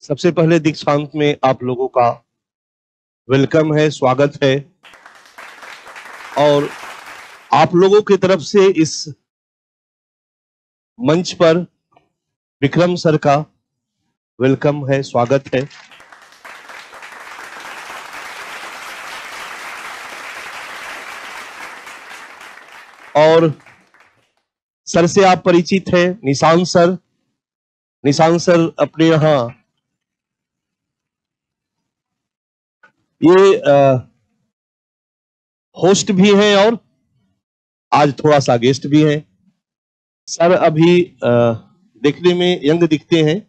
सबसे पहले दीक्षांत में आप लोगों का वेलकम है, स्वागत है और आप लोगों की तरफ से इस मंच पर विक्रम सर का वेलकम है, स्वागत है। और सर से आप परिचित हैं, निशांत सर। निशांत सर अपने यहाँ ये होस्ट भी हैं और आज थोड़ा सा गेस्ट भी हैं। सर अभी देखने में यंग दिखते हैं,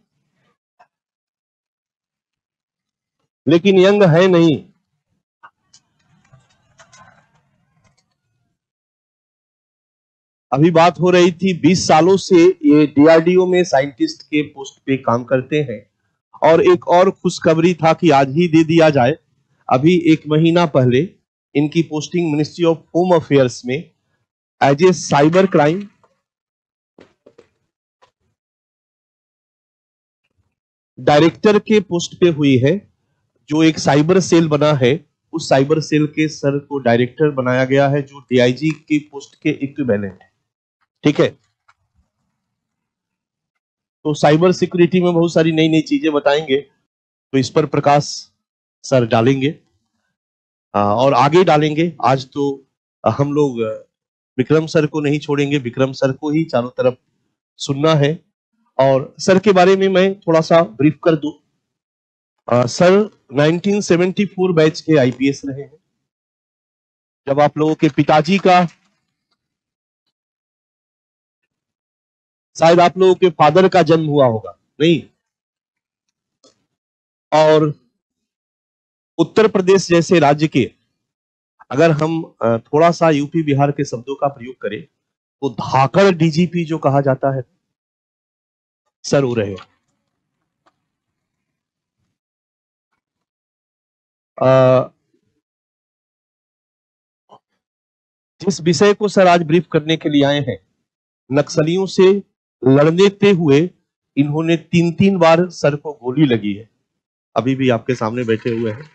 लेकिन यंग है नहीं। अभी बात हो रही थी 20 सालों से ये डीआरडीओ में साइंटिस्ट के पोस्ट पे काम करते हैं। और एक और खुशखबरी था कि आज ही दे दिया जाए, अभी 1 महीना पहले इनकी posting ministry of home affairs में as a cyber crime director के पोस्ट पे हुई है। जो एक साइबर सेल बना है, उस साइबर सेल के सर को डायरेक्टर बनाया गया है, जो डीआईजी की पोस्ट के इक्विवेलेंट है। ठीक है, तो साइबर सिक्योरिटी में बहुत सारी नई नई चीजें बताएंगे, तो इस पर प्रकाश सर डालेंगे और आगे डालेंगे। आज तो हम लोग विक्रम सर को नहीं छोड़ेंगे, विक्रम सर को ही चारों तरफ सुनना है। और सर के बारे में मैं थोड़ा सा ब्रीफ कर दूं। सर 1974 बैच के आईपीएस रहे हैं। जब आप लोगों के पिताजी का, शायद आप लोगों के फादर का जन्म हुआ होगा, नहीं? और उत्तर प्रदेश जैसे राज्य के, अगर हम थोड़ा सा यूपी बिहार के शब्दों का प्रयोग करें तो धाकड़ डीजीपी जो कहा जाता है, सर हो रहे। जिस विषय को सर आज ब्रीफ करने के लिए आए हैं, नक्सलियों से लड़ने हुए इन्होंने 3-3 बार सर को गोली लगी है, अभी भी आपके सामने बैठे हुए हैं।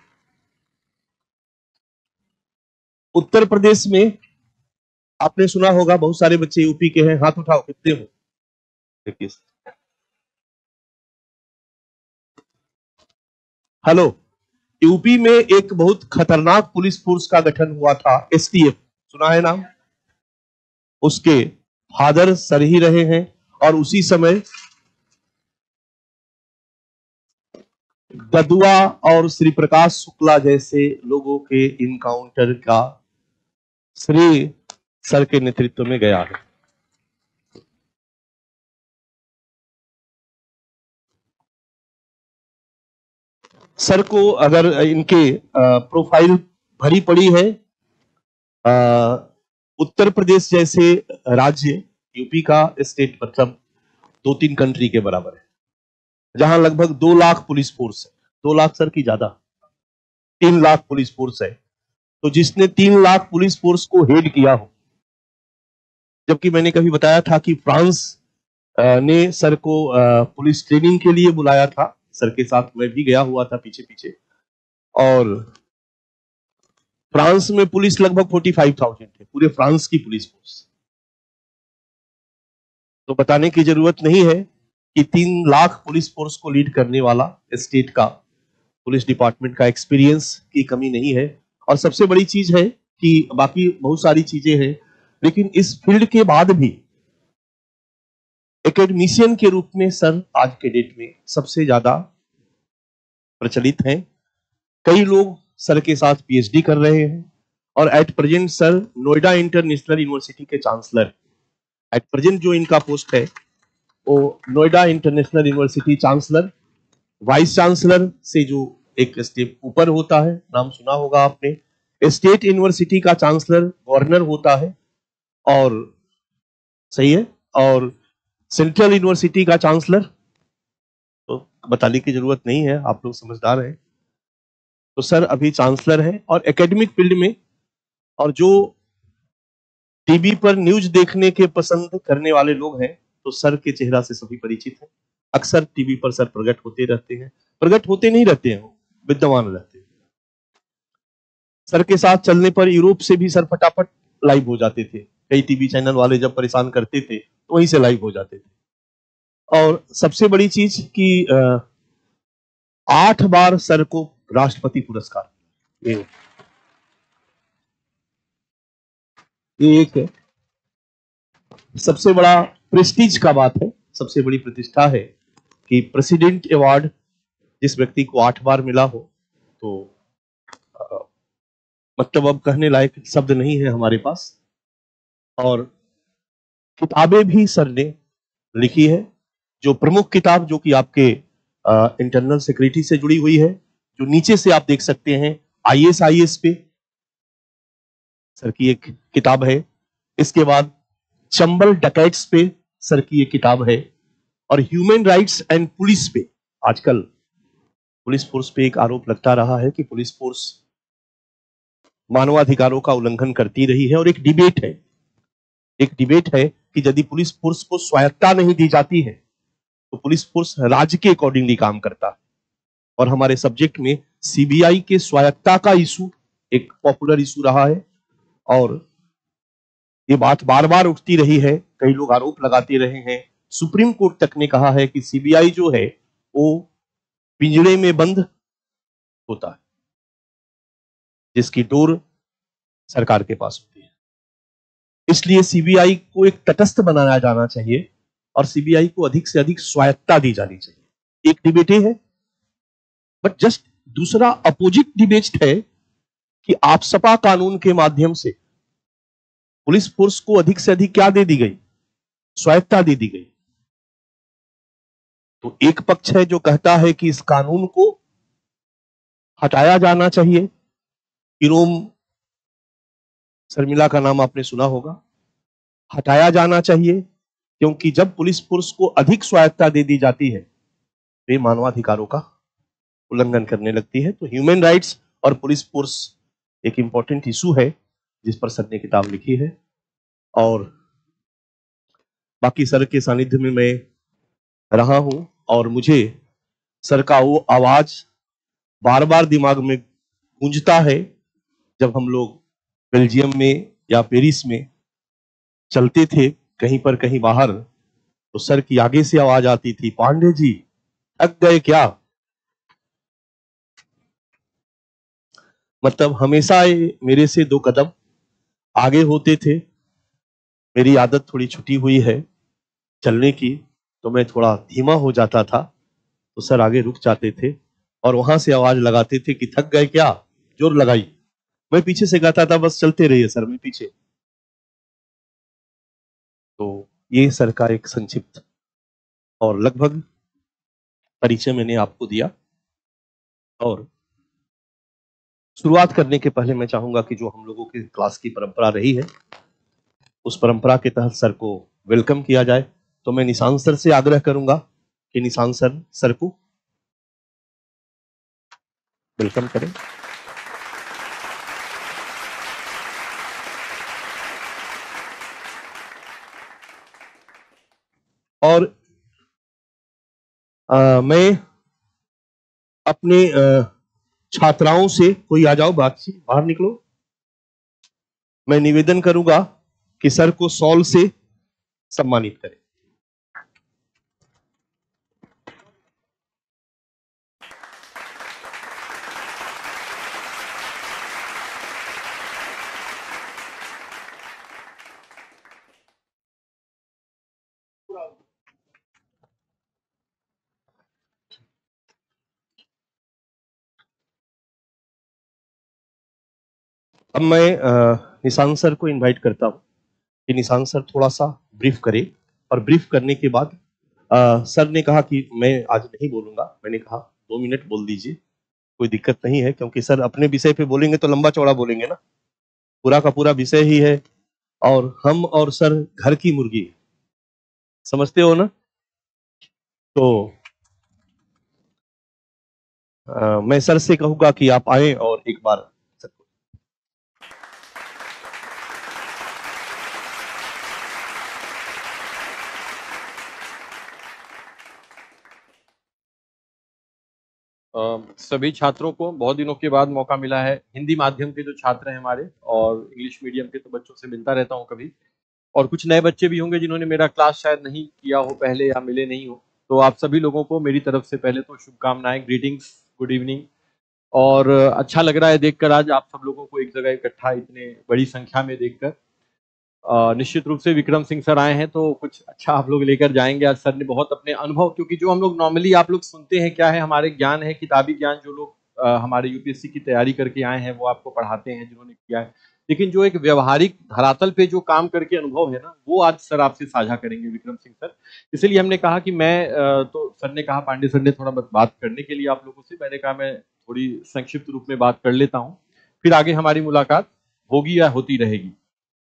उत्तर प्रदेश में आपने सुना होगा, बहुत सारे बच्चे यूपी के हैं, हाथ उठाओ कितने हो? देखिए, हेलो। यूपी में एक बहुत खतरनाक पुलिस फोर्स का गठन हुआ था, एसटीएफ, सुना है नाम? उसके फादर सर ही रहे हैं और उसी समय गदुआ और श्री प्रकाश शुक्ला जैसे लोगों के इनकाउंटर का श्री सर के नेतृत्व में गया है। सर को अगर इनके प्रोफाइल भरी पड़ी है, उत्तर प्रदेश जैसे राज्य, यूपी का स्टेट मतलब 2-3 कंट्री के बराबर है, जहां लगभग 2 लाख पुलिस फोर्स है। 2 लाख सर की ज्यादा, 3 लाख पुलिस फोर्स है। तो जिसने 3 लाख पुलिस फोर्स को हेड किया हो, जबकि मैंने कभी बताया था कि फ्रांस ने सर को पुलिस ट्रेनिंग के लिए बुलाया था, सर के साथ मैं भी गया हुआ था पीछे पीछे। और फ्रांस में पुलिस लगभग 45,000 थे, पूरे फ्रांस की पुलिस फोर्स। तो बताने की जरूरत नहीं है कि 3 लाख पुलिस फोर्स को लीड करने वाला स्टेट का पुलिस डिपार्टमेंट का एक्सपीरियंस की कमी नहीं है। और सबसे बड़ी चीज है कि बाकी बहुत सारी चीजें हैं, लेकिन इस फील्ड के बाद भी एकेडमिशियन के रूप में सर आज के डेट में सबसे ज्यादा प्रचलित हैं। कई लोग सर के साथ पीएचडी कर रहे हैं और at present sir Noida international university के चांसलर। एट प्रेजेंट जो इनका पोस्ट है वो Noida international university chancellor, vice chancellor से जो एक स्टेप ऊपर होता है, नाम सुना होगा आपने। स्टेट यूनिवर्सिटी का चांसलर गवर्नर होता है, और सही है, और सेंट्रल यूनिवर्सिटी का चांसलर तो बताने की जरूरत नहीं है, आप लोग समझदार हैं। तो सर अभी चांसलर है और एकेडमिक फील्ड में, और जो टीवी पर न्यूज देखने के पसंद करने वाले लोग हैं तो सर के चेहरा से सभी परिचित हैं। अक्सर टीवी पर सर प्रकट होते रहते हैं, प्रकट होते नहीं रहते हैं, विद्यमान रहते हैं। सर के साथ चलने पर यूरोप से भी सर फटाफट लाइव हो जाते थे। कई टीवी चैनल वाले जब परेशान करते थे तो वहीं से लाइव हो जाते थे। और सबसे बड़ी चीज कि 8 बार सर को राष्ट्रपति पुरस्कार, ये एक है। सबसे बड़ा प्रेस्टीज का बात है, सबसे बड़ी प्रतिष्ठा है कि प्रेसिडेंट अवार्ड जिस व्यक्ति को 8 बार मिला हो, तो मतलब अब कहने लायक शब्द नहीं है हमारे पास। और किताबें भी सर ने लिखी है, जो प्रमुख किताब जो कि आपके इंटरनल सिक्योरिटी से जुड़ी हुई है, जो नीचे से आप देख सकते हैं, IAS पे सर की एक किताब है। इसके बाद चंबल डकैट्स पे सर की एक किताब है। और ह्यूमन राइट्स एंड पुलिस पे, आजकल पुलिस फोर्स पे एक आरोप लगता रहा है कि पुलिस फोर्स मानवाधिकारों का उल्लंघन करती रही है। और एक डिबेट है कि यदि पुलिस फोर्स को स्वायत्ता नहीं दी जाती है तो पुलिस फोर्स राज्य के अकॉर्डिंगली काम करता है। और हमारे सब्जेक्ट में CBI के स्वायत्ता का इशू एक पॉपुलर इशू रहा है, और ये बात बार बार उठती रही है, कई लोग आरोप लगाते रहे हैं। सुप्रीम कोर्ट तक ने कहा है कि CBI जो है वो पिंजड़े में बंद होता है, जिसकी डोर सरकार के पास होती है। इसलिए CBI को एक तटस्थ बनाया जाना चाहिए और CBI को अधिक से अधिक स्वायत्ता दी जानी चाहिए। एक डिबेट है, बट जस्ट दूसरा अपोजिट डिबेट है कि आपसपा कानून के माध्यम से पुलिस फोर्स को अधिक से अधिक क्या दे दी गई, स्वायत्ता दे दी गई। तो एक पक्ष है जो कहता है कि इस कानून को हटाया जाना चाहिए। इरोम शर्मिला का नाम आपने सुना होगा, हटाया जाना चाहिए, क्योंकि जब पुलिस फोर्स को अधिक स्वायत्ता दे दी जाती है वे मानवाधिकारों का उल्लंघन करने लगती है। तो ह्यूमन राइट्स और पुलिस फोर्स एक इंपॉर्टेंट इशू है जिस पर सर ने किताब लिखी है। और बाकी सर के सानिध्य में मैं रहा हूं और मुझे सर का वो आवाज बार बार दिमाग में गूंजता है जब हम लोग बेल्जियम में या पेरिस में चलते थे कहीं पर कहीं बाहर, तो सर की आगे से आवाज आती थी, पांडे जी थक गए क्या। मतलब हमेशा ये मेरे से 2 कदम आगे होते थे। मेरी आदत थोड़ी छुटी हुई है चलने की, तो मैं थोड़ा धीमा हो जाता था, तो सर आगे रुक जाते थे और वहां से आवाज लगाते थे कि थक गए क्या, जोर लगाई। मैं पीछे से गाता था, बस चलते रहिए सर, मैं पीछे। तो ये सर का एक संक्षिप्त और लगभग परिचय मैंने आपको दिया। और शुरुआत करने के पहले मैं चाहूंगा कि जो हम लोगों की क्लास की परंपरा रही है, उस परंपरा के तहत सर को वेलकम किया जाए। तो मैं निशांत सर से आग्रह करूंगा कि निशांत सर को वेलकम करें। और मैं अपने छात्राओं से, कोई आ जाओ, बाहर निकलो, मैं निवेदन करूंगा कि सर को शॉल से सम्मानित करें। अब मैं निशांत सर को इनवाइट करता हूं कि निशांत सर थोड़ा सा ब्रीफ करें। और ब्रीफ करने के बाद सर ने कहा कि मैं आज नहीं बोलूंगा, मैंने कहा 2 मिनट बोल दीजिए, कोई दिक्कत नहीं है, क्योंकि सर अपने विषय पे बोलेंगे तो लंबा चौड़ा बोलेंगे ना, पूरा का पूरा विषय ही है। और हम और सर घर की मुर्गी, समझते हो ना। तो मैं सर से कहूंगा कि आप आए और एक बार सर को। सभी छात्रों को बहुत दिनों के बाद मौका मिला है। हिंदी माध्यम के जो छात्र हैं हमारे और इंग्लिश मीडियम के तो बच्चों से मिलता रहता हूँ कभी, और कुछ नए बच्चे भी होंगे जिन्होंने मेरा क्लास शायद नहीं किया हो पहले या मिले नहीं हो। तो आप सभी लोगों को मेरी तरफ से पहले तो शुभकामनाएं, ग्रीटिंग्स, गुड इवनिंग। और अच्छा लग रहा है देखकर आज आप सब लोगों को एक जगह इकट्ठा इतने बड़ी संख्या में देखकर। निश्चित रूप से विक्रम सिंह सर आए हैं तो कुछ अच्छा आप लोग लेकर जाएंगे। आज सर ने बहुत अपने अनुभव, क्योंकि जो हम लोग नॉर्मली आप लोग सुनते हैं क्या है, हमारे ज्ञान है किताबी ज्ञान, जो लोग हमारे यूपीएससी की तैयारी करके आए हैं वो आपको पढ़ाते हैं जिन्होंने किया है। लेकिन जो एक व्यवहारिक धरातल पे जो काम करके अनुभव है ना, वो आज सर आपसे साझा करेंगे, विक्रम सिंह सर। इसलिए हमने कहा कि मैं तो सर ने कहा, पांडे सर ने थोड़ा बात करने के लिए आप लोगों से, मैंने कहा मैं थोड़ी संक्षिप्त रूप में बात कर लेता हूँ, फिर आगे हमारी मुलाकात होगी या होती रहेगी।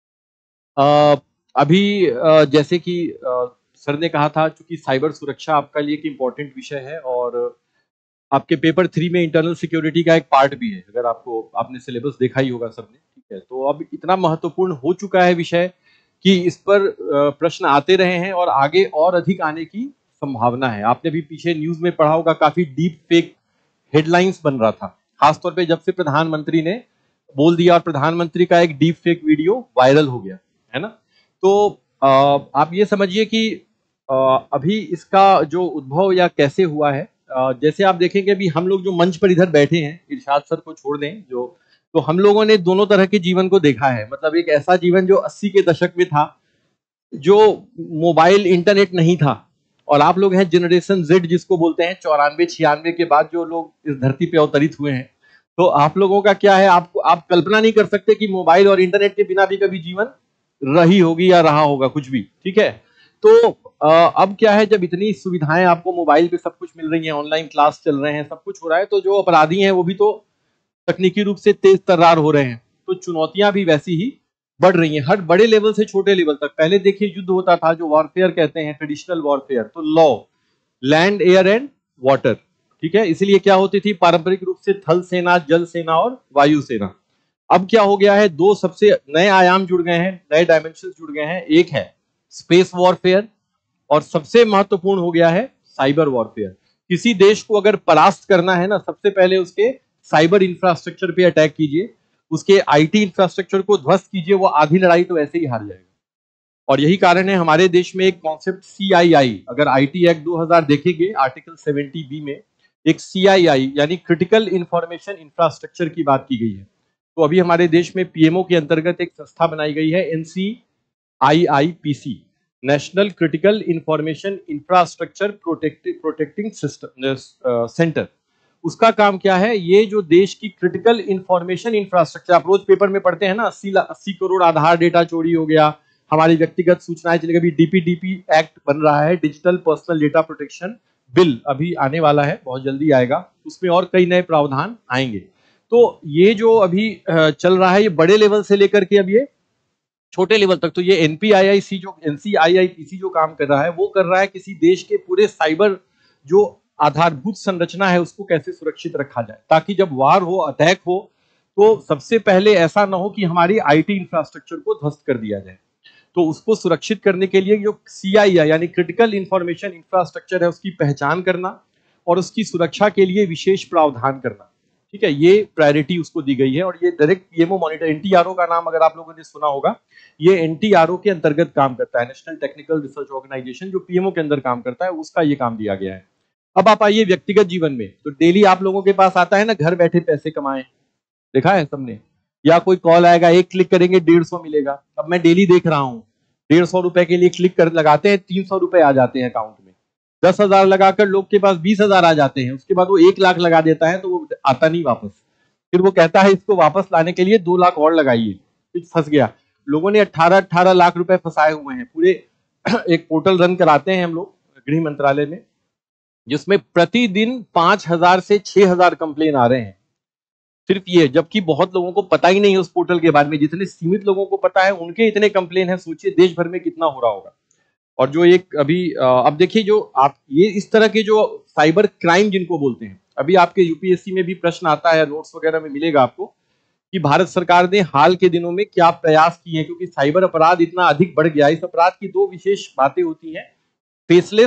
अभी जैसे कि सर ने कहा था, चूंकि साइबर सुरक्षा आपका लिए एक इम्पोर्टेंट विषय है और आपके पेपर 3 में इंटरनल सिक्योरिटी का एक पार्ट भी है, अगर आपने सिलेबस देखा ही होगा सबने, ठीक है। तो अब इतना महत्वपूर्ण हो चुका है विषय कि इस पर प्रश्न आते रहे हैं और आगे और अधिक आने की संभावना है। आपने भी पीछे न्यूज में पढ़ा होगा, काफी डीप फेक हेडलाइंस बन रहा था, खासतौर पे जब से प्रधानमंत्री ने बोल दिया और प्रधानमंत्री का एक डीप फेक वीडियो वायरल हो गया, है ना। तो आप ये समझिए कि अभी इसका जो उद्भव या कैसे हुआ है, जैसे आप देखेंगे अभी हम लोग जो मंच पर इधर बैठे हैं, इरशाद सर को छोड़ दें जो, तो हम लोगों ने दोनों तरह के जीवन को देखा है। मतलब एक ऐसा जीवन जो 80 के दशक में था, जो मोबाइल इंटरनेट नहीं था, और आप लोग हैं जनरेशन जेड जिसको बोलते हैं, 94-96 के बाद जो लोग इस धरती पे अवतरित हुए हैं। तो आप लोगों का क्या है, आप कल्पना नहीं कर सकते कि मोबाइल और इंटरनेट के बिना भी कभी जीवन रही होगी या रहा होगा कुछ भी, ठीक है। तो अब क्या है, जब इतनी सुविधाएं आपको मोबाइल पे सब कुछ मिल रही हैं, ऑनलाइन क्लास चल रहे हैं, सब कुछ हो रहा है, तो जो अपराधी हैं वो भी तो तकनीकी रूप से तेज तर्रार हो रहे हैं। तो चुनौतियां भी वैसी ही बढ़ रही हैं, हर बड़े लेवल से छोटे लेवल तक। पहले देखिए युद्ध होता था, जो वॉरफेयर कहते हैं, ट्रेडिशनल वॉरफेयर, तो law, land, air and water, ठीक है। इसलिए क्या होती थी, पारंपरिक रूप से थल सेना, जल सेना और वायु सेना। अब क्या हो गया है, दो सबसे नए आयाम जुड़ गए हैं, नए डायमेंशन जुड़ गए हैं। एक है स्पेस वॉरफेयर और सबसे महत्वपूर्ण हो गया है साइबर वॉरफेयर। किसी देश को अगर परास्त करना है ना, सबसे पहले उसके साइबर इंफ्रास्ट्रक्चर पे अटैक कीजिए, उसके आईटी इंफ्रास्ट्रक्चर को ध्वस्त कीजिए, वो आधी लड़ाई तो ऐसे ही हार जाएगा। और यही कारण है हमारे देश में एक कॉन्सेप्ट सीआईआई, अगर आईटी एक्ट 2000 देखेंगे आर्टिकल 70B में एक सीआईआई यानी क्रिटिकल इंफॉर्मेशन इंफ्रास्ट्रक्चर की बात की गई है। तो अभी हमारे देश में पीएमओ के अंतर्गत एक संस्था बनाई गई है, NCIIPC, national critical information infrastructure protecting system centre. उसका काम क्या है, ये जो देश की क्रिटिकल इंफॉर्मेशन इंफ्रास्ट्रक्चर, आप रोज पेपर में पढ़ते हैं ना, 80 करोड़ आधार डेटा चोरी हो गया, हमारी व्यक्तिगत सूचनाएं चली गई। डीपीडीपी एक्ट बन रहा है, digital personal data protection bill अभी आने वाला है, बहुत जल्दी आएगा, उसमें और कई नए प्रावधान आएंगे। तो ये जो अभी चल रहा है, ये बड़े लेवल से लेकर के अब ये छोटे लेवल तक, तो ये एनसीआईआईपीसी जो काम कर रहा है, वो कर रहा है किसी देश के पूरे साइबर जो आधारभूत संरचना है उसको कैसे सुरक्षित रखा जाए, ताकि जब वार हो, अटैक हो, तो सबसे पहले ऐसा ना हो कि हमारी आईटी इंफ्रास्ट्रक्चर को ध्वस्त कर दिया जाए। तो उसको सुरक्षित करने के लिए जो सीआईआई यानी क्रिटिकल इंफॉर्मेशन इंफ्रास्ट्रक्चर है, उसकी पहचान करना और उसकी सुरक्षा के लिए विशेष प्रावधान करना, ठीक है, ये प्रायोरिटी उसको दी गई है। और ये डायरेक्ट पीएमओ मॉनिटर, एनटीआरओ का नाम अगर आप लोगों ने सुना होगा, ये एनटीआरओ के अंतर्गत काम करता है, नेशनल टेक्निकल रिसर्च ऑर्गेनाइजेशन, जो पीएमओ के अंदर काम करता है, उसका ये काम दिया गया है। अब आप आइए व्यक्तिगत जीवन में, तो डेली आप लोगों के पास आता है ना, घर बैठे पैसे कमाएं, देखा है सबने, या कोई कॉल आएगा, एक क्लिक करेंगे 150 मिलेगा। अब मैं डेली देख रहा हूं, 150 रुपए के लिए क्लिक कर लगाते हैं, 300 रुपए आ जाते हैं अकाउंट में। 10,000 लगाकर लोग के पास 20,000 आ जाते हैं, उसके बाद वो 1 लाख लगा देता है तो वो आता नहीं वापस। फिर वो कहता है इसको वापस लाने के लिए 2 लाख और लगाइए, फिर फंस गया। लोगों ने 18 लाख रुपए फंसाए हुए हैं। पूरे एक पोर्टल रन कराते हैं हम लोग गृह मंत्रालय में, जिसमें प्रतिदिन 5,000 से 6,000 कंप्लेन आ रहे हैं, सिर्फ ये, जबकि बहुत लोगों को पता ही नहीं है उस पोर्टल के बारे में। जितने सीमित लोगों को पता है उनके इतने कंप्लेन है, सोचिए देश भर में कितना हो रहा होगा। और जो एक अभी अब देखिए, जो आप ये इस तरह के जो साइबर क्राइम जिनको बोलते हैं, अभी आपके यूपीएससी में भी प्रश्न आता है, नोट्स वगैरह में मिलेगा आपको, कि भारत सरकार ने हाल के दिनों में क्या प्रयास किए हैं, क्योंकि साइबर अपराध इतना अधिक बढ़ गया। इस अपराध की दो विशेष बातें होती हैं, फेसलेस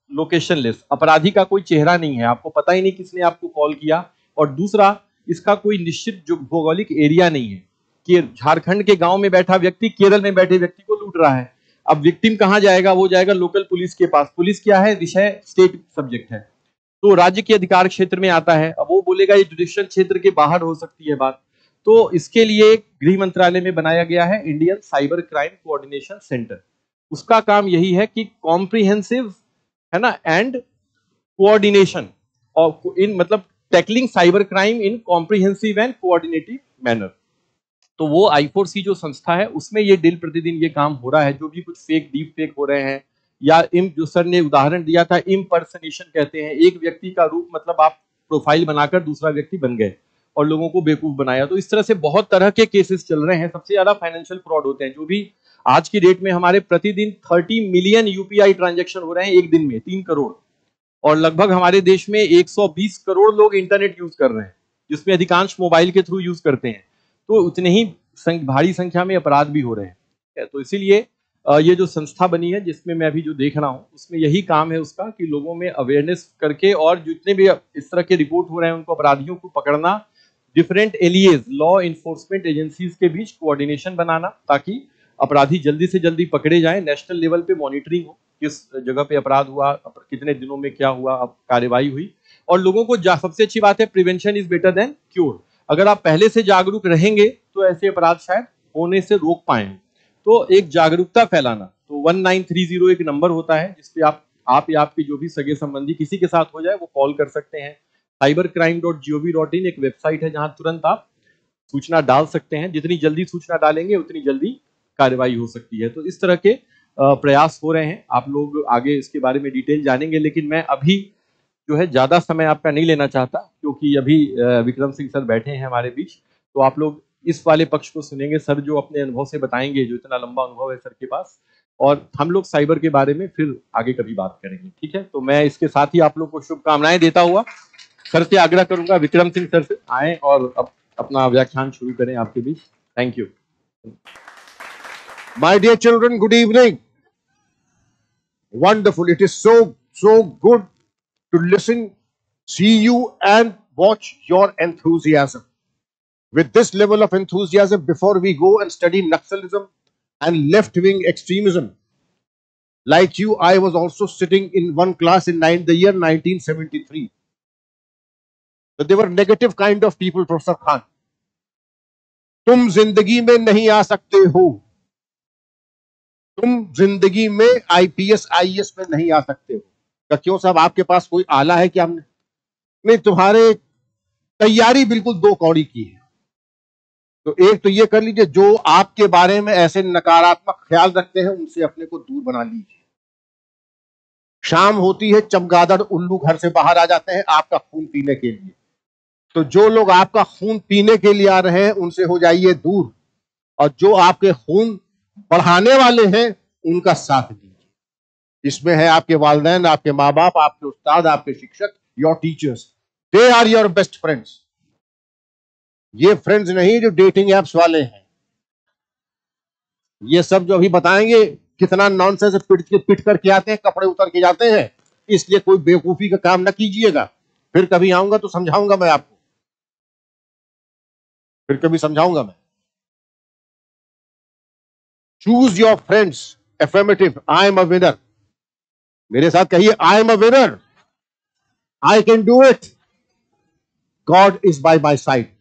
लोकेशन लेस, अपराधी का कोई चेहरा नहीं है, आपको पता ही नहीं किसने आपको कॉल किया। और दूसरा, इसका कोई निश्चित जो भौगोलिक एरिया नहीं है कि झारखंड के गांव में बैठा व्यक्ति केरल में बैठे व्यक्ति को लूट रहा है। अब विक्टिम कहां जाएगा? वो जाएगा लोकल पुलिस के पास। पुलिस क्या है? विषय स्टेट सब्जेक्ट है, तो राज्य के अधिकार क्षेत्र में आता है। अब वो बोलेगा ये जुडिशियल क्षेत्र के बाहर हो सकती है बात। तो इसके लिए गृह मंत्रालय में बनाया गया है Indian cyber crime coordination centre. उसका काम यही है कि कॉम्प्रिहेंसिव, है ना, एंड कोऑर्डिनेशन और इन मतलब tackling cyber crime in comprehensive and coordinative manner. तो वो I4C जो संस्था है उसमें ये दिन प्रतिदिन ये काम हो रहा है। जो भी कुछ फेक डीप फेक हो रहे हैं, या जो सर ने उदाहरण दिया था इम्पर्सनेशन कहते हैं, एक व्यक्ति का रूप मतलब आप प्रोफाइल बनाकर दूसरा व्यक्ति बन गए और लोगों को बेवकूफ बनाया। तो इस तरह से बहुत तरह के केसेस चल रहे हैं। सबसे ज्यादा फाइनेंशियल फ्रॉड होते हैं, जो भी आज की डेट में हमारे प्रतिदिन 30 मिलियन यूपीआई ट्रांजेक्शन हो रहे हैं एक दिन में, 3 करोड़। और लगभग हमारे देश में 120 करोड़ लोग इंटरनेट यूज कर रहे हैं, जिसमें अधिकांश मोबाइल के थ्रू यूज करते हैं। तो उतने ही भारी संख्या में अपराध भी हो रहे हैं। तो इसीलिए ये जो संस्था बनी है जिसमें मैं अभी जो देख रहा हूँ, उसमें यही काम है उसका कि लोगों में अवेयरनेस करके और जितने भी इस तरह के रिपोर्ट हो रहे हैं उनको, अपराधियों को पकड़ना, different aliases law enforcement agencies के बीच कोऑर्डिनेशन बनाना ताकि अपराधी जल्दी से जल्दी पकड़े जाएं। नेशनल लेवल पे मॉनिटरिंग हो, किस जगह पे अपराध हुआ, कितने दिनों में क्या हुआ, कार्रवाई हुई। और लोगों को सबसे अच्छी बात है, prevention is better than cure. अगर आप पहले से जागरूक रहेंगे तो ऐसे अपराध शायद होने से रोक पाए। तो एक जागरूकता फैलाना, तो 1930 एक नंबर होता है जिसपे आप या आपके जो भी सगे संबंधी किसी के साथ हो जाए वो कॉल कर सकते हैं। cybercrime.gov.in एक वेबसाइट है जहां तुरंत आप सूचना डाल सकते हैं। जितनी जल्दी सूचना डालेंगे उतनी जल्दी कार्रवाई हो सकती है। तो इस तरह के प्रयास हो रहे हैं। आप लोग आगे इसके बारे में डिटेल जानेंगे, लेकिन मैं अभी जो है ज्यादा समय आपका नहीं लेना चाहता, क्योंकि अभी विक्रम सिंह सर बैठे हैं हमारे बीच। तो आप लोग इस वाले पक्ष को सुनेंगे, सर जो अपने अनुभव से बताएंगे, जो इतना लंबा अनुभव है सर के पास, और हम लोग साइबर के बारे में फिर आगे कभी बात करेंगे। ठीक है, तो मैं इसके साथ ही आप लोग को शुभकामनाएं देता हुआ सर से आग्रह करूंगा, विक्रम सिंह सर से आए और अपना व्याख्यान शुरू करें आपके बीच। Thank you. My dear children, good evening. Wonderful. It is so good to listen, see you and watch your enthusiasm. With this level of enthusiasm, before we go and study Naxalism and left-wing extremism, like you, I was also sitting in one class in the year 1973. So they were negative kind of people, Professor Khan. तुम जिंदगी में नहीं आ सकते हो, तुम जिंदगी में IPS IAS में नहीं आ सकते हो। क्यों साहब, आपके पास कोई आला है क्या? हमने नहीं, तुम्हारे तैयारी बिल्कुल दो कौड़ी की है। तो एक तो ये कर लीजिए, जो आपके बारे में ऐसे नकारात्मक ख्याल रखते हैं उनसे अपने को दूर बना लीजिए। शाम होती है, चमगादड़ उल्लू घर से बाहर आ जाते हैं आपका खून पीने के लिए। तो जो लोग आपका खून पीने के लिए आ रहे हैं उनसे हो जाइए दूर, और जो आपके खून बढ़ाने वाले हैं उनका साथ दीजिए। इसमें है आपके वालिदैन, आपके माँ बाप, आपके उस्ताद, आपके शिक्षक, your teachers. They are your best friends. ये फ्रेंड्स नहीं जो डेटिंग एप्स वाले हैं। ये सब जो अभी बताएंगे कितना नॉनसेंस पिट करके आते हैं, कपड़े उतर के जाते हैं। इसलिए कोई बेवकूफी का काम ना कीजिएगा। फिर कभी आऊंगा तो समझाऊंगा मैं आपको, फिर कभी समझाऊंगा मैं। Choose your friends. Affirmative, I am a winner. मेरे साथ कहिए, I am a winner, I can do it, God is by my side.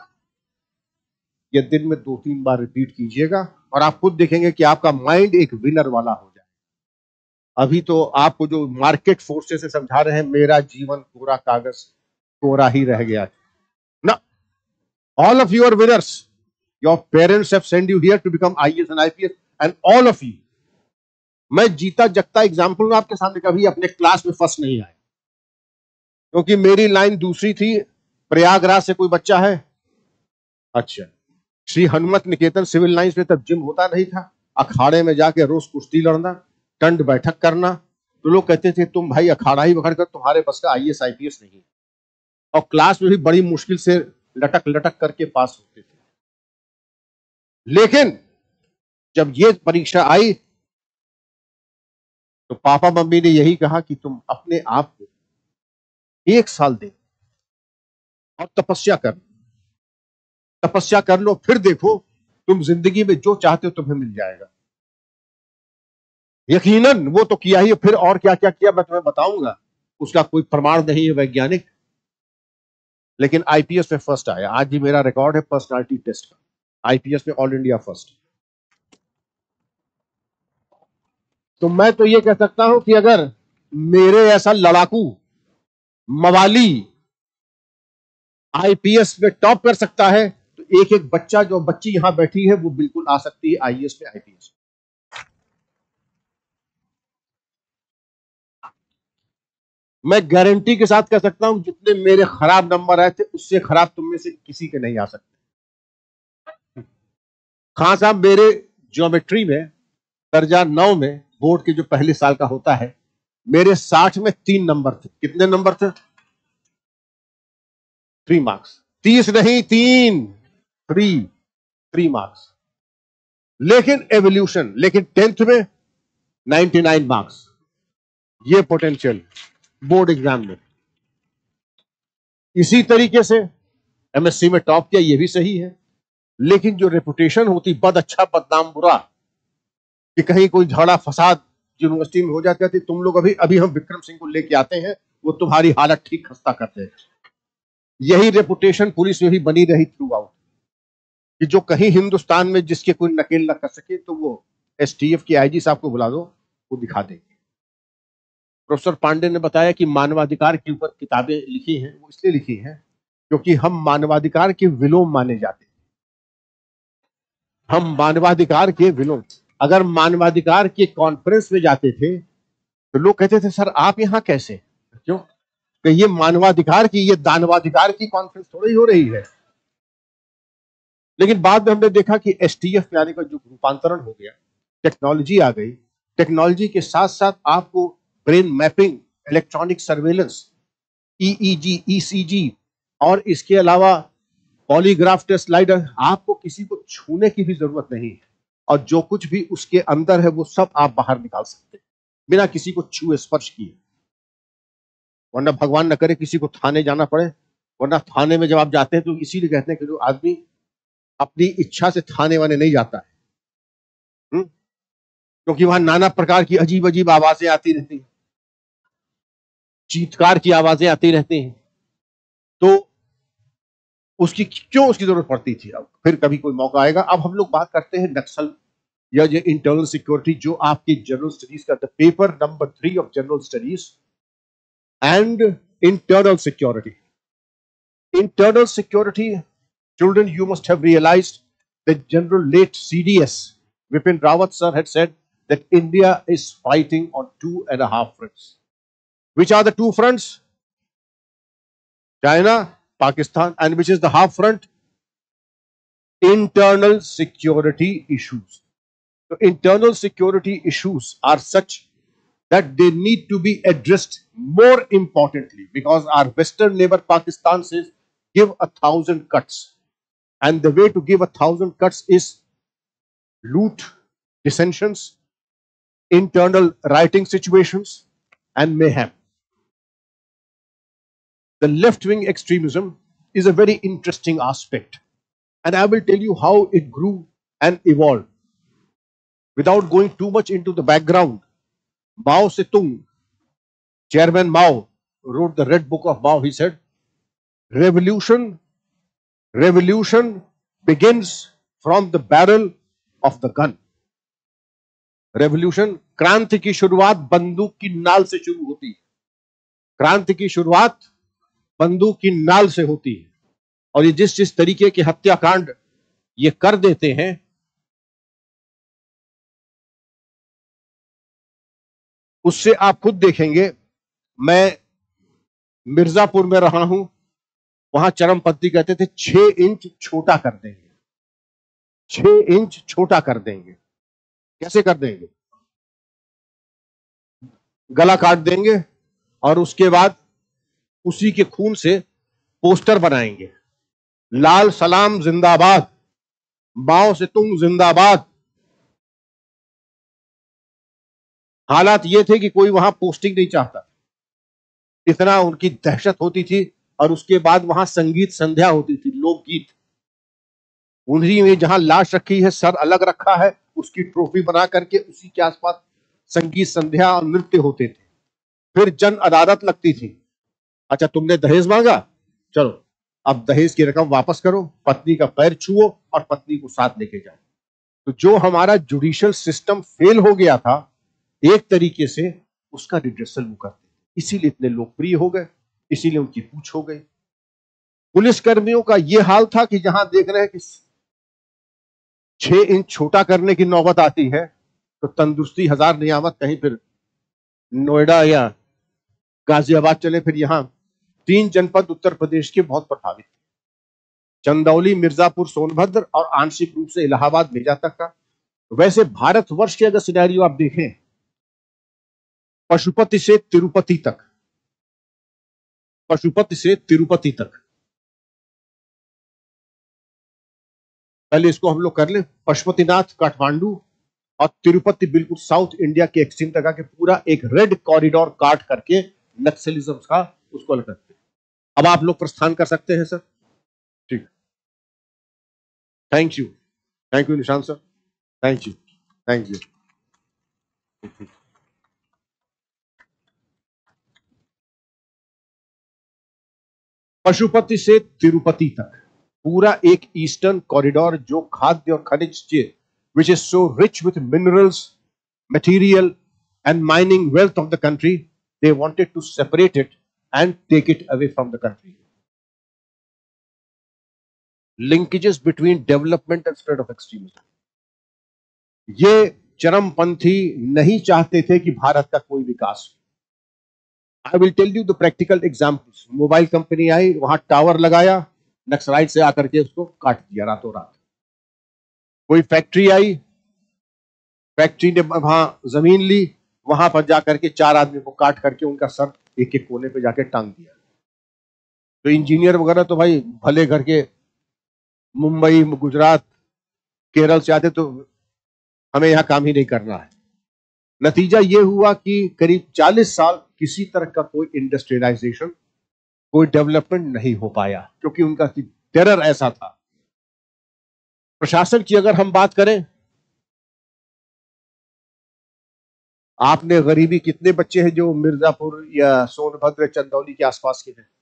ये दिन में 2-3 बार रिपीट कीजिएगा और आप खुद देखेंगे कि आपका माइंड एक विनर वाला हो जाए। अभी तो आपको जो मार्केट फोर्सेस से समझा रहे हैं, मेरा जीवन पूरा कागज कोरा ही रह गया है ना। All of you are winners. Your parents have send you here to become IAS and IPS, and all of you. मैं जीता जगता एग्जाम्पल हूं आपके सामने, कभी अपने क्लास में फर्स्ट नहीं आया, क्योंकि मेरी लाइन दूसरी थी। प्रयागराज से कोई बच्चा है? अच्छा, श्री हनुमत निकेतन सिविल लाइंस में तब जिम होता नहीं था। अखाड़े में जाके रोज कुश्ती लड़ना, टंड बैठक करना। तो लोग कहते थे तुम भाई अखाड़ा ही बखड़ कर, तुम्हारे बस का आईएएस आईपीएस नहीं। और क्लास में भी बड़ी मुश्किल से लटक लटक करके पास होते थे। लेकिन जब ये परीक्षा आई तो पापा मम्मी ने यही कहा कि तुम अपने आप को 1 साल दे और तपस्या कर लो, फिर देखो तुम जिंदगी में जो चाहते हो तुम्हें मिल जाएगा। यकीनन वो तो किया ही, फिर और क्या क्या किया मैं तुम्हें बताऊंगा, उसका कोई प्रमाण नहीं है वैज्ञानिक, लेकिन आईपीएस में फर्स्ट आया। आज ही मेरा रिकॉर्ड है पर्सनालिटी टेस्ट का, आईपीएस में ऑल इंडिया फर्स्ट। तो मैं तो ये कह सकता हूं कि अगर मेरे ऐसा लड़ाकू मवाली आईपीएस में टॉप कर सकता है, तो एक एक बच्चा जो बच्ची यहां बैठी है वो बिल्कुल आ सकती है आईएएस पे, आईपीएस। मैं गारंटी के साथ कह सकता हूं जितने मेरे खराब नंबर आए थे उससे खराब तुम में से किसी के नहीं आ सकते। खान साहब, मेरे ज्योमेट्री में दर्जा 9 में बोर्ड के जो पहले साल का होता है, मेरे 60 में 3 नंबर थे। कितने नंबर थे? 3 मार्क्स। 30 नहीं, 3 मार्क्स। लेकिन एवोल्यूशन, लेकिन 10th में 99 मार्क्स। ये पोटेंशियल बोर्ड एग्जाम में। इसी तरीके से एमएससी में टॉप किया, ये भी सही है, लेकिन जो रेपुटेशन होती, बद अच्छा बदनाम बुरा, कि कहीं कोई झगड़ा फसाद यूनिवर्सिटी में हो जाता है, तुम लोग अभी हम विक्रम सिंह को लेके आते हैं, वो तुम्हारी हालत ठीक खस्ता करते हैं। यही रेपुटेशन पुलिस में भी बनी रही थ्रू आउट, कि जो कहीं हिंदुस्तान में जिसके कोई नकेल न कर सके, तो वो एसटीएफ के आईजी साहब को बुला दो, वो दिखा देंगे। प्रोफेसर पांडे ने बताया कि मानवाधिकार के ऊपर किताबें लिखी हैं, वो इसलिए लिखी हैं क्योंकि हम मानवाधिकार के विलोम माने जाते हैं। हम मानवाधिकार के विलोम, अगर मानवाधिकार के कॉन्फ्रेंस में जाते थे तो लोग कहते थे सर आप यहां कैसे? क्यों? कि ये मानवाधिकार की, ये दानवाधिकार की कॉन्फ्रेंस थोड़ी हो रही है। लेकिन बाद में हमने देखा कि एसटीएफ में आने का जो रूपांतरण हो गया, टेक्नोलॉजी आ गई, टेक्नोलॉजी के साथ साथ आपको brain mapping, electronic surveillance, EEG, ECG, और इसके अलावा पॉलीग्राफ टेस्ट स्लाइडर, आपको किसी को छूने की भी जरूरत नहीं है, और जो कुछ भी उसके अंदर है वो सब आप बाहर निकाल सकते हैं बिना किसी को छुए स्पर्श किए। वरना भगवान न करे किसी को थाने जाना पड़े, वरना थाने में जब आप जाते हैं तो इसीलिए कहते हैं कि जो आदमी अपनी इच्छा से थाने वाने नहीं जाता है, क्योंकि वहां नाना प्रकार की अजीब अजीब आवाजें आती रहती हैं, चीत्कार की आवाजें आती रहती हैं, तो उसकी क्यों उसकी जरूरत पड़ती थी? अब फिर कभी कोई मौका आएगा। अब हम लोग बात करते हैं नक्सल या ये इंटरनल सिक्योरिटी, जो आपकी जनरल स्टडीज का पेपर नंबर 3 of general studies and internal security. Internal security, children, you must have realized that General late CDS, Vipin Rawat sir had said that India is fighting on 2.5 fronts. Which are the 2 fronts? China, Pakistan, and which is the half front? Internal security issues. So internal security issues are such that they need to be addressed more importantly, because our western neighbor Pakistan says give 1,000 cuts, and the way to give 1,000 cuts is loot, dissensions, internal rioting situations, and mayhem. The left-wing extremism is a very interesting aspect, and I will tell you how it grew and evolved. Without going too much into the background, Mao Zedong, Chairman Mao, wrote the Red Book of Mao. He said, revolution begins from the barrel of the gun. Revolution, क्रांति की शुरुआत बंदूक की नाल से शुरू होती है। क्रांति की शुरुआत बंदूक की नाल से होती है, और ये जिस तरीके के हत्याकांड ये कर देते हैं, उससे आप खुद देखेंगे। मैं मिर्जापुर में रहा हूं, वहां चरमपंथी कहते थे 6 इंच छोटा कर देंगे, 6 इंच छोटा कर देंगे। कैसे कर देंगे? गला काट देंगे और उसके बाद उसी के खून से पोस्टर बनाएंगे, लाल सलाम जिंदाबाद, माओ से तुम जिंदाबाद। हालात ये थे कि कोई वहां पोस्टिंग नहीं चाहता, इतना उनकी दहशत होती थी। और उसके बाद वहां संगीत संध्या होती थी, लोकगीत। उन्हीं में जहां लाश रखी है, सर अलग रखा है, उसकी ट्रॉफी बना करके उसी के आसपास संगीत संध्या और नृत्य होते थे। फिर जन अदालत लगती थी। अच्छा, तुमने दहेज मांगा, चलो अब दहेज की रकम वापस करो, पत्नी का पैर छुओ और पत्नी को साथ लेके जाओ। तो जो हमारा जुडिशियल सिस्टम फेल हो गया था, एक तरीके से उसका रिड्रेसल वो करते, इसीलिए इतने लोकप्रिय हो गए, इसीलिए उनकी पूछ हो गई। पुलिस कर्मियों का यह हाल था कि जहां देख रहे हैं कि 6 इंच छोटा करने की नौबत आती है, तो तंदुरुस्ती हजार नियामत, कहीं फिर नोएडा या गाजियाबाद चले, फिर यहां 3 जनपद उत्तर प्रदेश के बहुत प्रभावित, चंदौली, मिर्जापुर, सोनभद्र और आंशिक रूप से इलाहाबाद, मेजा तक का। वैसे भारतवर्ष के अगर सिनेरियो आप देखें, पशुपति से तिरुपति तक, पशुपति से तिरुपति तक, पहले इसको हम लोग कर ले, पशुपतिनाथ काठमांडू और तिरुपति बिल्कुल साउथ इंडिया के एक्सट्रीम तक आके पूरा एक रेड कॉरिडोर काट करके नक्सलिज्म का उसको अलग करते हैं। अब आप लोग प्रस्थान कर सकते हैं सर। ठीक, thank you Nishant sir, thank you. Pashupati से तिरुपति तक पूरा एक ईस्टर्न कॉरिडोर, जो खाद्य और खनिज से, which is so rich with minerals, material and mining wealth of the country, they wanted to separate it and take it away from the country. Linkages between development and spread of extremism. ये चरमपंथी नहीं चाहते थे कि भारत का कोई विकास हो। I will tell you the practical examples. Mobile company आई, वहां टावर लगाया, नक्सलाइट से आकर के उसको काट दिया रातों रात। कोई फैक्ट्री आई, फैक्ट्री ने वहां जमीन ली, वहां पर जाकर के 4 आदमी को काट करके उनका सर एक एक कोने पे जाके टांग दिया। तो इंजीनियर वगैरह तो भाई भले घर के, मुंबई, गुजरात, केरल से आते, तो हमें यहां काम ही नहीं करना है। नतीजा यह हुआ कि करीब 40 साल किसी तरह का कोई इंडस्ट्रियलाइजेशन, कोई डेवलपमेंट नहीं हो पाया, क्योंकि उनका टेरर ऐसा था। प्रशासन की अगर हम बात करें, आपने गरीबी, कितने बच्चे हैं जो मिर्जापुर या सोनभद्र, चंदौली के आसपास के हैं?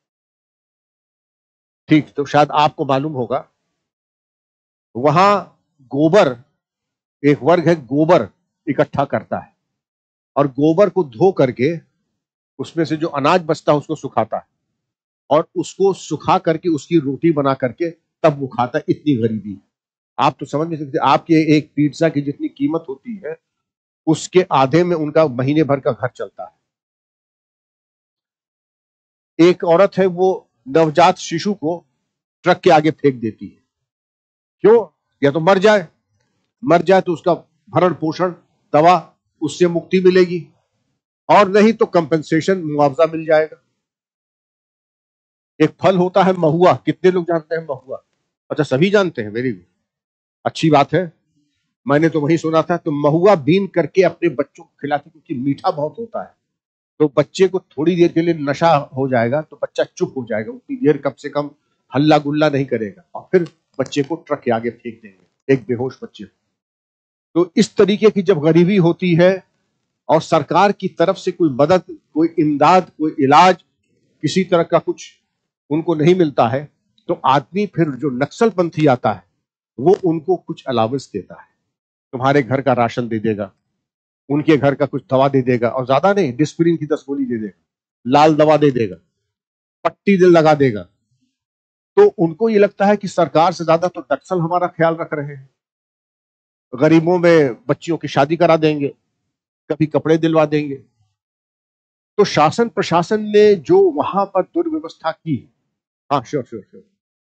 ठीक, तो शायद आपको मालूम होगा, वहां गोबर, एक वर्ग है गोबर इकट्ठा करता है, और गोबर को धो करके उसमें से जो अनाज बचता है उसको सुखाता है, और उसको सुखा करके उसकी रोटी बना करके तब वो खाता है। इतनी गरीबी है, आप तो समझ नहीं सकते। आपके एक पिज्जा की जितनी कीमत होती है, उसके आधे में उनका महीने भर का घर चलता है। एक औरत है, वो नवजात शिशु को ट्रक के आगे फेंक देती है। क्यों? या तो मर जाए तो उसका भरण पोषण, दवा, उससे मुक्ति मिलेगी, और नहीं तो कंपेंसेशन, मुआवजा मिल जाएगा। एक फल होता है महुआ, कितने लोग जानते हैं महुआ? अच्छा, सभी जानते हैं, वेरी गुड, अच्छी बात है। मैंने तो वही सुना था। तो महुआ बीन करके अपने बच्चों को खिलाते, क्योंकि मीठा बहुत होता है, तो बच्चे को थोड़ी देर के लिए नशा हो जाएगा, तो बच्चा चुप हो जाएगा, उतनी देर कम से कम हल्ला गुल्ला नहीं करेगा, और फिर बच्चे को ट्रक के आगे फेंक देंगे, एक बेहोश बच्चे। तो इस तरीके की जब गरीबी होती है और सरकार की तरफ से कोई मदद, कोई इमदाद, कोई इलाज, किसी तरह का कुछ उनको नहीं मिलता है, तो आदमी फिर जो नक्सलपंथी आता है, वो उनको कुछ अलावेंस देता है। तुम्हारे घर का राशन दे देगा, उनके घर का कुछ दवा दे देगा, और ज्यादा नहीं, डिस्प्रिन की 10 गोली दे देगा, लाल दवा दे देगा, पट्टी दिल लगा देगा। तो उनको ये लगता है कि सरकार से ज्यादा तो नक्सल हमारा ख्याल रख रहे हैं। गरीबों में बच्चियों की शादी करा देंगे, कभी कपड़े दिलवा देंगे। तो शासन प्रशासन ने जो वहां पर दुर्व्यवस्था की, हाँ श्योर,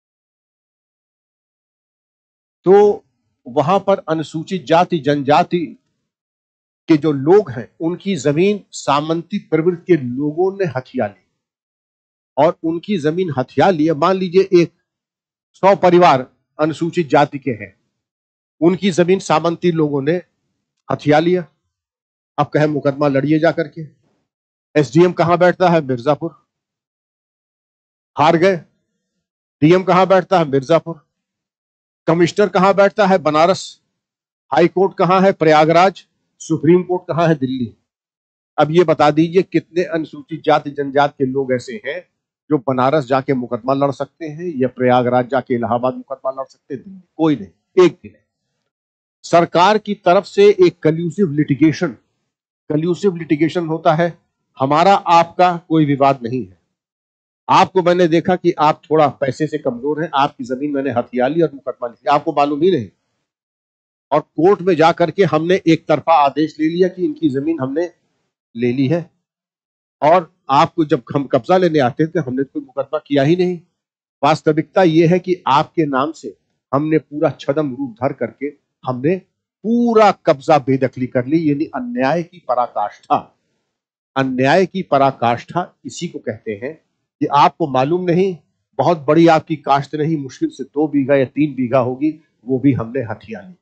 तो वहां पर अनुसूचित जाति जनजाति के जो लोग हैं, उनकी जमीन सामंती प्रवृत्ति के लोगों ने हथिया ली, और उनकी जमीन हथिया ली। मान लीजिए 100 परिवार अनुसूचित जाति के हैं, उनकी जमीन सामंती लोगों ने हथिया लिया। अब कहे मुकदमा लड़िए जा करके। एसडीएम कहां बैठता है? मिर्जापुर। हार गए। डीएम कहां बैठता है? मिर्जापुर। कमिश्नर कहां बैठता है? बनारस। हाई कोर्ट कहां है? प्रयागराज। सुप्रीम कोर्ट कहां है? दिल्ली। अब ये बता दीजिए कितने अनुसूचित जाति जनजाति के लोग ऐसे हैं जो बनारस जाके मुकदमा लड़ सकते हैं या प्रयागराज जाके इलाहाबाद मुकदमा लड़ सकते हैं? दिल्ली कोई नहीं, एक भी नहीं। सरकार की तरफ से एक कल्यूसिव लिटिगेशन होता है। हमारा आपका कोई विवाद नहीं है। आपको मैंने देखा कि आप थोड़ा पैसे से कमजोर हैं, आपकी जमीन मैंने हथिया ली और मुकदमा लिखा, आपको मालूम ही नहीं। और कोर्ट में जाकर के हमने एक तरफा आदेश ले लिया कि इनकी जमीन हमने ले ली है, और आपको जब हम कब्जा लेने आते थे हमने कोई मुकदमा किया ही नहीं। वास्तविकता यह है कि आपके नाम से हमने पूरा छदम रूप धर करके हमने पूरा कब्जा बेदखली कर ली। यानी अन्याय की पराकाष्ठा। अन्याय की पराकाष्ठा इसी को कहते हैं कि आपको मालूम नहीं, बहुत बड़ी आपकी काश्त नहीं, मुश्किल से 2 बीघा या 3 बीघा होगी, वो भी हमने हथिया ली।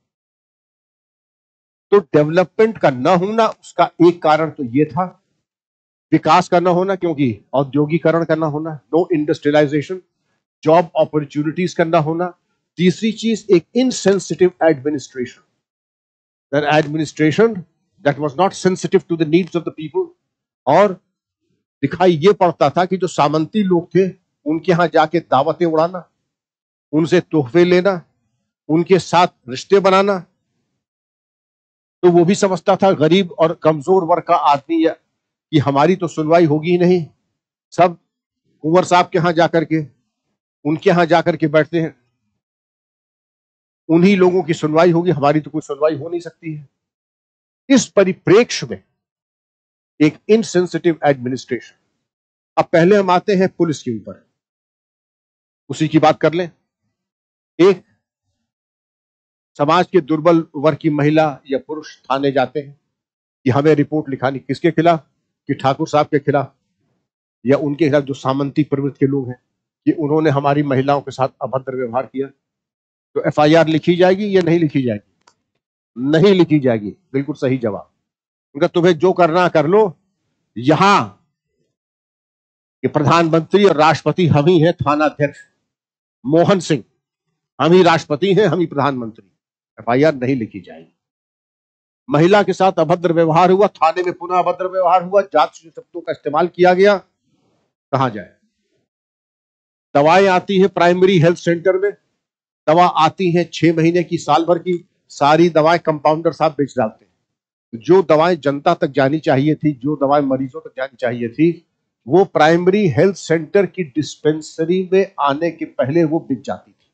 तो डेवलपमेंट का न होना, उसका एक कारण तो ये था, विकास का न होना, क्योंकि औद्योगिकरण का न होना, नो इंडस्ट्रियलाइजेशन, जॉब अपॉर्चुनिटीज का न होना। तीसरी चीज, एक insensitive administration, that administration that was not sensitive to the needs of the people. और दिखाई ये पड़ता था कि जो सामंती लोग थे उनके यहां जाके दावतें उड़ाना, उनसे तोहफे लेना, उनके साथ रिश्ते बनाना, तो वो भी समझता था गरीब और कमजोर वर्ग का आदमी या कि हमारी तो सुनवाई होगी ही नहीं। सब कुंवर साहब के यहां जाकर के, उनके यहां जाकर के बैठते हैं, उन्हीं लोगों की सुनवाई होगी, हमारी तो कोई सुनवाई हो नहीं सकती है। इस परिप्रेक्ष्य में एक इनसेंसिटिव एडमिनिस्ट्रेशन। अब पहले हम आते हैं पुलिस के ऊपर, उसी की बात कर लें। एक समाज के दुर्बल वर्ग की महिला या पुरुष थाने जाते हैं कि हमें रिपोर्ट लिखानी, किसके खिलाफ? कि ठाकुर साहब के खिलाफ या उनके खिलाफ जो सामंती प्रवृत्ति के लोग हैं कि उन्होंने हमारी महिलाओं के साथ अभद्र व्यवहार किया। तो एफआईआर लिखी जाएगी या नहीं लिखी जाएगी? नहीं लिखी जाएगी। बिल्कुल सही जवाब। उनका तुम्हें जो करना कर लो, यहां कि प्रधानमंत्री और राष्ट्रपति हम ही हैं, थानाध्यक्ष मोहन सिंह, हम ही राष्ट्रपति हैं, हम ही प्रधानमंत्री। एफआईआर नहीं लिखी जाएगी। महिला के साथ अभद्र व्यवहार हुआ, थाने में पुनः अभद्र व्यवहार हुआ, जाति शब्दों का इस्तेमाल किया गया, कहां जाए? दवाएं आती हैं प्राइमरी हेल्थ सेंटर में, दवा आती है 6 महीने की, साल भर की, सारी दवाएं कंपाउंडर साहब बेच डालते हैं। जो दवाएं जनता तक जानी चाहिए थी, जो दवाएं मरीजों तक जानी चाहिए थी, वो प्राइमरी हेल्थ सेंटर की डिस्पेंसरी में आने के पहले वो बिक जाती थी।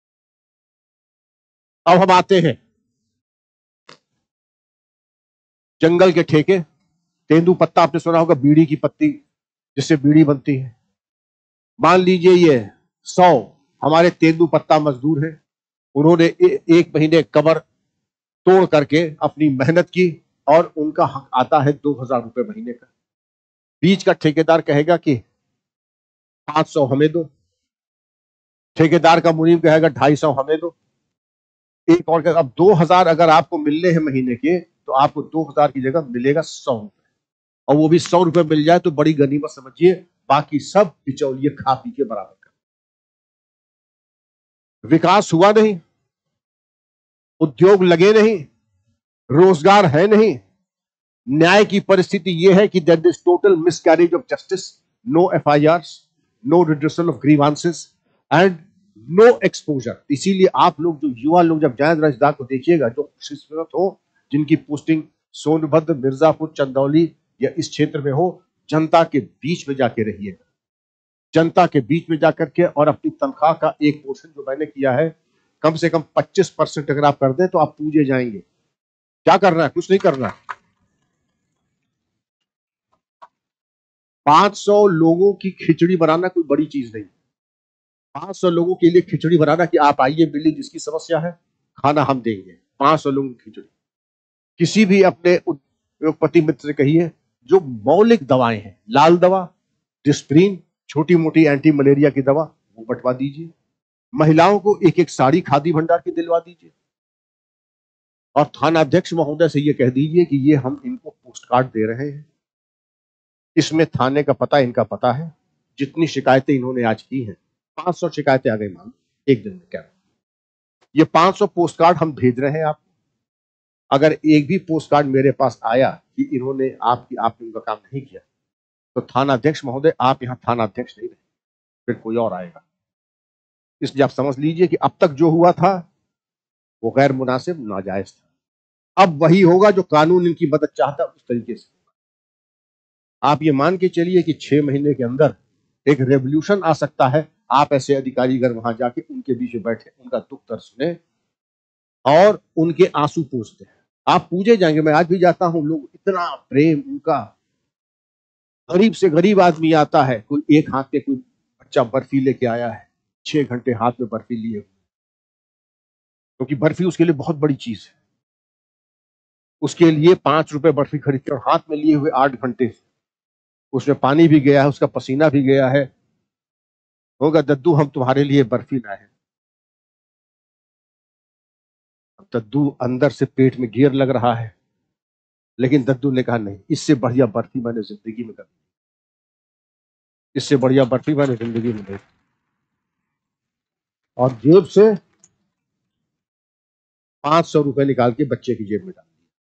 अब हम आते हैं जंगल के ठेके। तेंदू पत्ता आपने सुना होगा, बीड़ी की पत्ती जिससे बीड़ी बनती है। मान लीजिए ये 100 हमारे तेंदू पत्ता मजदूर हैं, उन्होंने 1 महीने कमर तोड़ करके अपनी मेहनत की और उनका हक आता है 2000 रुपए महीने का। बीच का ठेकेदार कहेगा कि 500 हमें दो, ठेकेदार का मुनीम कहेगा 250 हमें दो, एक और कहेगा। अब 2000 अगर आपको मिलने हैं महीने के, तो आपको 2000 की जगह मिलेगा 100 रुपए, और वो भी 100 रुपए मिल जाए तो बड़ी गनीमत समझिए, बाकी सब बिचौलिए खा पी के बराबर कर। विकास हुआ नहीं, उद्योग लगे नहीं, रोजगार है नहीं। न्याय की परिस्थिति यह है कि there is total miscarriage of justice, no FIRs, no redressal of grievances and no exposure. इसीलिए आप लोग, जो युवा लोग, जब जायद रजदा को देखिएगा, जो खुशकिस्मत हो जिनकी पोस्टिंग सोनभद्र, मिर्जापुर, चंदौली या इस क्षेत्र में हो, जनता के बीच में जाके रहिएगा, जनता के बीच में जाकर के, और अपनी तनख्वाह का एक पोर्शन जो मैंने किया है, कम से कम 25% अगर आप कर दें तो आप पूजे जाएंगे। क्या करना है? कुछ नहीं करना है। 500 लोगों की खिचड़ी बनाना कोई बड़ी चीज नहीं। 500 लोगों के लिए खिचड़ी बनाना कि आप आइए मिलिए, जिसकी समस्या है खाना हम देंगे। 500 लोगों की खिचड़ी। किसी भी अपने उद्योगपति मित्र से कहिए, जो मौलिक दवाएं हैं, लाल दवा, डिस्प्रिन, छोटी मोटी एंटी मलेरिया की दवा, वो बंटवा दीजिए। महिलाओं को एक एक साड़ी खादी भंडार की दिलवा दीजिए। और थानाध्यक्ष महोदय से ये कह दीजिए कि ये हम इनको पोस्ट कार्ड दे रहे हैं, इसमें थाने का पता इनका पता है, जितनी शिकायतें इन्होंने आज की हैं 500 शिकायतें आ गई मान एक दिन में, क्या ये 500 पोस्ट कार्ड हम भेज रहे हैं आपको। अगर एक भी पोस्ट कार्ड मेरे पास आया कि इन्होंने आपने उनका काम नहीं किया, तो थानाध्यक्ष महोदय आप यहाँ थानाध्यक्ष नहीं रहे, फिर कोई और आएगा। इसलिए आप समझ लीजिए कि अब तक जो हुआ था वो गैर मुनासिब, नाजायज था। अब वही होगा जो कानून इनकी मदद चाहता उस तरीके से होगा। आप ये मान के चलिए कि 6 महीने के अंदर एक रेवोल्यूशन आ सकता है। आप ऐसे अधिकारी अगर वहां जाके उनके बीच में बैठे, उनका दुख दर्द सुने और उनके आंसू पूछते हैं, आप पूजे जाएंगे। मैं आज भी जाता हूं, लोग इतना प्रेम उनका, गरीब से गरीब आदमी आता है, कोई एक हाथ पे कोई बच्चा बर्फी लेके आया है, 6 घंटे हाथ में बर्फी लिए हुए, क्योंकि बर्फी उसके लिए बहुत बड़ी चीज है। उसके लिए 5 रुपए बर्फी खरीद के और हाथ में लिए हुए 8 घंटे, उसमें पानी भी गया है, उसका पसीना भी गया है। होगा दद्दू हम तुम्हारे लिए बर्फी लाए हैं। दद्दू अंदर से पेट में गियर लग रहा है, लेकिन दद्दू ने कहा नहीं, इससे बढ़िया बर्फी मैंने जिंदगी में कभी, इससे बढ़िया बर्फी मैंने जिंदगी में नहीं। और जेब से 500 रुपए निकाल के बच्चे की जेब में डाल।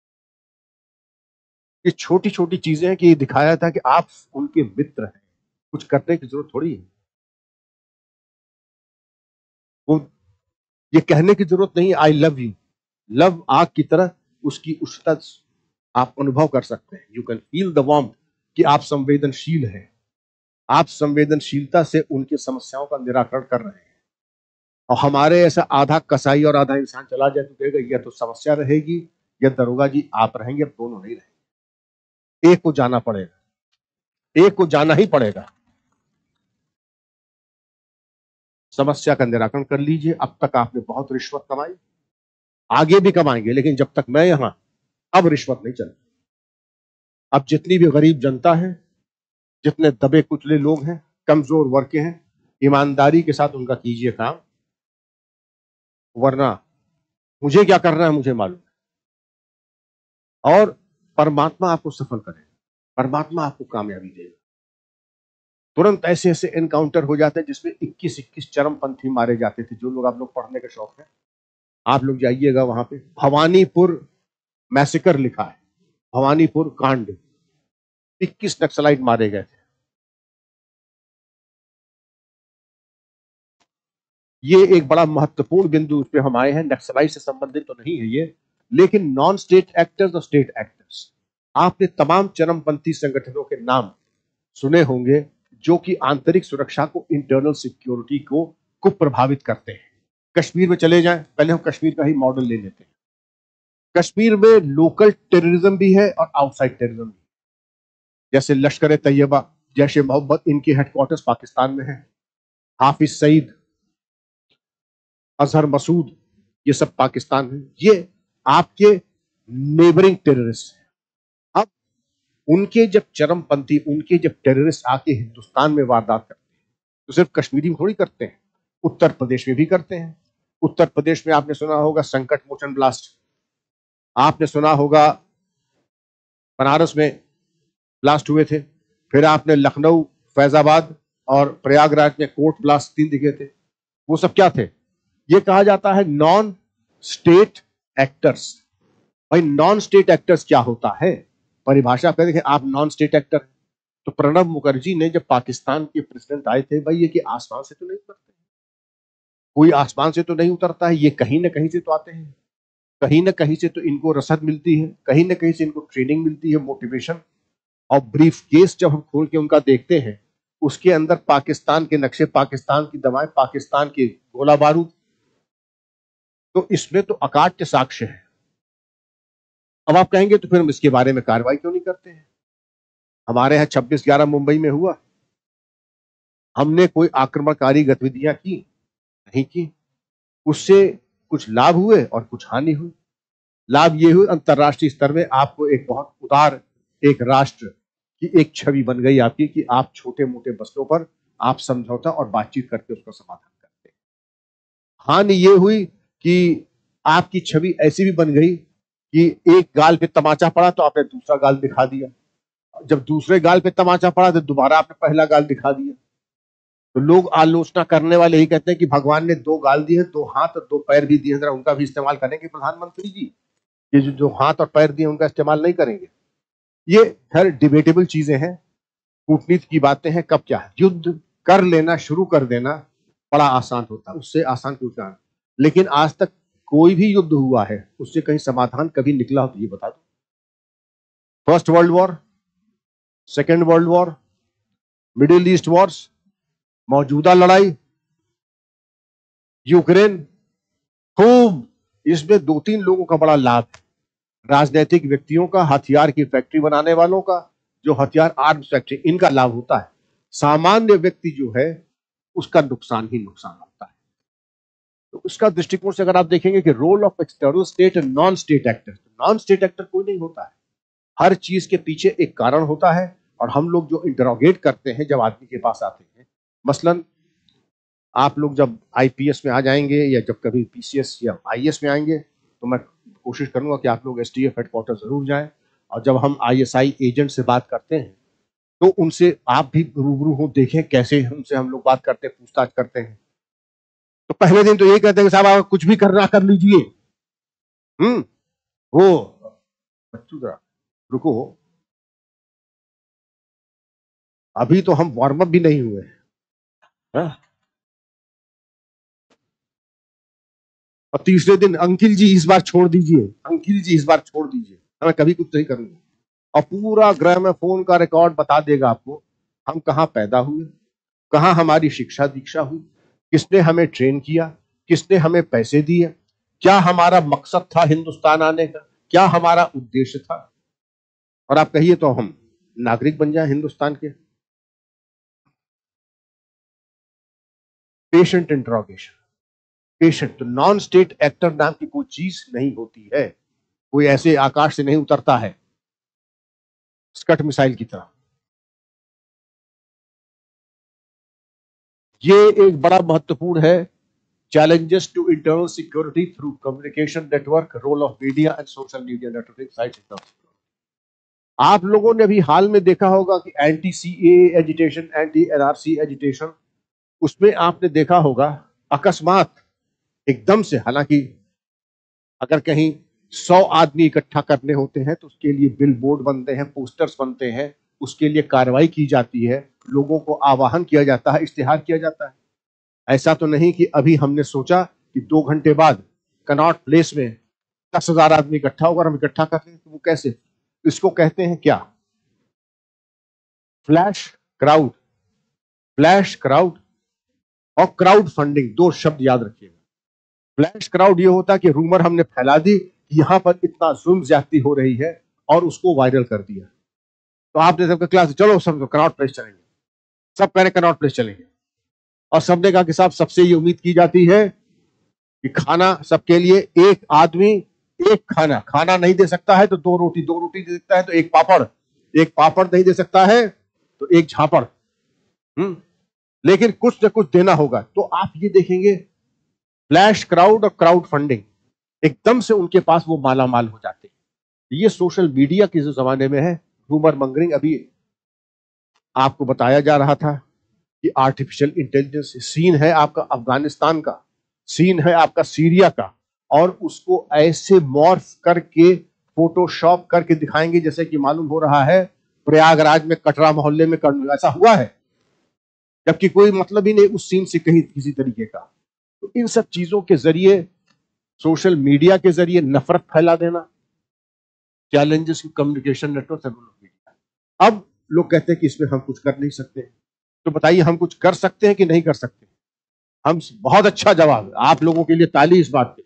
ये छोटी छोटी चीजें हैं कि ये दिखाया था कि आप उनके मित्र हैं, कुछ करने की जरूरत थोड़ी है। वो ये कहने की जरूरत नहीं, आई लव यू। लव आग की तरह उसकी उष्णता आप अनुभव कर सकते हैं। You can feel the warmth कि आप संवेदनशील हैं, आप संवेदनशीलता से उनकी समस्याओं का निराकरण कर रहे हैं। और हमारे ऐसा आधा कसाई और आधा इंसान चला जाए तो कहेगा या तो समस्या रहेगी या दरोगा जी आप रहेंगे, अब दोनों नहीं रहेंगे। एक को जाना पड़ेगा, एक को जाना ही पड़ेगा। समस्या का निराकरण कर लीजिए। अब तक आपने बहुत रिश्वत कमाई, आगे भी कमाएंगे, लेकिन जब तक मैं यहां, अब रिश्वत नहीं चलेगी। अब जितनी भी गरीब जनता है, जितने दबे कुचले लोग हैं, कमजोर वर्ग के हैं, ईमानदारी के साथ उनका कीजिए काम, वरना मुझे क्या करना है मुझे मालूम है। और परमात्मा आपको सफल करेगा, परमात्मा आपको कामयाबी देगा। तुरंत ऐसे ऐसे एनकाउंटर हो जाते हैं जिसमें 21-21 चरमपंथी मारे जाते थे। जो लोग, आप लोग पढ़ने का शौक है, आप लोग जाइएगा वहां पे, भवानीपुर मैसेकर लिखा है, भवानीपुर कांड, 21 नक्सलाइट मारे गए थे। ये एक बड़ा महत्वपूर्ण बिंदु उस पे हम आए हैं। नक्सलाइट से संबंधित तो नहीं है ये, लेकिन नॉन स्टेट एक्टर्स और स्टेट एक्टर्स, आपने तमाम चरमपंथी संगठनों के नाम सुने होंगे जो कि आंतरिक सुरक्षा को, इंटरनल सिक्योरिटी को प्रभावित करते हैं। कश्मीर में चले जाएं, पहले हम कश्मीर का ही मॉडल ले लेते हैं। कश्मीर में लोकल टेररिज्म भी है और आउटसाइड टेररिज्म भी। जैसे लश्कर तैयबा, जैश ए मोहम्मद, इनके हेडक्वार्टर्स पाकिस्तान में है। हाफिज सईद, अजहर मसूद, ये सब पाकिस्तान में, ये आपके नेबरिंग टेररिस्ट हैं। अब उनके जब चरमपंथी, उनके जब टेररिस्ट आके हिंदुस्तान में वारदात करते हैं, तो सिर्फ कश्मीरी में थोड़ी करते हैं, उत्तर प्रदेश में भी करते हैं। उत्तर प्रदेश में आपने सुना होगा संकट मोचन ब्लास्ट, आपने सुना होगा बनारस में ब्लास्ट हुए थे, फिर आपने लखनऊ, फैजाबाद और प्रयागराज में कोर्ट ब्लास्ट 3 दिखे थे। वो सब क्या थे? ये कहा जाता है नॉन स्टेट एक्टर्स। भाई नॉन स्टेट एक्टर्स क्या होता है? परिभाषा कर देखें आप, नॉन स्टेट एक्टर। तो प्रणब मुखर्जी ने जब पाकिस्तान के प्रेसिडेंट आए थे, भाई ये कि आसमान से तो नहीं उतरते, कोई आसमान से तो नहीं उतरता है, ये कहीं ना कहीं से तो आते हैं, कहीं ना कहीं से तो इनको रसद मिलती है, कहीं ना कहीं से इनको ट्रेनिंग मिलती है, मोटिवेशन। और ब्रीफ केस जब हम खोल के उनका देखते हैं, उसके अंदर पाकिस्तान के नक्शे, पाकिस्तान की दवाएं, पाकिस्तान के गोला बारूद, तो इसमें तो अकाट्य साक्ष्य है। अब आप कहेंगे तो फिर हम इसके बारे में कार्रवाई क्यों नहीं करते हैं? हमारे यहाँ 26/11 मुंबई में हुआ, हमने कोई आक्रमणकारी गतिविधियां की नहीं की, उससे कुछ लाभ हुए और कुछ हानि हुई। लाभ ये हुए, अंतरराष्ट्रीय स्तर में आपको एक बहुत उदार एक राष्ट्र की एक छवि बन गई आपकी, कि आप छोटे मोटे मसलों पर आप समझौता और बातचीत करके उसका समाधान करते हैं। हानि ये हुई कि आपकी छवि ऐसी भी बन गई कि एक गाल पे तमाचा पड़ा तो आपने दूसरा गाल दिखा दिया, जब दूसरे गाल पे तमाचा पड़ा तो दोबारा आपने पहला गाल दिखा दिया। तो लोग आलोचना करने वाले ही कहते हैं कि भगवान ने 2 गाल दिए, 2 हाथ और 2 पैर भी दिए, जरा उनका भी इस्तेमाल करेंगे प्रधानमंत्री जी? ये जो हाथ और पैर दिए उनका इस्तेमाल नहीं करेंगे? ये खैर डिबेटेबल चीजें हैं, कूटनीति की बातें हैं। कब क्या है, युद्ध कर लेना, शुरू कर देना बड़ा आसान होता है, उससे आसान कुछ नहीं। लेकिन आज तक कोई भी युद्ध हुआ है उससे कहीं समाधान कभी निकला हो तो ये बता दो। First world war, second world war, middle east wars, मौजूदा लड़ाई, यूक्रेन, खूब इसमें 2-3 लोगों का बड़ा लाभ है। राजनीतिक व्यक्तियों का, हथियार की फैक्ट्री बनाने वालों का, जो हथियार आर्म्स फैक्ट्री, इनका लाभ होता है। सामान्य व्यक्ति जो है उसका नुकसान ही नुकसान होता है। तो उसका दृष्टिकोण से अगर आप देखेंगे कि role of external state and non state actor, non state actor कोई नहीं होता है, हर चीज के पीछे एक कारण होता है। और हम लोग जो इंटरोगेट करते हैं जब आदमी के पास आते हैं, मसलन आप लोग जब आईपीएस में आ जाएंगे या जब कभी पीसीएस या आईएएस में आएंगे तो मैं कोशिश करूंगा कि आप लोग एसटीएफ हेडक्वार्टर जरूर जाएं। और जब हम आईएसआई एजेंट से बात करते हैं तो उनसे आप भी रूबरू हो, देखें कैसे उनसे हम लोग बात करते हैं, पूछताछ करते हैं। तो पहले दिन तो यही कहते हैं कि साहब आप कुछ भी करना कर लीजिए। वो बच्चू जरा रुको, अभी तो हम वार्म अप भी नहीं हुए हैं। और तीसरे दिन अंकिल जी इस बार छोड़ दीजिए, अंकिल जी इस बार छोड़ दीजिए, मैं कभी कुछ नहीं करूंगा। और पूरा ग्रामोफोन का रिकॉर्ड बता देगा आपको हम कहां पैदा हुए, कहां हमारी शिक्षा दीक्षा हुई, किसने हमें ट्रेन किया, किसने हमें पैसे दिए, क्या हमारा मकसद था हिंदुस्तान आने का, क्या हमारा उद्देश्य था। और आप कहिए तो हम नागरिक बन जाए हिंदुस्तान के। पेशेंट इंट्रोगेशन, पेशेंट, तो नॉन स्टेट एक्टर नाम की कोई चीज नहीं होती है, कोई ऐसे आकाश से नहीं उतरता है स्कट मिसाइल की तरह। ये एक बड़ा महत्वपूर्ण है, challenges to internal security through communication network, role of media and social media networking sites। आप लोगों ने भी हाल में देखा होगा कि anti CAA agitation, anti NRC agitation, उसमें आपने देखा होगा अकस्मात एकदम से, हालांकि अगर कहीं 100 आदमी इकट्ठा करने होते हैं तो उसके लिए बिल बोर्ड बनते हैं, पोस्टर्स बनते हैं, उसके लिए कार्रवाई की जाती है, लोगों को आवाहन किया जाता है, इश्तिहार किया जाता है। ऐसा तो नहीं कि अभी हमने सोचा कि 2 घंटे बाद कनॉट प्लेस में 10,000 आदमी इकट्ठा होगा और हम इकट्ठा कर लें, तो वो कैसे? इसको कहते हैं क्या? Flash crowd. फ्लैश क्राउड और क्राउड फंडिंग, 2 शब्द याद रखिएगा। फ्लैश क्राउड ये होता है कि रूमर हमने फैला दी कि यहां पर इतना जुल्म ज्यादती हो रही है और उसको वायरल कर दिया। तो आपने सबका क्लास, चलो सब कनॉट प्लेस चलेंगे, सब कह रहे कनॉट प्लेस चलेंगे, और सबने कहा कि साहब सबसे ये उम्मीद की जाती है कि खाना सबके लिए, एक आदमी एक खाना, खाना नहीं दे सकता है तो 2 रोटी, 2 रोटी दे सकता है तो एक पापड़, एक पापड़ नहीं दे सकता है तो एक झापड़, लेकिन कुछ न कुछ देना होगा। तो आप ये देखेंगे फ्लैश क्राउड और क्राउड फंडिंग, एकदम से उनके पास वो माला माल हो जाते हैं। ये सोशल मीडिया के जो जमाने में है, रूमर मंगरिंग, अभी आपको बताया जा रहा था कि आर्टिफिशियल इंटेलिजेंस, सीन है आपका अफगानिस्तान का, सीन है आपका सीरिया का, और उसको ऐसे मॉर्फ करके फोटोशॉप करके दिखाएंगे जैसे कि मालूम हो रहा है प्रयागराज में कटरा मोहल्ले में ऐसा हुआ है, जबकि कोई मतलब ही नहीं उस सीन से कहीं किसी तरीके का। तो इन सब चीजों के जरिए, सोशल मीडिया के जरिए नफरत फैला देना, चैलेंजेस कम्युनिकेशन नेटवर्क। अब लोग कहते हैं कि इसमें हम कुछ कर नहीं सकते, तो बताइए हम कुछ कर सकते हैं कि नहीं कर सकते? हम, बहुत अच्छा जवाब, आप लोगों के लिए ताली इस बात पे।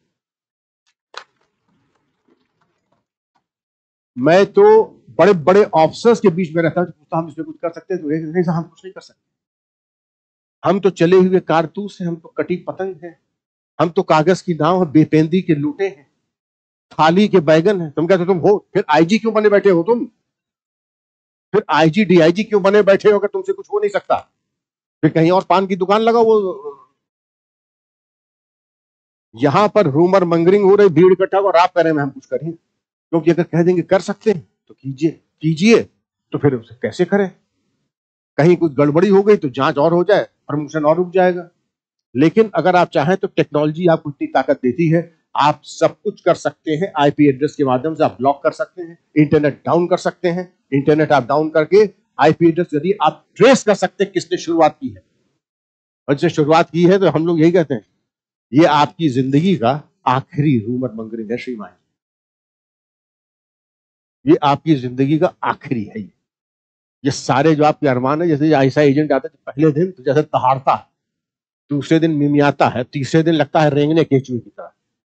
मैं तो बड़े बड़े ऑफिसर्स के बीच में रहता हूं, पूछता हम इसमें कुछ कर सकते हैं, तो नहीं साहब हम कुछ नहीं कर सकते, हम तो चले हुए कारतूस हैं, हम तो कटी पतंग हैं, हम तो कागज की नाव, बेपेंदी के लूटे हैं, थाली के बैगन हैं। तुम कहते तुम हो, फिर आईजी क्यों बने बैठे हो तुम? फिर आईजी डीआईजी क्यों बने बैठे हो अगर तुमसे कुछ हो नहीं सकता? फिर कहीं और पान की दुकान लगाओ, वो यहां पर रूमर मंगरिंग हो रही, भीड़ इकट्ठा और आप कह रहे हैं हम कुछ करें, क्योंकि अगर कह देंगे कर सकते हैं तो कीजिए, कीजिए तो फिर उसे कैसे करें? कहीं कुछ गड़बड़ी हो गई तो जांच और हो जाए, प्रमोशन और रुक जाएगा। लेकिन अगर आप चाहें तो टेक्नोलॉजी आपको इतनी ताकत देती है, आप सब कुछ कर सकते हैं। आईपी एड्रेस के माध्यम से आप ब्लॉक कर सकते हैं, इंटरनेट डाउन कर सकते हैं। इंटरनेट आप डाउन करके आईपी एड्रेस यदि आप ट्रेस कर सकते हैं किसने शुरुआत की है, और जिसने शुरुआत की है तो हम लोग यही कहते हैं ये आपकी जिंदगी का आखिरी रूमर मंगरिंग है श्रीमान, ये आपकी जिंदगी का आखिरी है। ये सारे जो आपके अरमान है, जैसे ऐसा एजेंट आता है पहले दिन तो जैसे दहाड़ता है, दूसरे दिन मिमियाता है, तीसरे दिन लगता है रेंगने केचुए की तरह।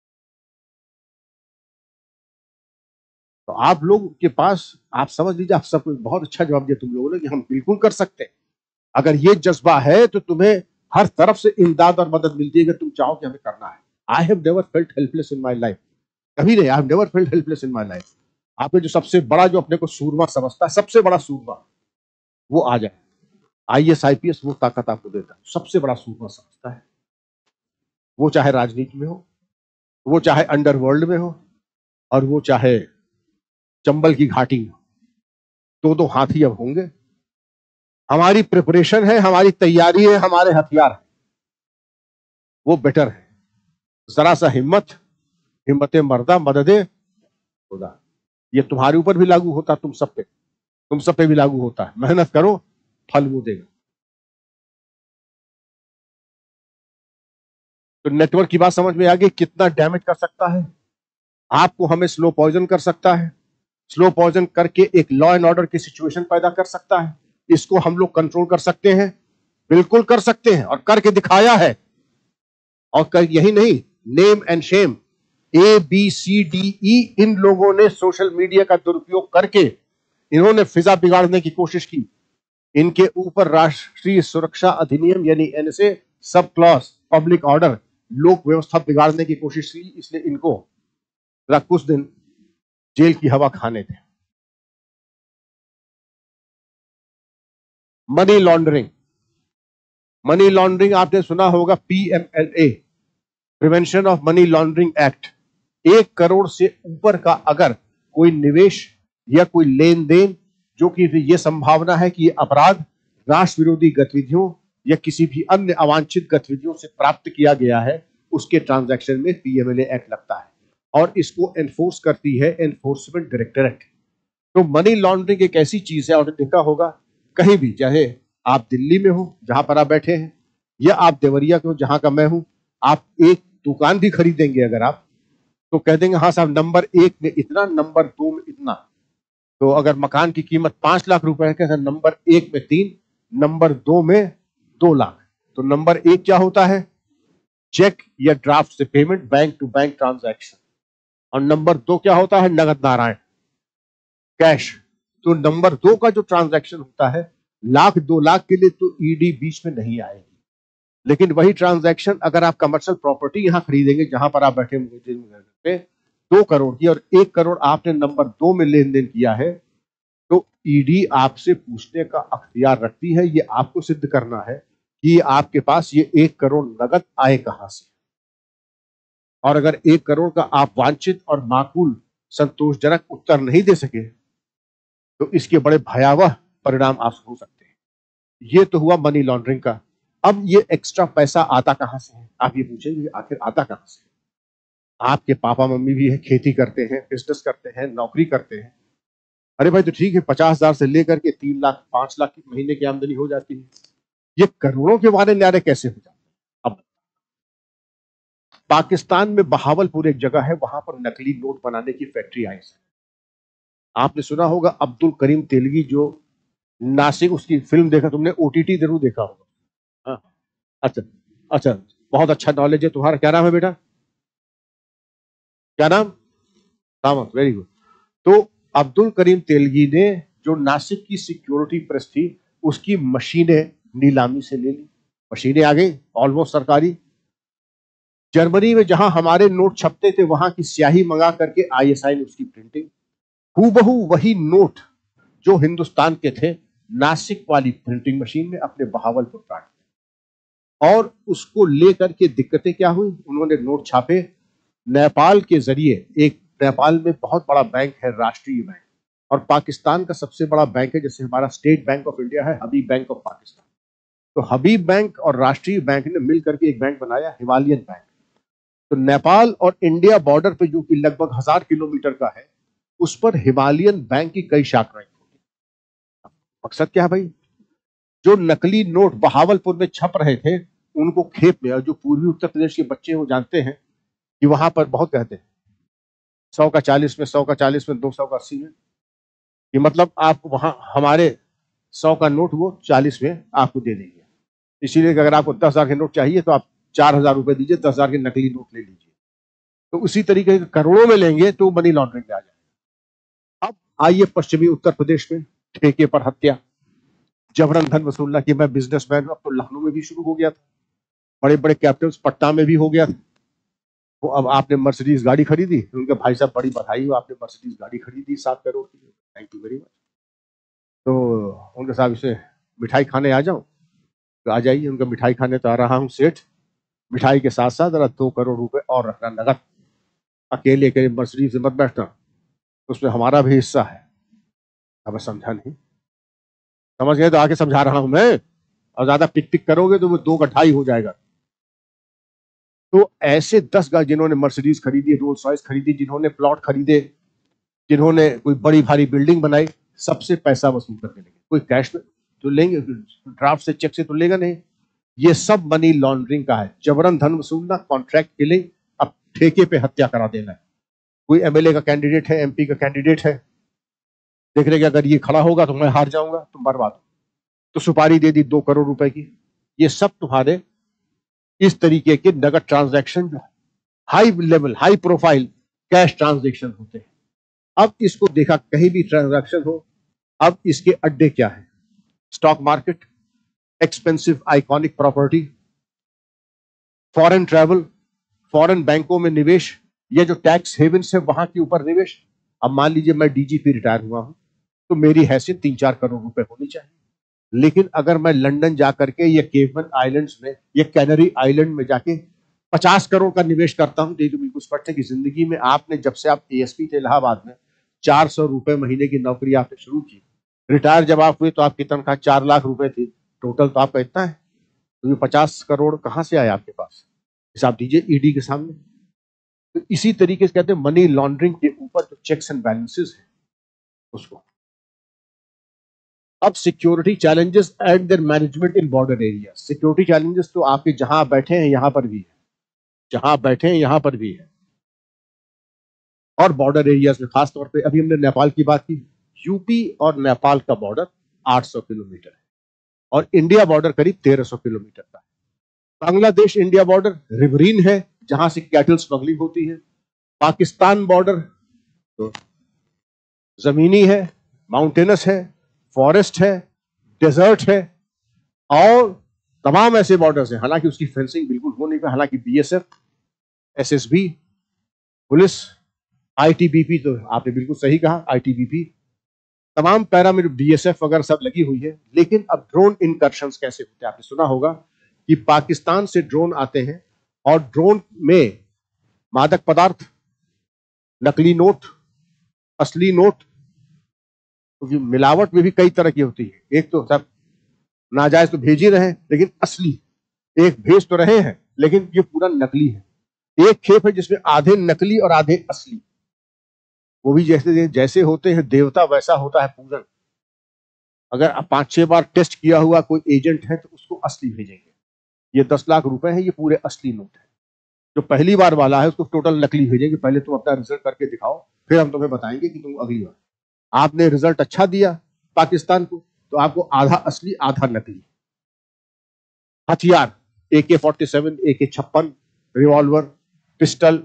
तो आप लोग के पास, आप समझ लीजिए, आप सब बहुत अच्छा जवाब दिया तुम लोगों ने कि हम बिल्कुल कर सकते हैं। अगर ये जज्बा है तो तुम्हें हर तरफ से इमदाद और मदद मिलती है अगर तुम चाहो कि हमें करना है। I have never felt helpless in my life, कभी नहीं। I have never felt helpless in my life. आपने जो सबसे बड़ा, जो अपने को सूरमा समझता है, सबसे बड़ा सूरमा, वो आ जाए। आईएएस आईपीएस वो ताकत आपको देता है, सबसे बड़ा सूरमा समझता है। वो चाहे राजनीति में हो, वो चाहे अंडरवर्ल्ड में हो, और वो चाहे चंबल की घाटी में, दो हाथी अब होंगे। हमारी प्रिपरेशन है, हमारी तैयारी है, हमारे हथियार है, वो बेटर है। जरा सा हिम्मत, हिम्मते मर्दा मददे खुदा, ये तुम्हारे ऊपर भी लागू होता, तुम सब पे भी लागू होता है। मेहनत करो, फल वो देगा। तो नेटवर्क की बात समझ में आ गई, कितना डैमेज कर सकता है आपको, हमें स्लो पॉइजन कर सकता है, स्लो पॉइजन करके एक लॉ एंड ऑर्डर की सिचुएशन पैदा कर सकता है। इसको हम लोग कंट्रोल कर सकते हैं, बिल्कुल कर सकते हैं, और करके दिखाया है। और यही नहीं, नेम एंड शेम, ABCDE, इन लोगों ने सोशल मीडिया का दुरुपयोग करके इन्होंने फिजा बिगाड़ने की कोशिश की। इनके ऊपर राष्ट्रीय सुरक्षा अधिनियम यानी NSA sub clause, public order, लोक व्यवस्था बिगाड़ने की कोशिश की, इसलिए इनको कुछ दिन जेल की हवा खाने थे। मनी लॉन्ड्रिंग, मनी लॉन्ड्रिंग आपने सुना होगा, PMLA, prevention of money laundering act. 1 crore से ऊपर का अगर कोई निवेश या कोई लेन देन, जो कि यह संभावना है कि यह अपराध राष्ट्र विरोधी गतिविधियों या किसी भी अन्य अवांछित गतिविधियों से प्राप्त किया गया है, उसके ट्रांजैक्शन में PMLA एक्ट लगता है, और इसको एनफोर्स करती है एनफोर्समेंट डायरेक्टरेट। तो मनी लॉन्ड्रिंग एक ऐसी चीज है, आपने देखा होगा कहीं भी, चाहे आप दिल्ली में हो जहां पर आप बैठे हैं, या आप देवरिया के हो जहां का मैं हूं, आप एक दुकान भी खरीदेंगे अगर आप, तो कह देंगे हाँ साहब नंबर 1 में इतना, नंबर 2 में इतना। तो अगर मकान की कीमत 5 लाख रुपए है, कैसे नंबर 1 में 3, नंबर 2 में 2 लाख। तो नंबर 1 क्या होता है, चेक या ड्राफ्ट से payment, bank to bank transaction, और नंबर 2 क्या होता है, नगद नारायण, कैश। तो नंबर 2 का जो ट्रांजैक्शन होता है, 1,00,000 2 लाख के लिए, तो ईडी बीच में नहीं आएगी। लेकिन वही ट्रांजैक्शन अगर आप कमर्शियल प्रॉपर्टी यहां खरीदेंगे जहां पर आप बैठे पे 2 करोड़ की, और 1 करोड़ आपने नंबर 2 में लेन देन किया है, तो ईडी आपसे पूछने का अख्तियार रखती है। ये आपको सिद्ध करना है कि आपके पास ये 1 करोड़ नगद आए कहां से, और अगर 1 करोड़ का आप वांछित और माकूल संतोषजनक उत्तर नहीं दे सके, तो इसके बड़े भयावह परिणाम आप हो सकते हैं। ये तो हुआ मनी लॉन्ड्रिंग का। अब ये एक्स्ट्रा पैसा आता कहां से है, आप ये पूछेंगे आखिर आता कहां से। आपके पापा मम्मी भी है, खेती करते हैं, बिजनेस करते हैं, नौकरी करते हैं। अरे भाई तो ठीक है, 50,000 से लेकर के 3 लाख 5 लाख की महीने की आमदनी हो जाती है, ये करोड़ों के वाले न्यारे कैसे हो जाते हैं। अब पाकिस्तान में बहावलपुर एक जगह है, वहां पर नकली नोट बनाने की फैक्ट्री आई है। आपने सुना होगा अब्दुल करीम तेलगी, जो नासिक, उसकी फिल्म देखा तुमने, OTT जरूर देखा होगा। हाँ, अच्छा अच्छा, बहुत अच्छा नॉलेज है तुम्हारा। क्या नाम है बेटा, क्या नाम, सामंत, वेरी गुड। तो अब्दुल करीम तेलगी ने जो नासिक की सिक्योरिटी प्रेस थी, उसकी मशीनें नीलामी से ले ली। मशीनें आ गई ऑलमोस्ट सरकारी। जर्मनी में जहां हमारे नोट छपते थे, वहां की स्याही मंगा करके ISI ने उसकी प्रिंटिंग, हूबहू वही नोट जो हिंदुस्तान के थे, नासिक वाली प्रिंटिंग मशीन में अपने बहावलपुर प्लांट। और उसको लेकर के दिक्कतें क्या हुई, उन्होंने नोट छापे। नेपाल के जरिए, एक नेपाल में बहुत बड़ा बैंक है राष्ट्रीय बैंक, और पाकिस्तान का सबसे बड़ा बैंक है, जैसे हमारा स्टेट बैंक ऑफ इंडिया है, हबीब बैंक ऑफ पाकिस्तान। तो हबीब बैंक और राष्ट्रीय बैंक ने मिलकर के एक बैंक बनाया, हिमालयन बैंक। तो नेपाल और इंडिया बॉर्डर पे, जो कि लगभग 1000 किलोमीटर का है, उस पर हिमालयन बैंक की कई शाखाएं होंगी। मकसद क्या है भाई, जो नकली नोट बहावलपुर में छप रहे थे उनको खेप में, और जो पूर्वी उत्तर प्रदेश के बच्चे वो जानते हैं कि वहां पर बहुत कहते हैं 100 का 40 में, 100 का 40 में, 200 का 80 में, कि मतलब आप वहां हमारे 100 का नोट वो 40 में आपको दे देंगे। इसीलिए अगर आपको 10,000 के नोट चाहिए तो आप 4,000 रुपए दीजिए, 10,000 के नकली नोट ले लीजिए। तो उसी तरीके से करोड़ों में लेंगे तो मनी लॉन्ड्रिंग में आ जाएगा। अब आइए पश्चिमी उत्तर प्रदेश में ठेके पर हत्या, जबरन धन वसूलना, कि मैं बिजनेसमैन हूं। अब तो लखनऊ में भी शुरू हो गया था, बड़े बड़े कैपिटल्स, पटना में भी हो गया था। वो अब आपने मर्सिडीज गाड़ी खरीदी, उनके भाई साहब बड़ी बधाई हो, आपने मर्सिडीज गाड़ी खरीदी 7 करोड़ की, थैंक यू वेरी मच। तो उनके साहब इसे मिठाई खाने आ जाऊं, तो आ जाइए, उनका मिठाई खाने तो आ रहा हूँ सेठ, मिठाई के साथ साथ जरा 2 करोड़ रुपए और रखना नगद, अकेले के मर्सिडीज से मत बैठना, उसमें हमारा भी हिस्सा है। अब समझा नहीं, समझ गए तो आके समझा रहा हूं मैं, और ज्यादा पिक पिक करोगे तो वो 2 का 2.5 हो जाएगा। तो ऐसे 10 गांव जिन्होंने मर्सिडीज खरीदी, रोल्स रॉयस खरीदी, जिन्होंने प्लॉट खरीदे, जिन्होंने कोई बड़ी भारी बिल्डिंग बनाई, सबसे पैसा वसूल करने लगे। कोई कैश में तो लेंगे, ड्राफ्ट से, चेक से तो लेगा नहीं। ये सब मनी लॉन्ड्रिंग का है, जबरन धन वसूलना, कॉन्ट्रैक्ट किलिंग, अब ठेके पे हत्या करा देना है। कोई एमएलए का कैंडिडेट है, एमपी का कैंडिडेट है, देख रहे कि अगर ये खड़ा होगा तो मैं हार जाऊंगा, तुम बर्बाद हो, तो सुपारी दे दी 2 करोड़ रुपए की। ये सब तुम्हारे इस तरीके के नगद ट्रांजैक्शन जो है, high level, high profile cash transaction होते हैं। अब इसको देखा, कहीं भी ट्रांजैक्शन हो, अब इसके अड्डे क्या है, stock market, expensive iconic property, foreign travel, foreign बैंकों में निवेश, ये जो टैक्स हेवन्स है वहां के ऊपर निवेश। अब मान लीजिए मैं डीजीपी रिटायर हुआ हूं, तो मेरी हैसियत 3-4 करोड़ रुपए होनी चाहिए। लेकिन अगर मैं लंदन जाकर के या केमन आइलैंड्स में या कैनरी आइलैंड में जाके 50 करोड़ का निवेश करता हूं, तो ये तो बिल्कुल स्पष्ट है कि जिंदगी में आपने, जब से आप एएसपी थे इलाहाबाद में, 400 रुपए महीने की नौकरी आपने शुरू की, रिटायर जब आप हुए तो आपकी तनख्वाह 4 लाख रुपए थी टोटल, तो आपका इतना है, तो ये 50 करोड़ कहां से आए आपके पास, हिसाब दीजिए ईडी के सामने। तो इसी तरीके से कहते हैं मनी लॉन्ड्रिंग के ऊपर जो चेक्स एंड बैलेंसेस है उसको। अब security challenges and their management in border area. Security challenges तो आपके जहां बैठे हैं यहां पर भी है, जहां बैठे हैं यहां पर भी है, और बॉर्डर एरियाज में खास तौर पे, अभी हमने नेपाल की बात की, यूपी और नेपाल का बॉर्डर 800 किलोमीटर है, और इंडिया बॉर्डर करीब 1300 किलोमीटर का है। बांग्लादेश इंडिया बॉर्डर रिवरीन है, जहां से कैटल स्मगलिंग होती है। पाकिस्तान बॉर्डर तो जमीनी है, माउंटेनस है, फॉरेस्ट है, डेजर्ट है, और तमाम ऐसे बॉर्डर्स हैं। हालांकि उसकी फेंसिंग बिल्कुल हो नहीं पाई, हालांकि बीएसएफ, एसएसबी, पुलिस, आईटीबीपी, तो आपने बिल्कुल सही कहा, आईटीबीपी, तमाम पैरामिलिट्री, बीएसएफ वगैरह सब लगी हुई है। लेकिन अब ड्रोन इनकर्शंस कैसे होते हैं, आपने सुना होगा कि पाकिस्तान से ड्रोन आते हैं, और ड्रोन में मादक पदार्थ, नकली नोट, असली नोट, क्योंकि मिलावट में भी कई तरह की होती है। एक तो सब नाजायज तो भेज ही रहे हैं, लेकिन असली एक भेज तो रहे हैं, लेकिन ये पूरा नकली है। एक खेप है जिसमें आधे नकली और आधे असली, वो भी जैसे जैसे होते हैं देवता वैसा होता है पूजन। अगर 5-6 बार टेस्ट किया हुआ कोई एजेंट है तो उसको असली भेजेंगे। ये 10 लाख रुपए है, ये पूरे असली नोट है। जो पहली बार वाला है उसको टोटल नकली भेजेंगे, पहले तुम अपना रिजल्ट करके दिखाओ, फिर हम तुम्हें बताएंगे कि तुम अगली बार। आपने रिजल्ट अच्छा दिया पाकिस्तान को, तो आपको आधा असली आधा नकली। हथियार, AK-47, AK-56, रिवॉल्वर, पिस्टल,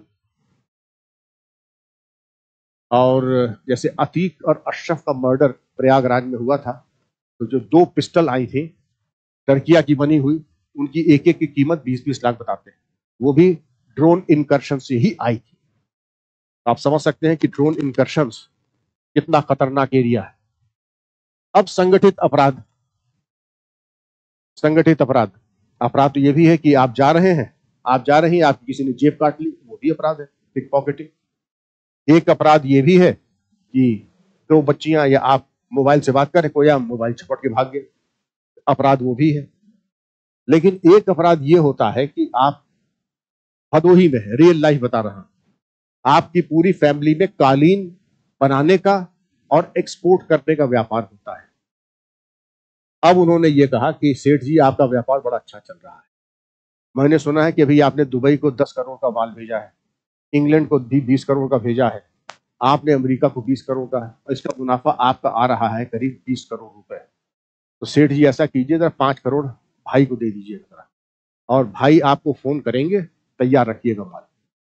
और जैसे अतीक और अशरफ का मर्डर प्रयागराज में हुआ था, तो जो 2 पिस्टल आई थी टर्किया की बनी हुई, उनकी एक एक की कीमत 20-20 लाख बताते हैं, वो भी ड्रोन इनकर्शन से ही आई थी। आप समझ सकते हैं कि ड्रोन इनकर्शन कितना खतरनाक एरिया है। अब संगठित अपराध, संगठित अपराध, अपराध तो ये भी है कि आप जा रहे हैं, आपकी किसी ने जेब काट ली, वो भी अपराध है, पिक पॉकेटिंग। एक अपराध ये भी है कि दो बच्चियां या आप मोबाइल से बात करें, कोई आप मोबाइल छपट के भाग गए, अपराध वो भी है। लेकिन एक अपराध ये होता है कि आप भदोही में है, रियल लाइफ बता रहा हूं, आपकी पूरी फैमिली में कालीन बनाने का और एक्सपोर्ट करने का व्यापार होता है। अब उन्होंने ये कहा कि सेठ जी आपका व्यापार बड़ा अच्छा चल रहा है, मैंने सुना है कि अभी आपने दुबई को 10 करोड़ का माल भेजा है, इंग्लैंड को 20 करोड़ का भेजा है, आपने अमेरिका को 20 करोड़ का है, और इसका मुनाफा आपका आ रहा है करीब 20 करोड़ रुपए। तो सेठ जी ऐसा कीजिए, जरा 5 करोड़ भाई को दे दीजिए जरा, और भाई आपको फोन करेंगे, तैयार रखिएगा माल।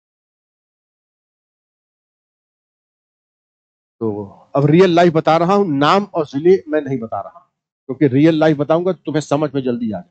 तो अब रियल लाइफ बता रहा हूं, नाम और जिले मैं नहीं बता रहा, क्योंकि रियल लाइफ बताऊंगा तो तुम्हें समझ में जल्दी आ जाए।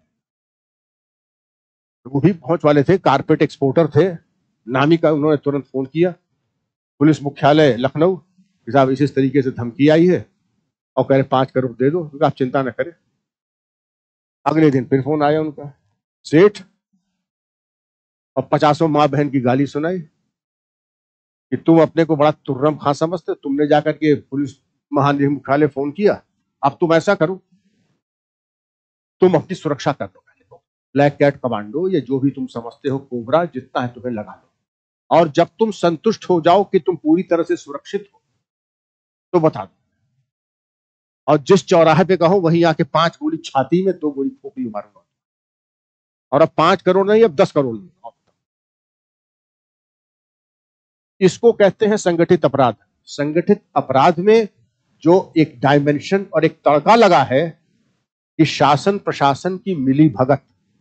वो भी पहुंच वाले थे, कारपेट एक्सपोर्टर थे, नामी का, उन्होंने तुरंत फोन किया पुलिस मुख्यालय लखनऊ, साहब इस तरीके से धमकी आई है और कह रहे 5 करोड़ दे दो। आप चिंता न करें। अगले दिन फिर फोन आया उनका, सेठ, और 50 माँ बहन की गाली सुनाई कि तुम अपने को बड़ा तुर्रम खां समझते, तुमने जाकर के पुलिस महानिदेशक मुख्यालय फोन किया, अब तुम ऐसा करो, तुम अपनी सुरक्षा कर लो, पहले तो ब्लैक कैट कमांडो या जो भी तुम समझते हो, कोबरा जितना है तुम्हें लगा लो, और जब तुम संतुष्ट हो जाओ कि तुम पूरी तरह से सुरक्षित हो तो बता दो, और जिस चौराहे पे कहो वहीं आके 5 गोली छाती में, 2 गोली खोपड़ी मारूंगा, और अब 5 करोड़ नहीं, अब 10 करोड़ नहीं। इसको कहते हैं संगठित अपराध। संगठित अपराध में जो एक डायमेंशन और एक तड़का लगा है कि शासन प्रशासन की मिली भगत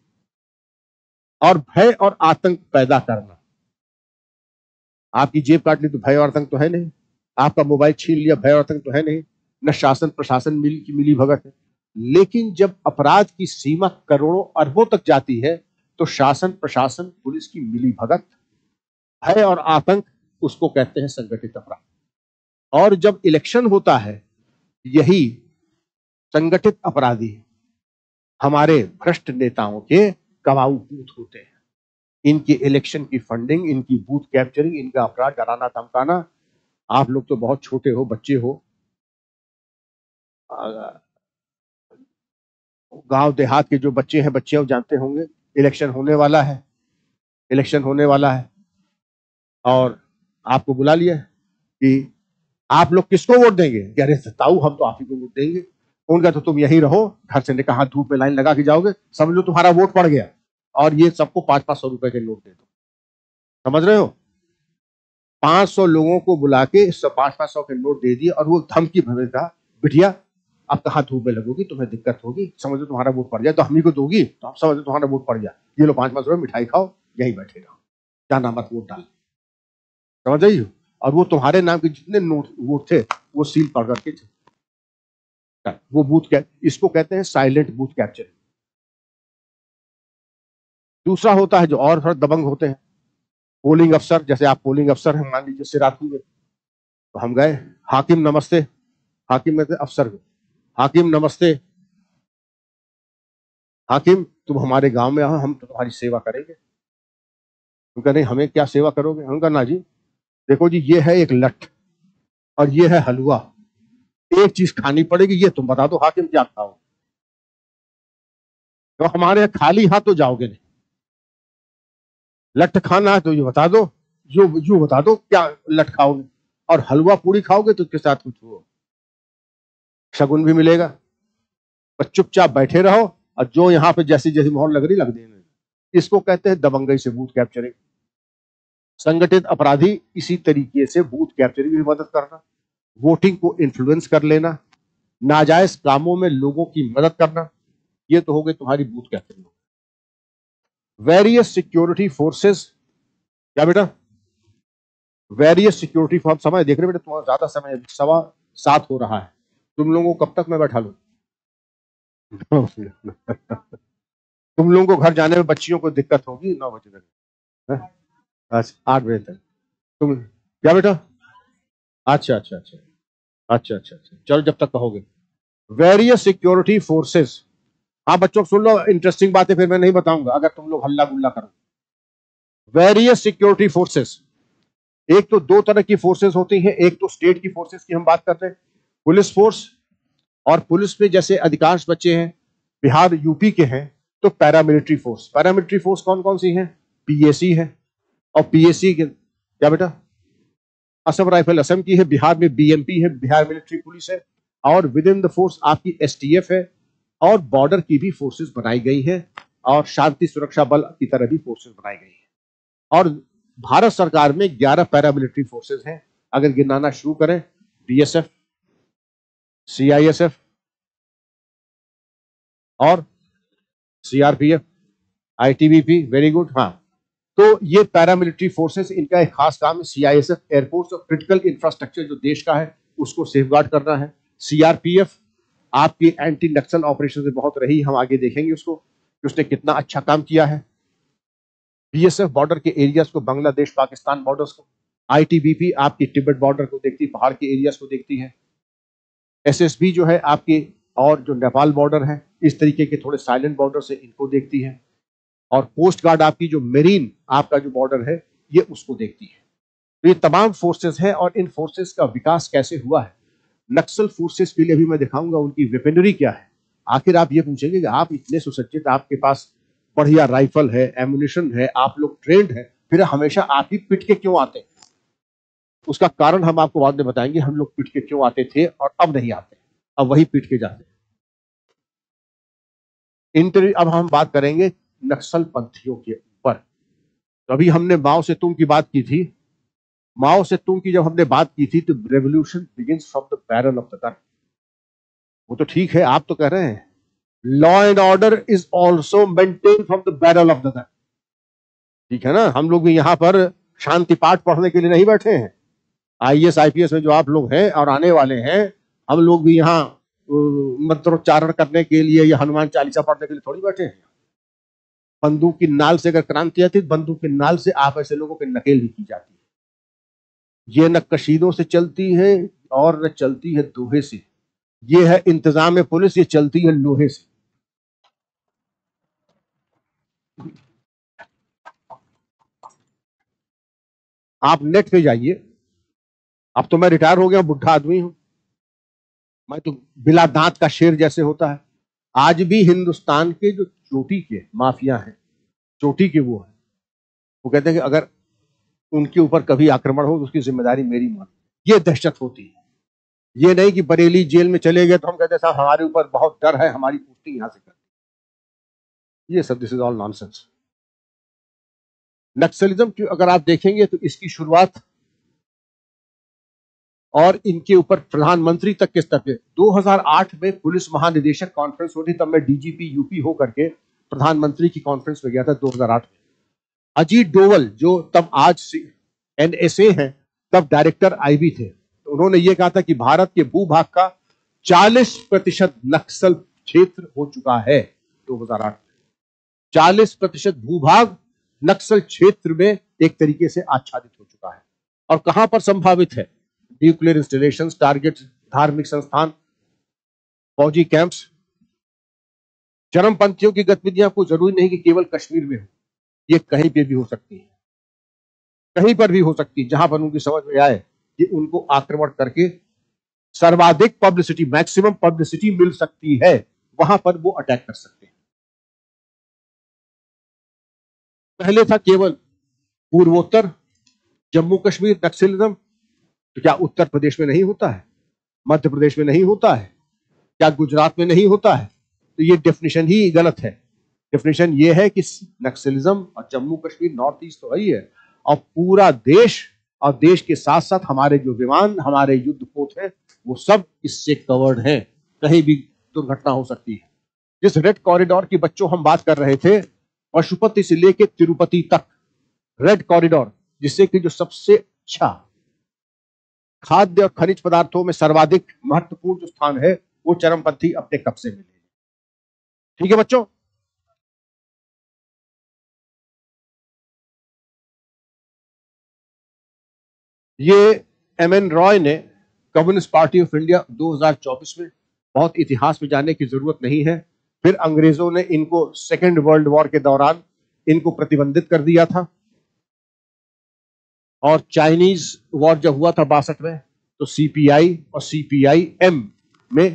और भय और आतंक पैदा करना। आपकी जेब काट ली तो भय और आतंक तो है नहीं, आपका मोबाइल छीन लिया, भय और आतंक तो है नहीं, न शासन प्रशासन की मिली भगत है। लेकिन जब अपराध की सीमा करोड़ों अरबों तक जाती है तो शासन प्रशासन पुलिस की मिली भगत, भय और आतंक, उसको कहते हैं संगठित अपराध। और जब इलेक्शन होता है, यही संगठित अपराधी हमारे भ्रष्ट नेताओं के कमाऊ पूत होते हैं। इनकी इलेक्शन की फंडिंग, इनकी बूथ कैप्चरिंग, इनका अपराध डराना धमकाना। आप लोग तो बहुत छोटे हो, बच्चे हो, गांव देहात के जो बच्चे हैं, बच्चे वो जानते होंगे, इलेक्शन होने वाला है, इलेक्शन होने वाला है, और आपको बुला लिया कि आप लोग किसको वोट देंगे? अरे ताऊ हम तो आप ही को वोट देंगे। उनका तो तुम यही रहो, घर से निकल, हाथ धूप में लाइन लगा के जाओगे, समझ लो तुम्हारा वोट पड़ गया, और ये सबको 500-500 रुपए के नोट दे दो। समझ रहे हो? 500 लोगों को बुला के 500-500 के नोट दे दिए, और वो धमकी भरे था, बिटिया आप कहाँ धूप में लगोगी, तुम्हें दिक्कत होगी, समझ लो तुम्हारा वोट पड़ जाए तो हम ही को दोगी, तो आप समझ लो तुम्हारा वोट पड़ जाए, ये लो 500 रुपए मिठाई खाओ, यही बैठे रहो, जाना मत वोट डाल। समझ रही हो? और वो तुम्हारे नाम के जितने नोट वोट थे वो सील पड़ करके थे। वो बूथ इसको कहते हैं साइलेंट बूथ कैप्चरिंग। दूसरा होता है जो और थोड़ा दबंग होते हैं, पोलिंग अफसर। जैसे आप पोलिंग अफसर हैं, मान लीजिए सिराथू में, तो हम गए, हाकिम नमस्ते, हाकिम में अफसर को, हाकिम नमस्ते, हाकिम तुम हमारे गांव में आओ, हम तो तुम्हारी सेवा करेंगे। उनका नहीं, हमें क्या सेवा करोगे? उनका ना जी, देखो जी ये है एक लठ और ये है हलवा, एक चीज खानी पड़ेगी, ये तुम बता दो हाकिम क्या खाओ। तो हमारे खाली हाथ तो जाओगे नहीं, लठ खाना है तो ये बता दो, यू बता दो क्या लठ खाओगे, और हलवा पूरी खाओगे तो उसके साथ कुछ हो शगुन भी मिलेगा। पर चुपचाप बैठे रहो, और जो यहाँ पे जैसी जैसी मोहर लग रही लग देने। इसको कहते हैं दबंगई से बूथ कैप्चरिंग। संगठित अपराधी इसी तरीके से बूथ कैप्चरिंग में मदद करना, वोटिंग को इन्फ्लुएंस कर लेना, नाजायज कामों में लोगों की मदद करना, ये तो हो गई तुम्हारी booth capturing. Various security forces, क्या बेटा? वेरियस सिक्योरिटी फोर्स, समय देख रहे बेटा, तुम्हारा ज्यादा समय 7:15 हो रहा है, तुम लोगों को कब तक मैं बैठा लूं? तुम लोगों को घर जाने में बच्चियों को दिक्कत होगी 9 बजे तक, अच्छा 8 बजे तक। तुम क्या बेटा? अच्छा अच्छा अच्छा अच्छा अच्छा अच्छा, चलो जब तक कहोगे। वेरियस सिक्योरिटी फोर्सेस हाँ बच्चों सुन लो, इंटरेस्टिंग बात है, फिर मैं नहीं बताऊंगा अगर तुम लोग हल्ला गुल्ला करो। वेरियस सिक्योरिटी फोर्सेस, एक तो दो तरह की फोर्सेस होती हैं, एक तो स्टेट की फोर्सेस की हम बात करते हैं, पुलिस फोर्स, और पुलिस में जैसे अधिकांश बच्चे हैं बिहार यूपी के हैं, तो पैरामिलिट्री फोर्स। पैरामिलिट्री फोर्स कौन कौन सी है? पीएसी है, और पीएसी के क्या बेटा, असम राइफल असम की है, बिहार में बीएमपी है, बिहार मिलिट्री पुलिस है, और विद इन द फोर्स आपकी एसटीएफ है, और बॉर्डर की भी फोर्सेस बनाई गई है, और शांति सुरक्षा बल की तरह भी फोर्सेस बनाई गई है। और भारत सरकार में 11 पैरामिलिट्री फोर्सेस हैं, अगर गिनाना शुरू करें, बीएसएफ, सीआईएसएफ और सीआरपीएफ, आईटीबीपी, वेरी गुड। हाँ, तो ये पैरामिलिट्री फोर्सेस, इनका एक खास काम है, सीआईएसएफ एयरफोर्स और क्रिटिकल इंफ्रास्ट्रक्चर जो देश का है उसको सेफगार्ड करना है। सीआरपीएफ आपकी एंटी नक्सल ऑपरेशन में बहुत रही, हम आगे देखेंगे उसको कि उसने कितना अच्छा काम किया है। बीएसएफ बॉर्डर के एरियाज को, बांग्लादेश पाकिस्तान बॉर्डर्स को। आईटीबीपी आपकी तिब्बत बॉर्डर को देखती है, पहाड़ के एरियाज को देखती है। एसएसबी जो है आपकी, और जो नेपाल बॉर्डर है, इस तरीके के थोड़े साइलेंट बॉर्डर से इनको देखती है। और कोस्ट गार्ड आपकी जो मेरीन आपका जो बॉर्डर है, ये उसको देखती है। तो ये तमाम फोर्सेस हैं, और इन फोर्सेस का विकास कैसे हुआ है, नक्सल फोर्सेस के लिए भी मैं दिखाऊंगा उनकी वेपनरी क्या है। आखिर आप ये पूछेंगे कि आप इतने सुसज्जित, आपके पास बढ़िया राइफल है, एम्युनिशन है, आप लोग ट्रेंड है, फिर हमेशा आप ही पिट के क्यों आते हैं? उसका कारण हम आपको बाद में बताएंगे, हम लोग पिट के क्यों आते थे और अब नहीं आते, अब वही पिट के जाते हैं। अब हम बात करेंगे नक्सल पंथियों के ऊपर। तो अभी हमने माओ से तुंग की बात की थी। माओ से तुंग की जब हमने बात की थी, तो revolution begins from the barrel of the gun. वो तो ठीक है, आप तो कह रहे हैं law and order is also maintain from the barrel of the gun. ठीक है ना, हम लोग भी यहां पर शांति पाठ पढ़ने के लिए नहीं बैठे हैं। आईएएस आईपीएस में जो आप लोग हैं और आने वाले हैं, हम लोग भी यहाँ मंत्रोच्चारण करने के लिए या हनुमान चालीसा पढ़ने के लिए थोड़ी बैठे हैं। बंदूक की नाल से अगर क्रांति आती, बंदूक की नाल से आप ऐसे लोगों की नकेल भी की जाती है। ये न कशीदों से चलती है और न चलती है दोहे से। ये है इंतजाम पुलिस, ये चलती है लोहे से। आप नेट पे जाइए, अब तो मैं रिटायर हो गया, बुढ़ा आदमी हूं, मैं तो बिला दांत का शेर जैसे होता है। आज भी हिंदुस्तान के जो चोटी के माफिया हैं, चोटी के वो हैं, वो कहते हैं कि अगर उनके ऊपर कभी आक्रमण हो तो उसकी जिम्मेदारी मेरी मान। ये दहशत होती है। ये नहीं कि बरेली जेल में चले गए तो हम कहते साहब हमारे ऊपर बहुत डर है, हमारी पोस्टिंग यहां से कर। ये सब this is all nonsense. Naxalism की अगर आप देखेंगे तो इसकी शुरुआत और इनके ऊपर प्रधानमंत्री तक के स्तर पे 2008 में पुलिस महानिदेशक कॉन्फ्रेंस हुई थी, तब मैं डीजीपी यूपी हो करके प्रधानमंत्री की कॉन्फ्रेंस में गया था 2008 में। अजीत डोवल जो तब आज एनएसए हैं, तब डायरेक्टर आईबी थे, तो उन्होंने ये कहा था कि भारत के भूभाग का 40% नक्सल क्षेत्र हो चुका है 2008 में। 40% भूभाग नक्सल क्षेत्र में एक तरीके से आच्छादित हो चुका है। और कहां पर संभावित है? न्यूक्लियर इंस्टॉलेशन, टारगेट, धार्मिक संस्थान, फौजी कैंप्स। चरमपंथियों की गतिविधियां कोई जरूरी नहीं कि केवल कश्मीर में हो, ये कहीं पे भी हो सकती है, कहीं पर भी हो सकती है, जहां पर उनकी समझ में आए कि उनको आक्रमण करके सर्वाधिक पब्लिसिटी, मैक्सिमम पब्लिसिटी मिल सकती है, वहां पर वो अटैक कर सकते हैं। पहले था केवल पूर्वोत्तर जम्मू कश्मीर नक्सलिज्म, तो क्या उत्तर प्रदेश में नहीं होता है? मध्य प्रदेश में नहीं होता है? क्या गुजरात में नहीं होता है? तो ये डेफिनेशन ही गलत है। डेफिनेशन ये है कि नक्सलिज्म और जम्मू कश्मीर, नॉर्थ ईस्ट तो वही है, और पूरा देश, और देश के साथ साथ हमारे जो विमान, हमारे युद्धपोत हैं, वो सब इससे कवर्ड हैं। कहीं भी दुर्घटना हो सकती है। जिस रेड कॉरिडोर की बच्चों हम बात कर रहे थे, पशुपति से लेकर तिरुपति तक रेड कॉरिडोर, जिससे कि जो सबसे अच्छा खाद्य और खनिज पदार्थों में सर्वाधिक महत्वपूर्ण जो स्थान है, वो चरमपंथी अपने कब्जे में ले। ठीक है बच्चों, ये एमएन रॉय ने कम्युनिस्ट पार्टी ऑफ इंडिया 2024 में, बहुत इतिहास में जाने की जरूरत नहीं है, फिर अंग्रेजों ने इनको सेकेंड वर्ल्ड वॉर के दौरान इनको प्रतिबंधित कर दिया था। और चाइनीज वॉर जब हुआ था 62 में, तो सीपीआई और सीपीआईएम में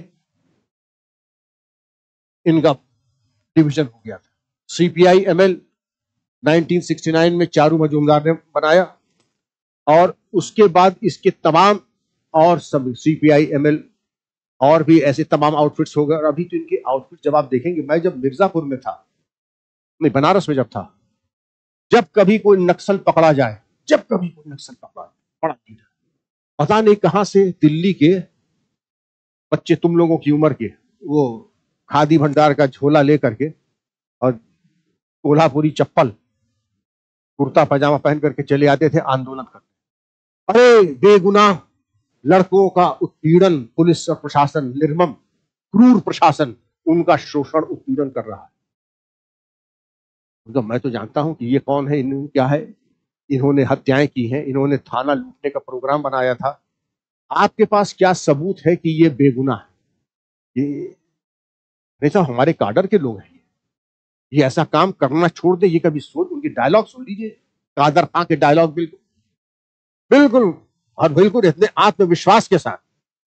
इनका डिवीजन हो गया था। सीपीआईएमएल 1969 में चारू मजूमदार ने बनाया, और उसके बाद इसके तमाम और सब सीपीआईएमएल और भी ऐसे तमाम आउटफिट्स हो गए। और अभी तो इनके आउटफिट जब आप देखेंगे, मैं जब मिर्जापुर में था, नहीं बनारस में जब था, जब कभी कोई नक्सल पकड़ा जाए, जब कभी कोई नक्सल पकड़ा जाए, बड़ा डर, पता नहीं कहां से दिल्ली के बच्चे तुम लोगों की उम्र के वो खादी भंडार का झोला लेकर के और कोल्हापुरी चप्पल कुर्ता पजामा पहन करके चले आते थे आंदोलन करने। अरे बेगुनाह लड़कों का उत्पीड़न, पुलिस और प्रशासन, निर्मम क्रूर प्रशासन उनका शोषण उत्पीड़न कर रहा है। तो मैं तो जानता हूं कि ये कौन है, इन्होंने क्या है, इन्होंने हत्याएं की हैं, इन्होंने थाना लूटने का प्रोग्राम बनाया था। आपके पास क्या सबूत है कि ये बेगुनाह है? ये नहीं साहब, हमारे काडर के लोग हैं, ये ऐसा काम करना छोड़ दे। ये कभी सोच, उनकी डायलॉग सुन लीजिए, कादर खां के डायलॉग, बिल्कुल बिल्कुल और बिल्कुल इतने आत्मविश्वास के साथ।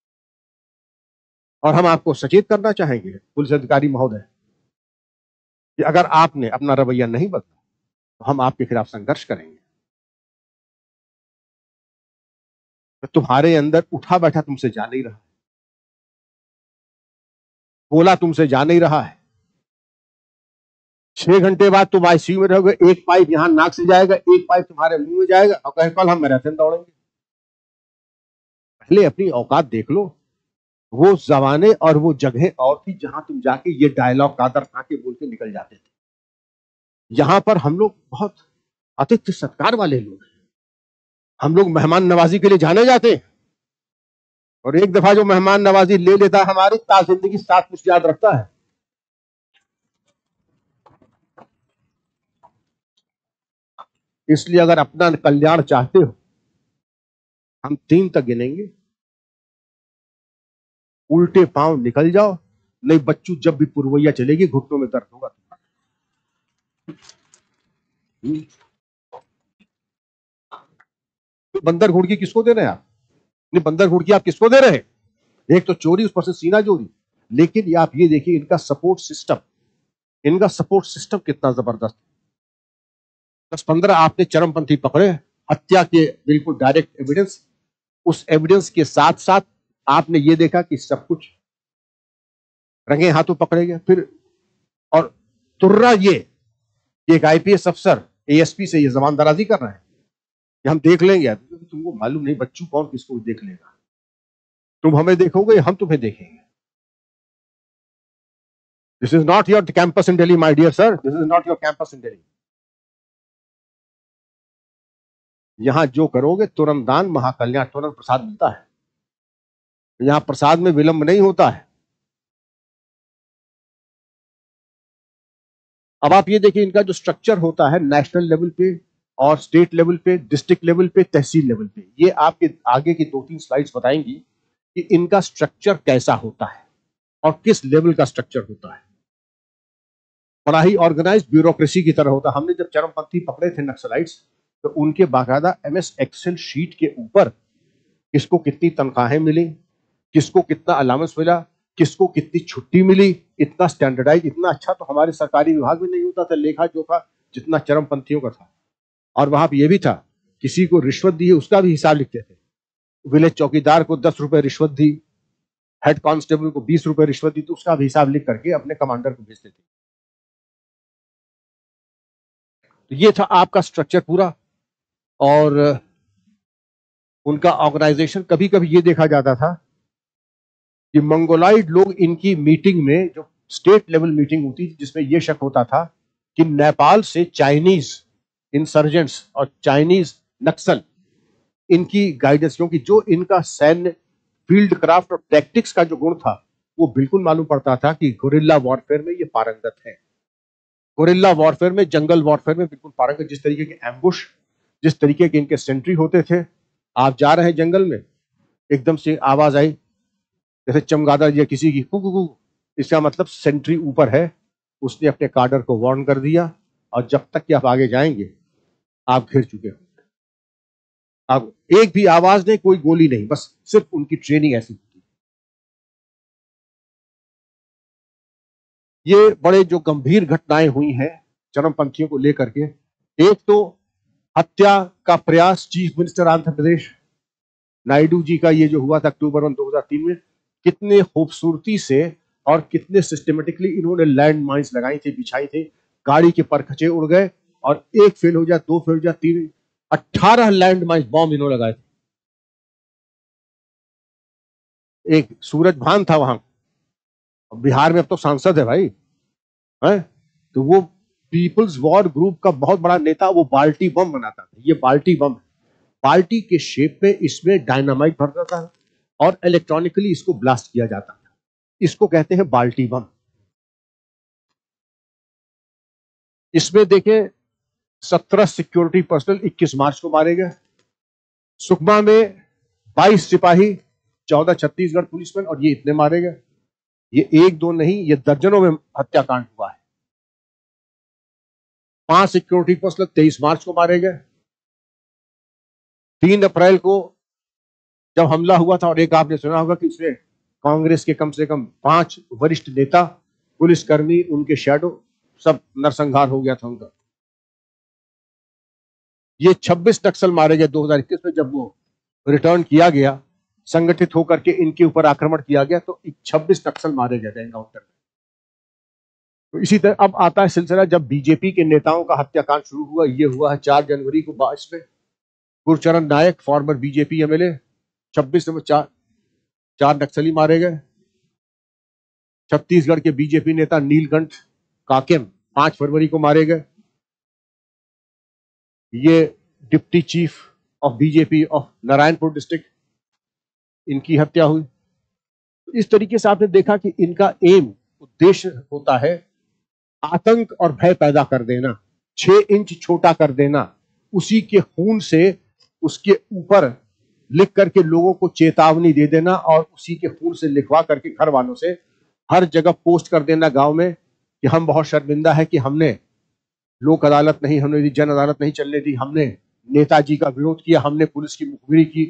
और हम आपको सचेत करना चाहेंगे पुलिस अधिकारी महोदय कि अगर आपने अपना रवैया नहीं बदला तो हम आपके खिलाफ संघर्ष करेंगे। तो तुम्हारे अंदर उठा बैठा तुमसे जा नहीं रहा, बोला तुमसे जा नहीं रहा है। 6 घंटे बाद तुम आईसीयू में रहोगे, एक पाइप यहां नाक से जाएगा, एक पाइप तुम्हारे मुंह में जाएगा, और कहे कल हम मैराथन दौड़ेंगे। पहले अपनी औकात देख लो। वो जमाने और वो जगह और थी जहां तुम जाके ये डायलॉग कादर खां के बोल के निकल जाते थे। यहां पर हम लोग बहुत आतिथ्य सत्कार वाले लोग हैं, हम लोग मेहमान नवाजी के लिए जाने जाते हैं, और एक दफा जो मेहमान नवाजी ले लेता है हमारी, ता जिंदगी साथ कुछ याद रखता है। इसलिए अगर अपना कल्याण चाहते हो, हम 3 तक गिनेंगे, उल्टे पांव निकल जाओ, नहीं बच्चू जब भी पुरवैया चलेगी घुटनों में दर्द होगा। बंदर घुड़की किसको दे रहे हैं आप? नहीं, बंदर घुड़की आप किसको दे रहे हैं? एक तो चोरी, उस पर से सीना चोरी। लेकिन ये आप ये देखिए, इनका सपोर्ट सिस्टम, इनका सपोर्ट सिस्टम कितना जबरदस्त। 10-15 आपने चरमपंथी पकड़े, हत्या के बिल्कुल डायरेक्ट एविडेंस। उस एविडेंस के साथ साथ आपने ये देखा कि सब कुछ रंगे हाथों पकड़े गए। फिर और तुर्रा ये एक आईपीएस अफसर एएसपी से ये जमानदराजी कर रहे हैं कि हम देख लेंगे। तुमको मालूम नहीं बच्चू कौन किसको देख लेगा, तुम हमें देखोगे, हम तुम्हें देखेंगे। This is not your campus in Delhi my dear sir, this is not your campus in Delhi. यहां जो करोगे तुरंत दान महाकल्याण तुरंत प्रसाद मिलता है। यहां प्रसाद में विलंब नहीं होता है। अब आप ये देखिए, इनका जो स्ट्रक्चर होता है नेशनल लेवल पे और स्टेट लेवल पे, डिस्ट्रिक्ट लेवल पे, तहसील लेवल पे, ये आपके आगे की 2-3 स्लाइड्स बताएंगी कि इनका स्ट्रक्चर कैसा होता है और किस लेवल का स्ट्रक्चर होता है। बड़ा ही ऑर्गेनाइज्ड ब्यूरोक्रेसी की तरह होता है। हमने जब चरमपंथी पकड़े थे नक्सलाइट्स, तो उनके बाकायदा एमएस एक्सेल शीट के ऊपर किसको कितनी तनख्वाहें मिली, किसको कितना अलाउंस मिला, किसको कितनी छुट्टी मिली, इतना स्टैंडर्डाइज, इतना अच्छा तो हमारे सरकारी विभाग में नहीं होता था लेखा जोखा जितना चरमपंथियों का था। और वहां पर यह भी था, किसी को रिश्वत दी है उसका भी हिसाब लिखते थे। विलेज चौकीदार को 10 रुपए रिश्वत दी, हेड कांस्टेबल को 20 रुपए रिश्वत दी, तो उसका भी हिसाब लिख करके अपने कमांडर को भेजते थे। तो ये था आपका स्ट्रक्चर पूरा। और उनका ऑर्गेनाइजेशन, कभी कभी ये देखा जाता था कि मंगोलाइड लोग इनकी मीटिंग में, जो स्टेट लेवल मीटिंग होती थी, जिसमें यह शक होता था कि नेपाल से चाइनीज इंसर्जेंट्स और चाइनीज नक्सल इनकी गाइडेंस, क्योंकि जो इनका सैन्य फील्ड क्राफ्ट और टैक्टिक्स का जो गुण था वो बिल्कुल मालूम पड़ता था कि गुरिल्ला वॉरफेयर में ये पारंगत है। गुरिल्ला वॉरफेयर में, जंगल वॉरफेयर में बिल्कुल पारंगत। जिस तरीके के एम्बुश, जिस तरीके के इनके सेंट्री होते थे, आप जा रहे हैं जंगल में, एकदम से आवाज आई जैसे चमगादड़ या किसी की, कुकू, इसका मतलब सेंट्री ऊपर है उसने अपने काडर को वार्न कर दिया, और जब तक कि आप आगे जाएंगे आप घिर चुके हो। अब एक भी आवाज नहीं, कोई गोली नहीं, बस सिर्फ उनकी ट्रेनिंग ऐसी होती है। ये बड़े जो गंभीर घटनाएं हुई हैं चरमपंथियों को लेकर के, एक तो हत्या का प्रयास चीफ मिनिस्टर आंध्र प्रदेश नायडू जी का, ये जो हुआ था अक्टूबर 2003 में, कितने खूबसूरती से और कितने सिस्टमेटिकली इन्होंने लैंड माइन्स लगाई थी, बिछाई थी, गाड़ी के परखचे उड़ गए, और एक फेल हो जाए, दो फेल हो जाए, तीन, 18 लैंड माइन्स बॉम्ब इन्होंने लगाए थे। एक सूरज भान था वहां, बिहार में अब तो सांसद है भाई, है? तो वो पीपल्स वॉर ग्रुप का बहुत बड़ा नेता, वो बाल्टी बम बनाता था। ये बाल्टी बम, बाल्टी के शेप में इसमें डायनामाइट भरता था और इलेक्ट्रॉनिकली इसको ब्लास्ट किया जाता था। इसको कहते हैं बाल्टी बम। इसमें देखें 17 सिक्योरिटी पर्सनल 21 मार्च को मारे गए। सुकमा में 22 सिपाही, 14 छत्तीसगढ़ पुलिसमैन, और ये इतने मारे गए। ये एक दो नहीं, ये दर्जनों में हत्याकांड हुआ है। 5 सिक्योरिटी पर्सनल 23 मार्च को मारे गए। 3 अप्रैल को जब हमला हुआ था, और एक आपने सुना होगा कि इसमें कांग्रेस के कम से कम 5 वरिष्ठ नेता, पुलिसकर्मी, उनके शैडो, सब नरसंहार हो गया था उनका। ये 26 नक्सल मारे गए 2021 में, जब वो रिटर्न किया गया, संगठित होकर के इनके ऊपर आक्रमण किया गया, तो 26 नक्सल मारे गए एनकाउंटर में। तो इसी तरह अब आता है सिलसिला जब बीजेपी के नेताओं का हत्याकांड शुरू हुआ। ये हुआ है 4 जनवरी को 22 में, Gurcharan Nayak former BJP MLA, 26 में 4 नक्सली मारे गए। छत्तीसगढ़ के बीजेपी नेता नीलकंठ काकेम 5 फरवरी को मारे गए। ये deputy chief of BJP of Narayanpur district, इनकी हत्या हुई। तो इस तरीके से आपने देखा कि इनका एम, उद्देश्य होता है आतंक और भय पैदा कर देना, 6 इंच छोटा कर देना, उसी के खून से उसके ऊपर लिख करके लोगों को चेतावनी दे देना, और उसी के खून से लिखवा करके घर वालों से हर जगह पोस्ट कर देना गांव में कि हम बहुत शर्मिंदा है कि हमने लोक अदालत नहीं, हमने जन अदालत नहीं चलने दी, हमने नेताजी का विरोध किया, हमने पुलिस की मुखबिरी की।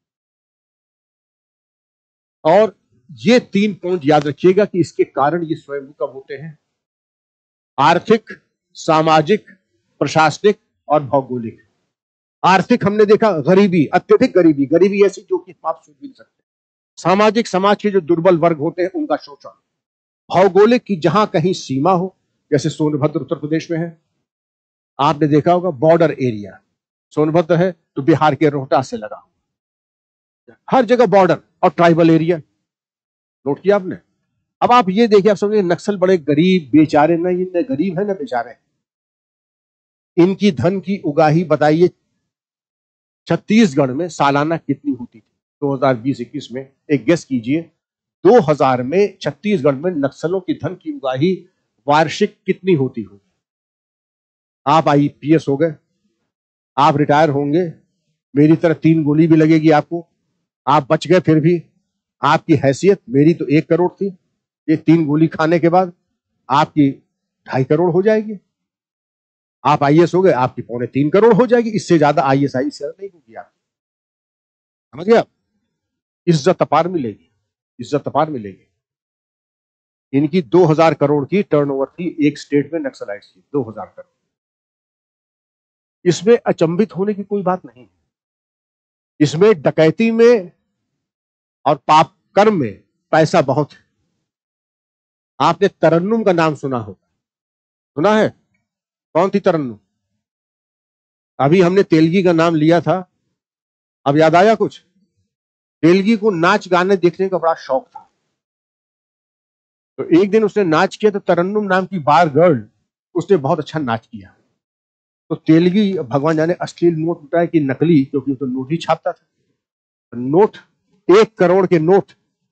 और ये 3 पॉइंट याद रखिएगा कि इसके कारण ये स्वयं कब होते हैं: आर्थिक, सामाजिक, प्रशासनिक और भौगोलिक। आर्थिक हमने देखा, गरीबी, अत्यधिक गरीबी, गरीबी ऐसी जो कि आप सोच भी नहीं सकते। सामाजिक, समाज के जो दुर्बल वर्ग होते हैं उनका शोषण। भौगोलिक की जहां कहीं सीमा हो, जैसे सोनभद्र उत्तर प्रदेश में है, आपने देखा होगा बॉर्डर एरिया, सोनभद्र है तो बिहार के रोहतास से लगा हुआ, हर जगह बॉर्डर और ट्राइबल एरिया। नोट किया आपने? अब आप ये देखिए, आप समझिए नक्सल बड़े गरीब बेचारे, ना ये गरीब है ना बेचारे, इनकी धन की उगाही बताइए छत्तीसगढ़ में सालाना कितनी होती थी 2020-21 में? एक गेस कीजिए, 2000 में छत्तीसगढ़ में नक्सलों की धन की उगाही वार्षिक कितनी होती होगी? आप आईपीएस हो गए, आप रिटायर होंगे, मेरी तरह 3 गोली भी लगेगी आपको, आप बच गए, फिर भी आपकी हैसियत, मेरी तो 1 करोड़ थी, ये 3 गोली खाने के बाद आपकी 2.5 करोड़ हो जाएगी। आप आईएएस हो गए, आपकी 2.25 करोड़ हो जाएगी। इससे ज्यादा आईएएस से नहीं होगी आपकी। समझ गए आप? इज्जत अपार मिलेगी, इज्जत अपार मिलेगी। इनकी 2000 करोड़ की टर्नओवर थी एक स्टेट में नक्सलाइट्स की, 2000 करोड़। इसमें अचंभित होने की कोई बात नहीं है। इसमें डकैती में और पाप कर्म में पैसा बहुत है। आपने तरन्नुम का नाम सुना होगा, सुना है? कौन थी तरन्नुम? अभी हमने तेलगी का नाम लिया था, अब याद आया कुछ? तेलगी को नाच गाने देखने का बड़ा शौक था, तो एक दिन उसने नाच किया, तो तरन्नुम नाम की बार गर्ल, उसने बहुत अच्छा नाच किया। तो तेलगी, भगवान जाने अश्लील नोट उठाए कि नकली, क्योंकि तो नोट ही छापता था। नोट, 1 करोड़ के नोट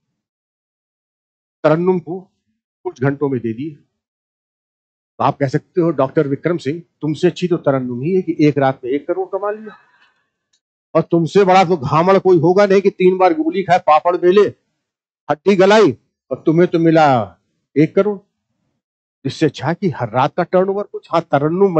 तरन्नुम को कुछ घंटों में दे दिए। तो आप कह सकते हो डॉक्टर विक्रम सिंह, तुमसे अच्छी तो तरन्नुम ही है कि एक रात में 1 करोड़ कमा लिया, और तुमसे बड़ा तो घामड़ कोई होगा नहीं कि 3 बार गोली खाए, पापड़ बेले, हड्डी गलाई, और तुम्हें तो मिला 1 करोड़। इससे अच्छा कि हर रात का टर्नओवर कुछ, हाँ तरन्नुम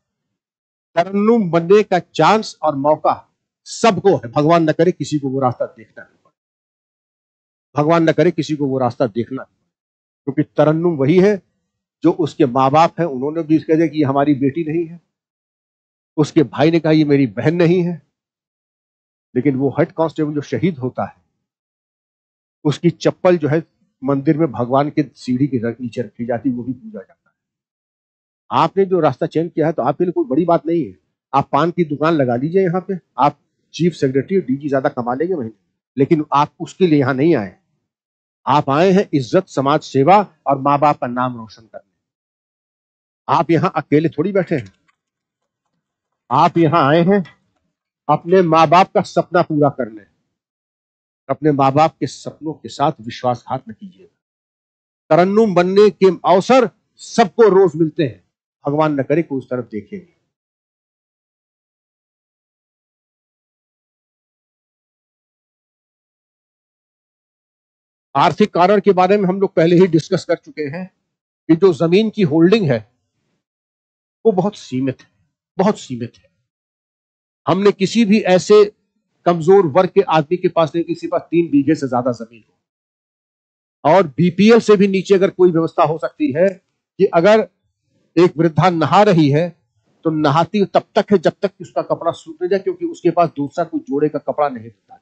बनने का चांस और मौका सबको है। भगवान न करे किसी को वो रास्ता देखना नहीं पड़े, भगवान न करे किसी को वो रास्ता देखना नहीं पड़े, क्योंकि तरन्नुम वही है जो उसके माँ बाप है, उन्होंने भी कह दिया कि ये हमारी बेटी नहीं है, उसके भाई ने कहा ये मेरी बहन नहीं है, लेकिन वो हेड कांस्टेबल जो शहीद होता है उसकी चप्पल जो है मंदिर में भगवान के सीढ़ी के नीचे रखी जाती, वो भी पूजा जाता है। आपने जो रास्ता चयन किया है तो आपके लिए कोई बड़ी बात नहीं है। आप पान की दुकान लगा लीजिए यहाँ पे, आप चीफ सेक्रेटरी डीजी ज्यादा कमा लेंगे महीने, लेकिन आप उसके लिए यहाँ नहीं आए। आप आए हैं इज्जत, समाज सेवा और माँ बाप का नाम रोशन करने। आप यहाँ अकेले थोड़ी बैठे हैं, आप यहाँ आए हैं अपने माँ बाप का सपना पूरा करने। अपने माँ बाप के सपनों के साथ विश्वासघात न कीजिएगा। तरन्नुम बनने के अवसर सबको रोज मिलते हैं, भगवान न करे कोई उस तरफ देखेंगे। आर्थिक कारण के बारे में हम लोग पहले ही डिस्कस कर चुके हैं कि जो जमीन की होल्डिंग है वो बहुत सीमित है, बहुत सीमित है। हमने किसी भी ऐसे कमजोर वर्ग के आदमी के पास नहीं, किसी पास 3 बीघे से ज्यादा जमीन हो, और बीपीएल से भी नीचे अगर कोई व्यवस्था हो सकती है कि अगर एक वृद्धा नहा रही है तो नहाती तब तक है जब तक कि उसका कपड़ा सूख न जाए, क्योंकि उसके पास दूसरा कोई जोड़े का कपड़ा नहीं होता।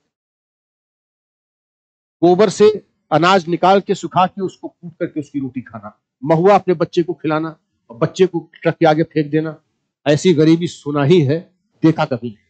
गोबर से अनाज निकाल के सुखा के उसको कूट करके उसकी रोटी खाना, महुआ अपने बच्चे को खिलाना और बच्चे को ट्रक के आगे फेंक देना, ऐसी गरीबी सुना ही है, देखा कभी नहीं।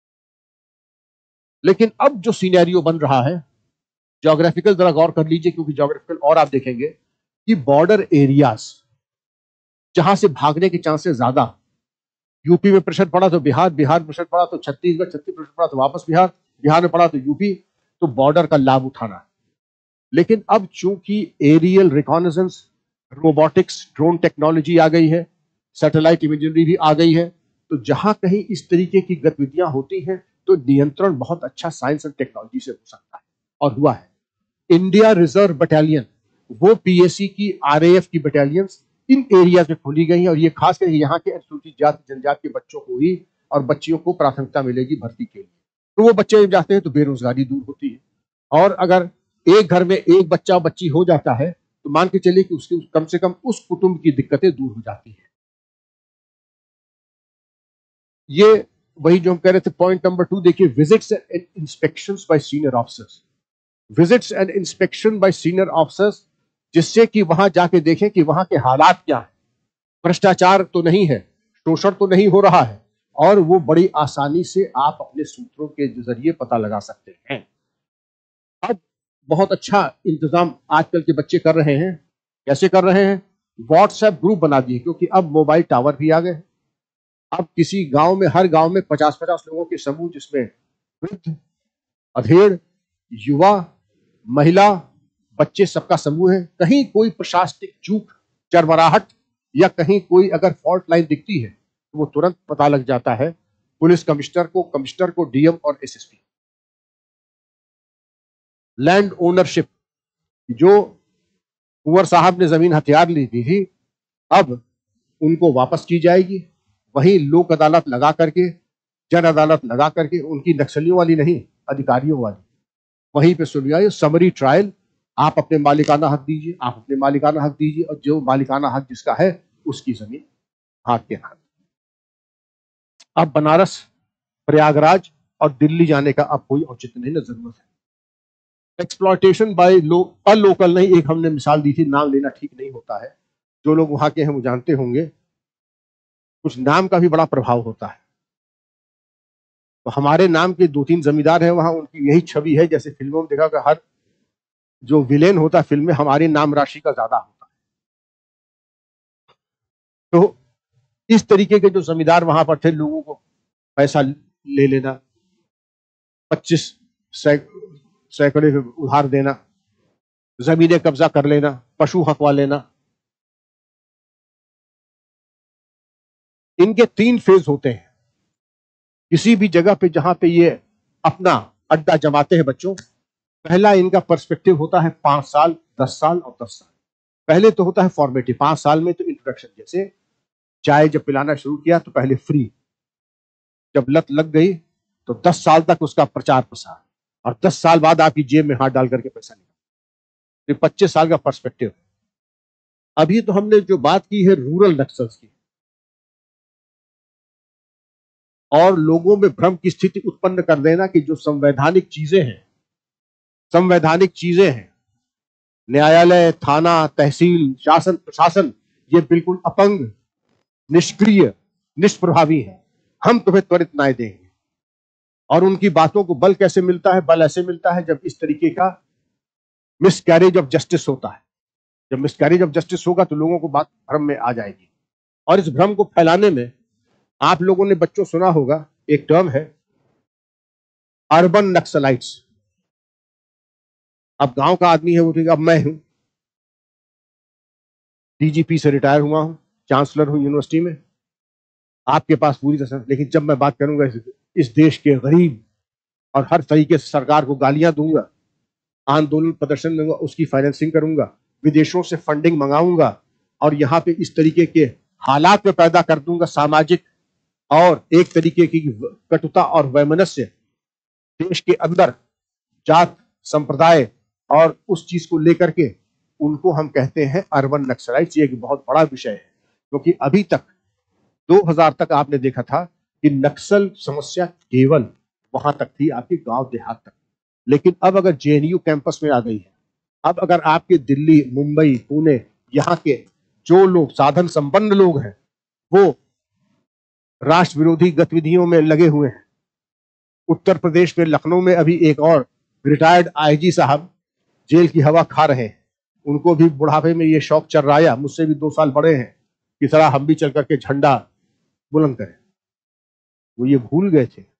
लेकिन अब जो सिनेरियो बन रहा है, ज्योग्राफिकल जरा गौर कर लीजिए, क्योंकि ज्योग्राफिकल और आप देखेंगे कि बॉर्डर एरियाज जहां से भागने के चांसेस ज्यादा, यूपी में प्रेशर पड़ा तो बिहार, बिहार में प्रेशर पड़ा तो छत्तीसगढ़, छत्तीसगढ़ प्रेशर पड़ा तो वापस बिहार, बिहार में पड़ा तो यूपी, तो बॉर्डर का लाभ उठाना है। लेकिन अब चूंकि aerial reconnaissance, robotics, drone technology आ गई है, सैटेलाइट इमेजरी भी आ गई है, तो जहां कहीं इस तरीके की गतिविधियां होती हैं तो नियंत्रण बहुत अच्छा साइंस एंड टेक्नोलॉजी से हो सकता है, और हुआ है। इंडिया रिजर्व बटालियन, वो पीएसी की, आरएएफ की बटालियंस इन एरियाज में खोली गई हैं, और ये खास करके यहाँ के अनुसूचित जाति जनजाति के बच्चों को ही और बच्चियों को प्राथमिकता मिलेगी भर्ती के लिए। तो वो बच्चे जब जाते हैं तो बेरोजगारी दूर होती है, और अगर एक घर में एक बच्चा बच्ची हो जाता है तो मान के चलिए कि उसके कम से कम उस कुटुंब की दिक्कतें दूर हो जाती हैं। ये वही जो हम कह रहे थे, पॉइंट नंबर 2 देखिए, visits and inspections by senior officers. Visits and inspection by senior officers, जिससे कि वहां जाके देखें कि वहां के हालात क्या है, भ्रष्टाचार तो नहीं है, शोषण तो नहीं हो रहा है, और वो बड़ी आसानी से आप अपने सूत्रों के जरिए पता लगा सकते हैं। अब बहुत अच्छा इंतजाम आजकल के बच्चे कर रहे हैं। कैसे कर रहे हैं? व्हाट्सएप ग्रुप बना दिए, क्योंकि अब मोबाइल टावर भी आ गए। अब किसी गांव में, हर गांव में 50-50 लोगों के समूह, जिसमें वृद्ध, अधेड़, युवा, महिला, बच्चे, सबका समूह है। कहीं कोई प्रशासनिक चूक, चरमराहट या कहीं कोई अगर फॉल्ट लाइन दिखती है तो वो तुरंत पता लग जाता है पुलिस कमिश्नर को, डीएम और एसएसपी। लैंड ओनरशिप, जो कुंवर साहब ने जमीन हथियार ली थी, अब उनको वापस की जाएगी। वही लोक अदालत लगा करके, जन अदालत लगा करके, उनकी नक्सलियों वाली नहीं, अधिकारियों वाली, वहीं पे सुनवाई, समरी ट्रायल। आप अपने मालिकाना हक दीजिए, आप अपने मालिकाना हक दीजिए, और जो मालिकाना हक जिसका है उसकी जमीन हाथ के हाथ। अब बनारस, प्रयागराज और दिल्ली जाने का अब कोई औचित्य नहीं, ना जरूरत है। एक्सप्लॉयटेशन बाय अलोकल नहीं, एक हमने मिसाल दी थी, नाम लेना ठीक नहीं होता है, जो लोग वहां के हैं वो जानते होंगे, कुछ नाम का भी बड़ा प्रभाव होता है। तो हमारे नाम के 2-3 जमींदार हैं वहां, उनकी यही छवि है, जैसे फिल्मों में देखा कि हर जो विलेन होता है फिल्म में, हमारी नाम राशि का ज्यादा होता है। तो इस तरीके के जो जमींदार वहां पर थे, लोगों को पैसा ले लेना, 25 सैकड़े उधार देना, जमीनें कब्जा कर लेना, पशु हकवा लेना, इनके 3 फेज होते हैं। किसी भी जगह पे जहां पे ये अपना अड्डा जमाते हैं बच्चों, पहला इनका पर्सपेक्टिव होता है 5 साल, 10 साल और 10 साल। पहले तो होता है फॉर्मेटिव, 5 साल में तो इंट्रोडक्शन, जैसे चाय जब पिलाना शुरू किया तो पहले फ्री, जब लत लग गई तो 10 साल तक उसका प्रचार प्रसार, और 10 साल बाद आपकी जेब में हाथ डाल करके पैसा निकाल, 25 साल का पर्सपेक्टिव। अभी तो हमने जो बात की है रूरल नक्सल्स की, और लोगों में भ्रम की स्थिति उत्पन्न कर देना कि जो संवैधानिक चीजें हैं, न्यायालय, थाना, तहसील, शासन, प्रशासन, ये बिल्कुल अपंग, निष्क्रिय, निष्प्रभावी है, हम तुम्हें त्वरित न्याय देंगे। और उनकी बातों को बल कैसे मिलता है? बल ऐसे मिलता है जब इस तरीके का मिसकैरेज ऑफ जस्टिस होता है। जब मिसकैरेज ऑफ जस्टिस होगा तो लोगों को बात भ्रम में आ जाएगी, और इस भ्रम को फैलाने में आप लोगों ने बच्चों सुना होगा, एक टर्म है अर्बन नक्सलाइट्स। अब गांव का आदमी है वो, ठीक है, अब मैं हूं डीजीपी से रिटायर हुआ हूं, चांसलर हूं यूनिवर्सिटी में, आपके पास पूरी तरह, लेकिन जब मैं बात करूंगा इस देश के गरीब और हर तरीके से सरकार को गालियां दूंगा, आंदोलन प्रदर्शन दूंगा, उसकी फाइनेंसिंग करूंगा, विदेशों से फंडिंग मंगाऊंगा, और यहाँ पे इस तरीके के हालात में पैदा कर दूंगा, सामाजिक और एक तरीके की कटुता और वैमनस्य देश के अंदर, जात संप्रदाय और उस चीज को लेकर के, उनको हम कहते हैं अर्बन नक्सलाइट्स। ये एक बहुत बड़ा विषय है, क्योंकि अभी तक 2000 तक आपने देखा था कि नक्सल समस्या केवल वहां तक थी, आपके गांव देहात तक, लेकिन अब अगर जेएनयू कैंपस में आ गई है, अब अगर आपके दिल्ली, मुंबई, पुणे, यहाँ के जो लोग साधन संपन्न लोग हैं वो राष्ट्र विरोधी गतिविधियों में लगे हुए हैं। उत्तर प्रदेश में लखनऊ में अभी एक और रिटायर्ड आईजी साहब जेल की हवा खा रहे हैं, उनको भी बुढ़ापे में ये शौक चल रहा, मुझसे भी 2 साल बड़े हैं, कि तरह हम भी चल करके झंडा बुलंद करें। वो ये भूल गए थे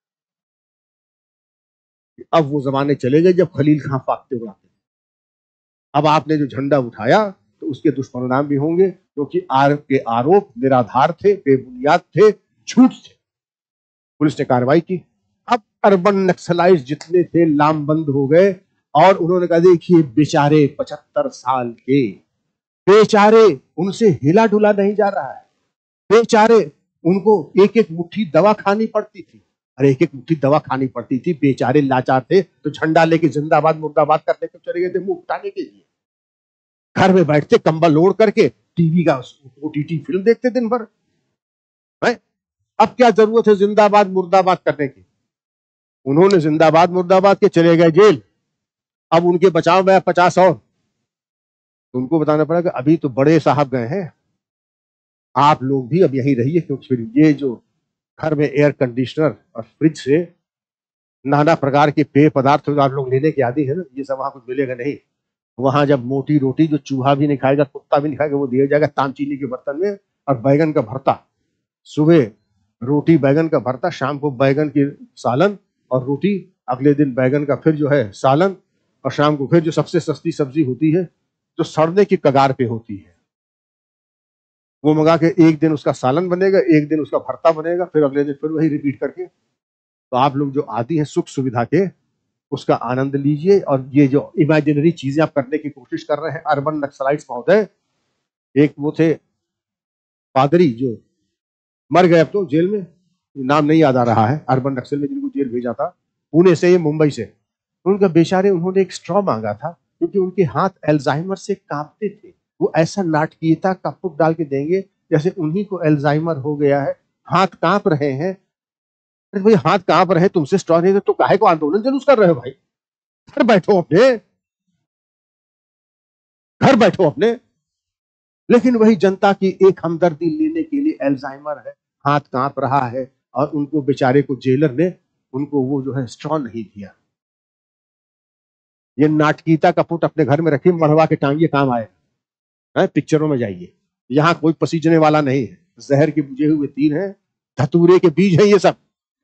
कि अब वो जमाने चले गए जब खलील खां फाकते उड़ाते थे। अब आपने जो झंडा उठाया तो उसके दुष्परिणाम भी होंगे, क्योंकि आपके आरोप निराधार थे, बेबुनियाद थे, झूठ थे। पुलिस ने कार्रवाई की। अब अर्बन नक्सलाइट जितने थे लामबंद हो गए, और उन्होंने कहा देखिए बेचारे 75 साल के बेचारे, उनसे हिला डुला नहीं जा रहा है, बेचारे, उनको एक एक मुट्ठी दवा खानी पड़ती थी। अरे एक एक मुट्ठी दवा खानी पड़ती थी, बेचारे लाचार थे, तो झंडा लेके जिंदाबाद मुर्दाबाद करने को चले गए थे मुंह उठाने के लिए। घर में बैठते कंबल ओढ़ करके टीवी का ओटीटी फिल्म देखते दिन भर। अब क्या जरूरत है जिंदाबाद मुर्दाबाद करने की? उन्होंने जिंदाबाद मुर्दाबाद के चले गए जेल, अब उनके बचाव में 50 और, तो उनको बताना पड़ेगा अभी तो बड़े साहब गए हैं, आप लोग भी अब यहीं रहिए, क्योंकि फिर ये जो घर में एयर कंडीशनर और फ्रिज से नाना प्रकार के पेय पदार्थ आप लोग लेने के आदि है ना, ये सब वहां कुछ मिलेगा नहीं। वहां जब मोटी रोटी जो चूहा भी नहीं खाएगा, कुत्ता भी नहीं खाएगा, वो दिया जाएगा तामचीनी के बर्तन में, और बैगन का भरता, सुबह रोटी बैगन का भरता, शाम को बैगन की सालन और रोटी, अगले दिन बैगन का फिर जो है सालन, और शाम को फिर जो सबसे सस्ती सब्जी होती है जो सड़ने की कगार पे होती है, वो मंगा के एक दिन उसका सालन बनेगा, एक दिन उसका भरता बनेगा, फिर अगले दिन फिर वही रिपीट करके। तो आप लोग जो आदी हैं सुख सुविधा के, उसका आनंद लीजिए, और ये जो इमेजिनरी चीजें आप करने की कोशिश कर रहे हैं अर्बन नक्सलाइट्स महोदय, एक वो थे पादरी जो मर गए अब तो जेल में, नाम नहीं याद आ रहा है, अर्बन नक्सल में जिनको जेल भेजा था, पुणे से, मुंबई से, उनका बेचारे, उन्होंने एक स्ट्रॉ मांगा था, क्योंकि उनके हाथ एल्जाइमर से कांपते थे। वो ऐसा नाटकीयता का पुट डाल के देंगे जैसे उन्हीं को एल्जाइमर हो गया है, हाथ कांप रहे हैं। अरे भाई हाथ कांप रहे हैं, तुमसे स्ट्रॉ नहीं तो काहे को आंदोलन जुलूस कर रहे हो भाई? घर बैठो अपने, घर बैठो अपने। लेकिन वही जनता की एक हमदर्दी लेने के लिए एल्जाइमर है, हाथ कांप रहा है, और उनको बेचारे को जेलर ने उनको वो जो है स्ट्रॉ नहीं दिया। ये नाटकीयता का पुट अपने घर में रखिए, मढ़वा के टांगिए, काम आएगा। पिक्चरों में जाइए, यहाँ कोई पसीजने वाला नहीं है, जहर के बुझे हुए तीर हैं, धतूरे के बीज हैं ये सब।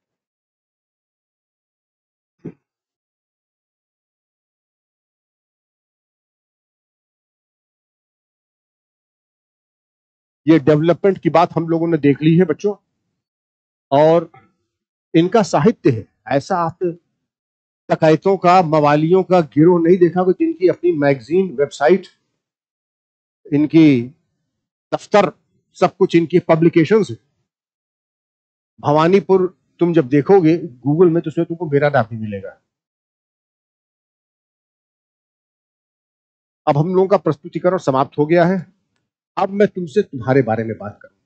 ये डेवलपमेंट की बात हम लोगों ने देख ली है बच्चों, और इनका साहित्य है ऐसा, आप डकैतों का, मवालियों का गिरोह नहीं देखा कि जिनकी अपनी मैगजीन, वेबसाइट इनकी दफ्तर, सब कुछ इनकी पब्लिकेशंस है। भवानीपुर तुम जब देखोगे गूगल में तो उसमें तुमको मेरा नाम भी मिलेगा। अब हम लोगों का प्रस्तुतिकरण समाप्त हो गया है। अब मैं तुमसे तुम्हारे बारे में बात करूं।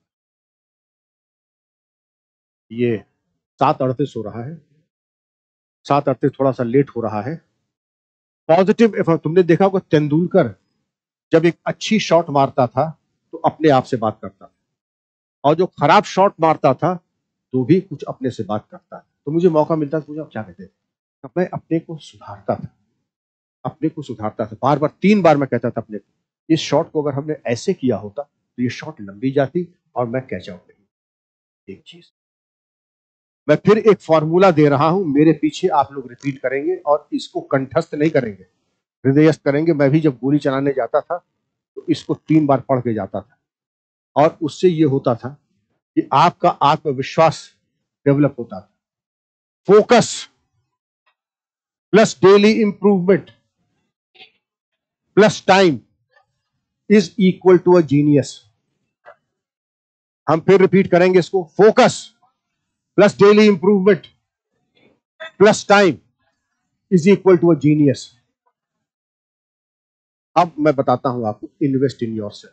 ये 7:38 हो रहा है, 7:38 थोड़ा सा लेट हो रहा है। पॉजिटिव, तुमने देखा होगा तेंदुलकर जब एक अच्छी शॉट मारता था तो अपने आप से बात करता था, और जो खराब शॉट मारता था तो भी कुछ अपने से बात करता था। तो मुझे मौका मिलता था, मुझे आप क्या कहते थे, तो मैं अपने को सुधारता था, अपने को सुधारता था। बार बार 3 बार मैं कहता था अपने को, इस शॉट को अगर हमने ऐसे किया होता तो ये शॉट लंबी जाती और मैं कैच आउट नहीं। एक चीज मैं फिर एक फॉर्मूला दे रहा हूं, मेरे पीछे आप लोग रिपीट करेंगे और इसको कंठस्थ नहीं करेंगे, हृदयस्थ करेंगे। मैं भी जब गोली चलाने जाता था तो इसको 3 बार पढ़ के जाता था, और उससे ये होता था कि आपका आत्मविश्वास डेवलप होता था। Focus plus daily improvement plus time is equal to a genius. हम फिर रिपीट करेंगे इसको, focus plus daily improvement plus time is equal to a genius. अब मैं बताता हूं आपको, इन्वेस्ट इन योरसेल्फ।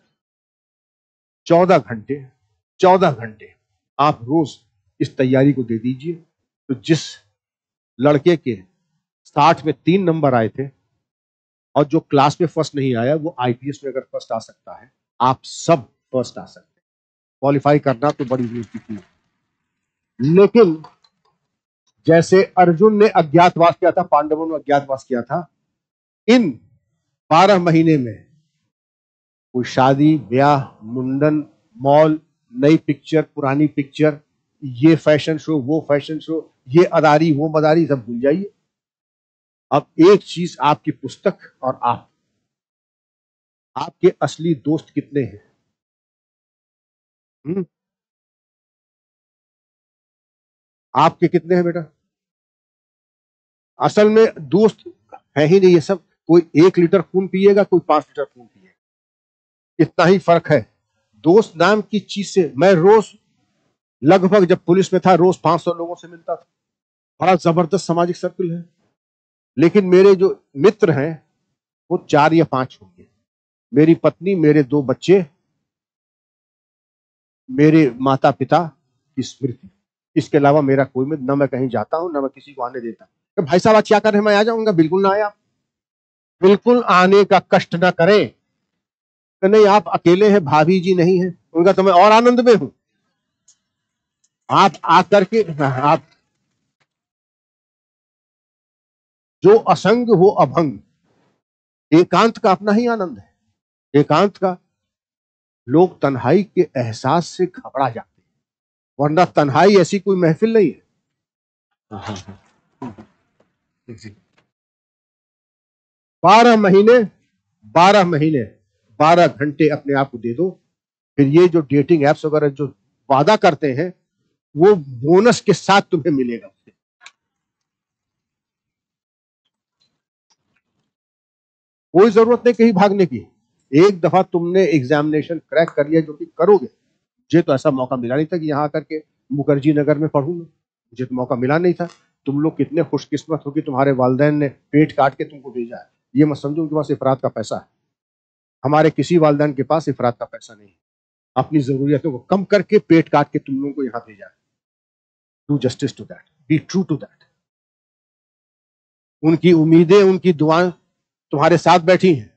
14 घंटे आप रोज इस तैयारी को दे दीजिए। तो जिस लड़के के 60 में 3 नंबर आए थे और जो क्लास में फर्स्ट नहीं आया, वो आईपीएस में अगर फर्स्ट आ सकता है, आप सब फर्स्ट आ सकते हैं। क्वालिफाई करना तो बड़ी मुश्किल है। लेकिन जैसे अर्जुन ने अज्ञातवास किया था, पांडवों ने अज्ञातवास किया था, इन 12 महीने में कोई शादी, ब्याह, मुंडन, मॉल, नई पिक्चर, पुरानी पिक्चर, ये फैशन शो, वो फैशन शो, ये अदारी, वो मदारी, सब भूल जाइए। अब एक चीज, आपकी पुस्तक और आप, आपके असली दोस्त कितने हैं? आपके कितने हैं बेटा? असल में दोस्त है ही नहीं ये सब। कोई 1 लीटर खून पिएगा, कोई 5 लीटर खून पिएगा, इतना ही फर्क है। दोस्त नाम की चीज से मैं रोज, लगभग जब पुलिस में था, रोज 500 लोगों से मिलता था। बड़ा जबरदस्त सामाजिक सर्कल है। लेकिन मेरे जो मित्र हैं वो 4 या 5 होंगे। मेरी पत्नी, मेरे 2 बच्चे, मेरे माता पिता की स्मृति, इसके अलावा मेरा कोई मित्र, न मैं कहीं जाता हूं, न मैं किसी को आने देता। तो भाई साहब आज क्या कर रहे हैं, मैं आ जाऊंगा, बिल्कुल ना आए आप, बिल्कुल आने का कष्ट ना करें। तो नहीं, आप अकेले हैं, भाभी जी नहीं है, उनका तो मैं और आनंद में हूं। आप आकर के, आप जो असंग वो अभंग, एकांत का अपना ही आनंद है। एकांत का, लोग तन्हाई के एहसास से घबरा जाते हैं, वरना तन्हाई ऐसी कोई महफिल नहीं है। 12 महीने, 12 महीने, 12 घंटे अपने आप को दे दो। फिर ये जो डेटिंग एप्स वगैरह जो वादा करते हैं, वो बोनस के साथ तुम्हें मिलेगा। कोई जरूरत नहीं कहीं भागने की। एक दफा तुमने एग्जामिनेशन क्रैक कर लिया, जो कि करोगे। मुझे तो ऐसा मौका मिला नहीं था कि यहां करके मुखर्जी नगर में पढ़ूंगा, मुझे तो मौका मिला नहीं था। तुम लोग कितने खुशकिस्मत हो कि तुम्हारे वालिदैन ने पेट काट के तुमको भेजा है। ये मत समझो उनके पास इफरात का पैसा है। हमारे किसी वालिदैन के पास इफरात का पैसा नहीं है। अपनी जरूरियतों को कम करके पेट काट के तुम लोगों को यहाँ भेजा है। Do justice to that, be true to that. उनकी उम्मीदें, उनकी दुआएं तुम्हारे साथ बैठी हैं।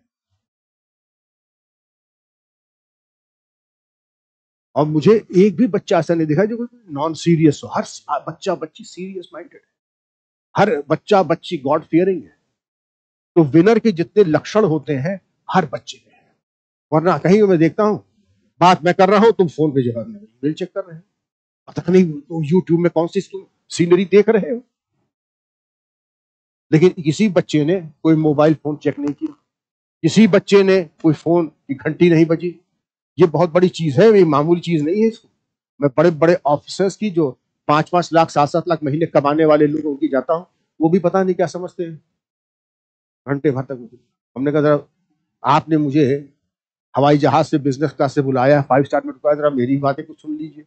और मुझे एक भी बच्चा ऐसा नहीं दिखा जो नॉन सीरियस हो। हर बच्चा बच्ची सीरियस माइंडेड है, हर बच्चा बच्ची गॉड फियरिंग है। तो विनर के जितने लक्षण होते हैं हर बच्चे में है। वरना कहीं मैं देखता हूं, बात मैं कर रहा हूं, तुम फोन पे जवाब नहीं, ईमेल चेक कर रहे हो, पता नहीं तो यूट्यूब में कौन सी तुम सीनरी देख रहे हो। लेकिन किसी बच्चे ने कोई मोबाइल फोन चेक नहीं किया, किसी बच्चे ने कोई फोन की घंटी नहीं बजी। ये बहुत बड़ी चीज है, ये मामूली चीज नहीं है। इसको मैं बड़े बड़े ऑफिसर्स की जो 5-5 लाख 7-7 लाख महीने कमाने वाले लोग उनकी जाता हूं, वो भी पता नहीं क्या समझते हैं। घंटे भर तक हमने कहा, आपने मुझे हवाई जहाज से बिजनेस क्लास से बुलाया, 5 स्टार में रुकाया, जरा मेरी बातें कुछ सुन लीजिए।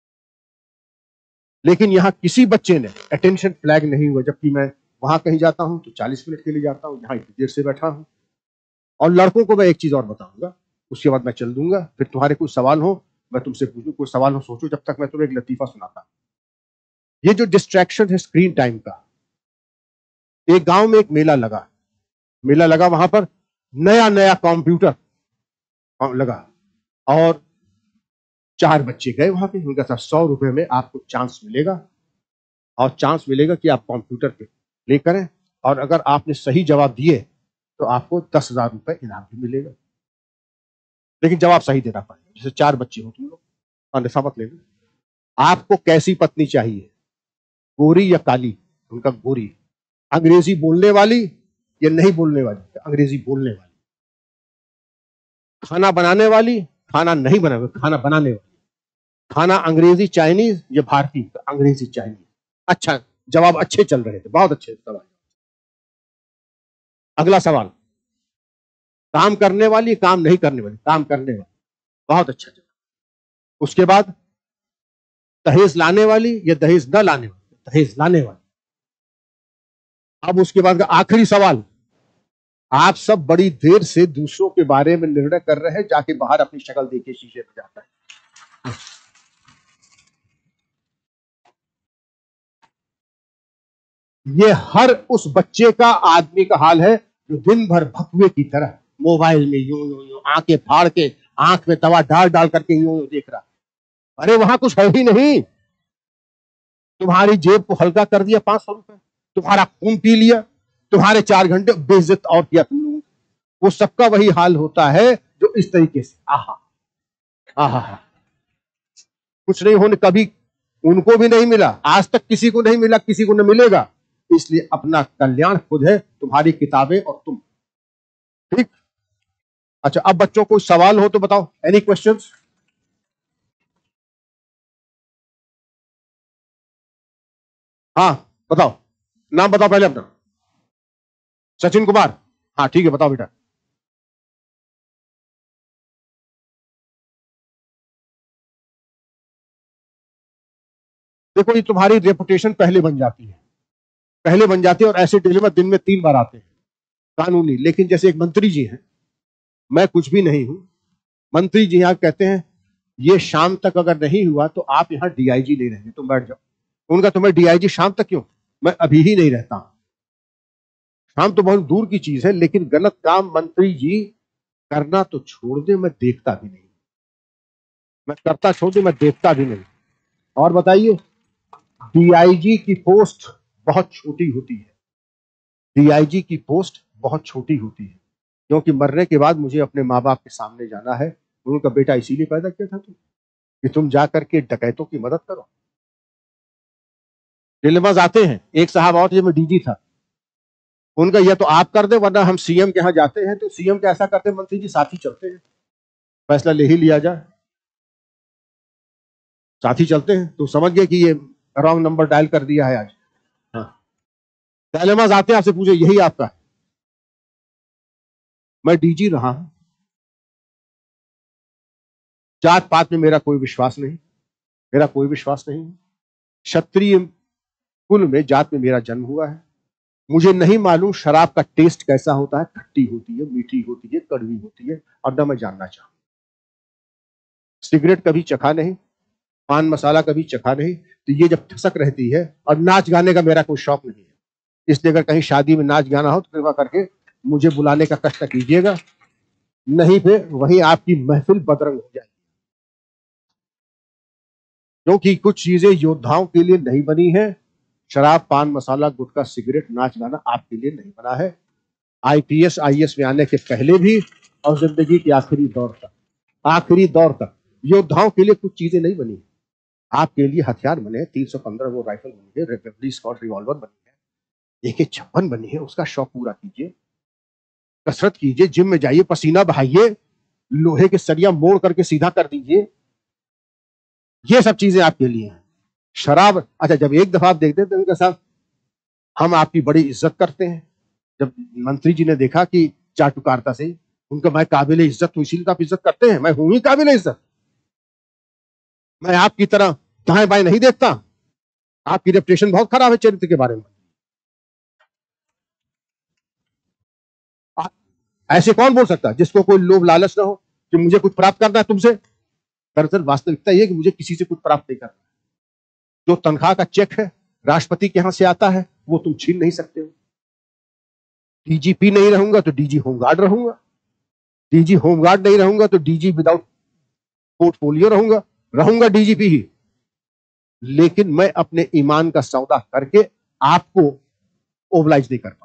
लेकिन यहाँ किसी बच्चे ने अटेंशन फ्लैग नहीं हुआ, जबकि मैं वहां कहीं जाता हूं तो 40 मिनट के लिए जाता हूं, यहाँ इतनी देर से बैठा हूं। और लड़कों को मैं एक चीज और बताऊंगा, उसके बाद मैं चल दूंगा, फिर तुम्हारे कोई सवाल हो मैं तुमसे पूछूं, कोई सवाल हो सोचो, जब तक मैं तुम्हें एक लतीफा सुनाता। ये जो डिस्ट्रैक्शन है स्क्रीन टाइम का, एक गांव में एक मेला लगा, वहां पर नया नया कंप्यूटर लगा और 4 बच्चे गए वहां पे। उनका था 100 रुपए में आपको चांस मिलेगा, और चांस मिलेगा कि आप कंप्यूटर पे प्ले करें, और अगर आपने सही जवाब दिए तो आपको 10,000 रुपए इनाम भी मिलेगा। लेकिन जवाब सही देना पड़ेगा। जैसे 4 बच्चे हो तुम लोग, अन्यथा मत लेना। आपको कैसी पत्नी चाहिए, गोरी या काली? उनका गोरी। अंग्रेजी बोलने वाली या नहीं बोलने वाली? अंग्रेजी बोलने वाली। खाना बनाने वाली, खाना नहीं बनाने वाली, खाना बनाने वाली। खाना अंग्रेजी चाइनीज या भारतीय? अंग्रेजी चाइनीज। अच्छा, जवाब अच्छे चल रहे थे, बहुत अच्छे सवाल। अगला सवाल, काम करने वाली, काम नहीं करने वाली? काम करने वाली, बहुत अच्छा जवाब। उसके बाद दहेज लाने वाली या दहेज न लाने वाली? दहेज लाने वाली। अब उसके बाद का आखिरी सवाल, आप सब बड़ी देर से दूसरों के बारे में निर्णय कर रहे हैं, जाके बाहर अपनी शक्ल देखिए शीशे में जाता है। ये हर उस बच्चे का, आदमी का हाल है जो दिन भर भकुए की तरह मोबाइल में यूं यूं यूं आंखें फाड़ के, आंख में दवा डाल डाल करके यूं यूं देख रहा। अरे वहां कुछ है ही नहीं। तुम्हारी जेब को हल्का कर दिया 500 रुपए, तुम्हारा खून पी लिया, तुम्हारे 4 घंटे बेइज्जत और किया तुम लोगों। वो सबका वही हाल होता है जो इस तरीके से आहा आहा, कुछ नहीं होने, कभी उनको भी नहीं मिला, आज तक किसी को नहीं मिला, किसी को नहीं मिलेगा। इसलिए अपना कल्याण खुद है, तुम्हारी किताबें और तुम। ठीक? अच्छा, अब बच्चों को सवाल हो तो बताओ, एनी क्वेश्चंस? हाँ बताओ, नाम बताओ पहले अपना। सचिन कुमार, हाँ ठीक है, बताओ बेटा। देखो, ये तुम्हारी रेपुटेशन पहले बन जाती है, पहले बन जाती है, और ऐसे डिलेमा दिन में 3 बार आते हैं कानूनी। लेकिन जैसे एक मंत्री जी हैं, मैं कुछ भी नहीं हूं, मंत्री जी यहाँ कहते हैं ये शाम तक अगर नहीं हुआ तो आप यहाँ डीआईजी नहीं रहेंगे, तुम बैठ जाओ। उनका, तुम्हें डीआईजी शाम तक क्यों? मैं अभी ही नहीं रहता हूं। शाम तो बहुत दूर की चीज है, लेकिन गलत काम मंत्री जी करना तो छोड़ दे, मैं देखता भी नहीं। मैं करता छोड़ दे, मैं देखता भी नहीं। और बताइए, डीआईजी की पोस्ट बहुत छोटी होती है, डीआईजी की पोस्ट बहुत छोटी होती है, क्योंकि मरने के बाद मुझे अपने माँ बाप के सामने जाना है। उनका बेटा इसीलिए पैदा किया था तुम, कि तुम जाकर के डकैतों की मदद करो। डिलेमास आते हैं। एक साहब और थे, मैं डीजी था, उनका यह तो आप कर दे, वरना हम सीएम के यहाँ जाते हैं तो सीएम के ऐसा करते, मंत्री जी साथ ही चलते हैं, फैसला ले ही लिया जाए, साथ ही चलते हैं। तो समझ गए कि ये रॉन्ग नंबर डायल कर दिया है आज। हाँ, डिलेमास आते हैं, आपसे पूछे यही आपका है। मैं डीजी रहा हूं, जात पात में मेरा कोई विश्वास नहीं, मेरा कोई विश्वास नहीं। क्षत्रिय कुल में, जात में मेरा जन्म हुआ है। मुझे नहीं मालूम शराब का टेस्ट कैसा होता है, खट्टी होती है, मीठी होती है, कड़वी होती है, और न मैं जानना चाहूं। सिगरेट कभी चखा नहीं, पान मसाला कभी चखा नहीं। तो ये जब ठसक रहती है, और नाच गाने का मेरा कोई शौक नहीं है, इसलिए अगर कहीं शादी में नाच गाना हो तो कृपा करके मुझे बुलाने का कष्ट कीजिएगा, नहीं फिर वहीं आपकी महफिल बदरंग हो जाएगी। क्योंकि कुछ चीजें योद्धाओं के लिए नहीं बनी है। शराब, पान मसाला, गुटखा, सिगरेट, नाच गाना आपके लिए नहीं बना है। आईपीएस आईएएस में आने के पहले भी, और जिंदगी के आखिरी दौर तक योद्धाओं के लिए कुछ चीजें नहीं बनी। आपके लिए हथियार बने हैं, 315 वो राइफल बनी है, रिपब्लिक स्कॉट रिवॉल्वर बनी है, AK-56 बनी है, उसका शौक पूरा कीजिए, कसरत कीजिए, जिम में जाइए, पसीना बहाइए, लोहे के सरिया मोड़ करके सीधा कर दीजिए। ये सब चीजें आपके लिए हैं। शराब, अच्छा, जब एक दफा आप देखते हैं तो उनके साथ हम आपकी बड़ी इज्जत करते हैं। जब मंत्री जी ने देखा कि चाटुकारिता से उनका मैं काबिल इज्जत हूं, इसीलिए तो आप इज्जत करते हैं। मैं हूं ही काबिल इज्जत। मैं आपकी तरह दाएं बाएं नहीं देखता। आपकी रेपुटेशन बहुत खराब है चरित्र के बारे में। ऐसे कौन बोल सकता है जिसको कोई लोभ लालच ना हो कि मुझे कुछ प्राप्त करना है तुमसे? दरअसल वास्तविकता यह कि मुझे किसी से कुछ प्राप्त नहीं करना। जो तनख्वाह का चेक है राष्ट्रपति के यहां से आता है वो तुम छीन नहीं सकते हो। डीजीपी नहीं रहूंगा तो डीजी होमगार्ड रहूंगा, डीजी होमगार्ड नहीं रहूंगा तो डीजी विदाउट पोर्टफोलियो रहूंगा, रहूंगा डीजीपी ही। लेकिन मैं अपने ईमान का सौदा करके आपको ओबलाइज नहीं कर पाऊंगा।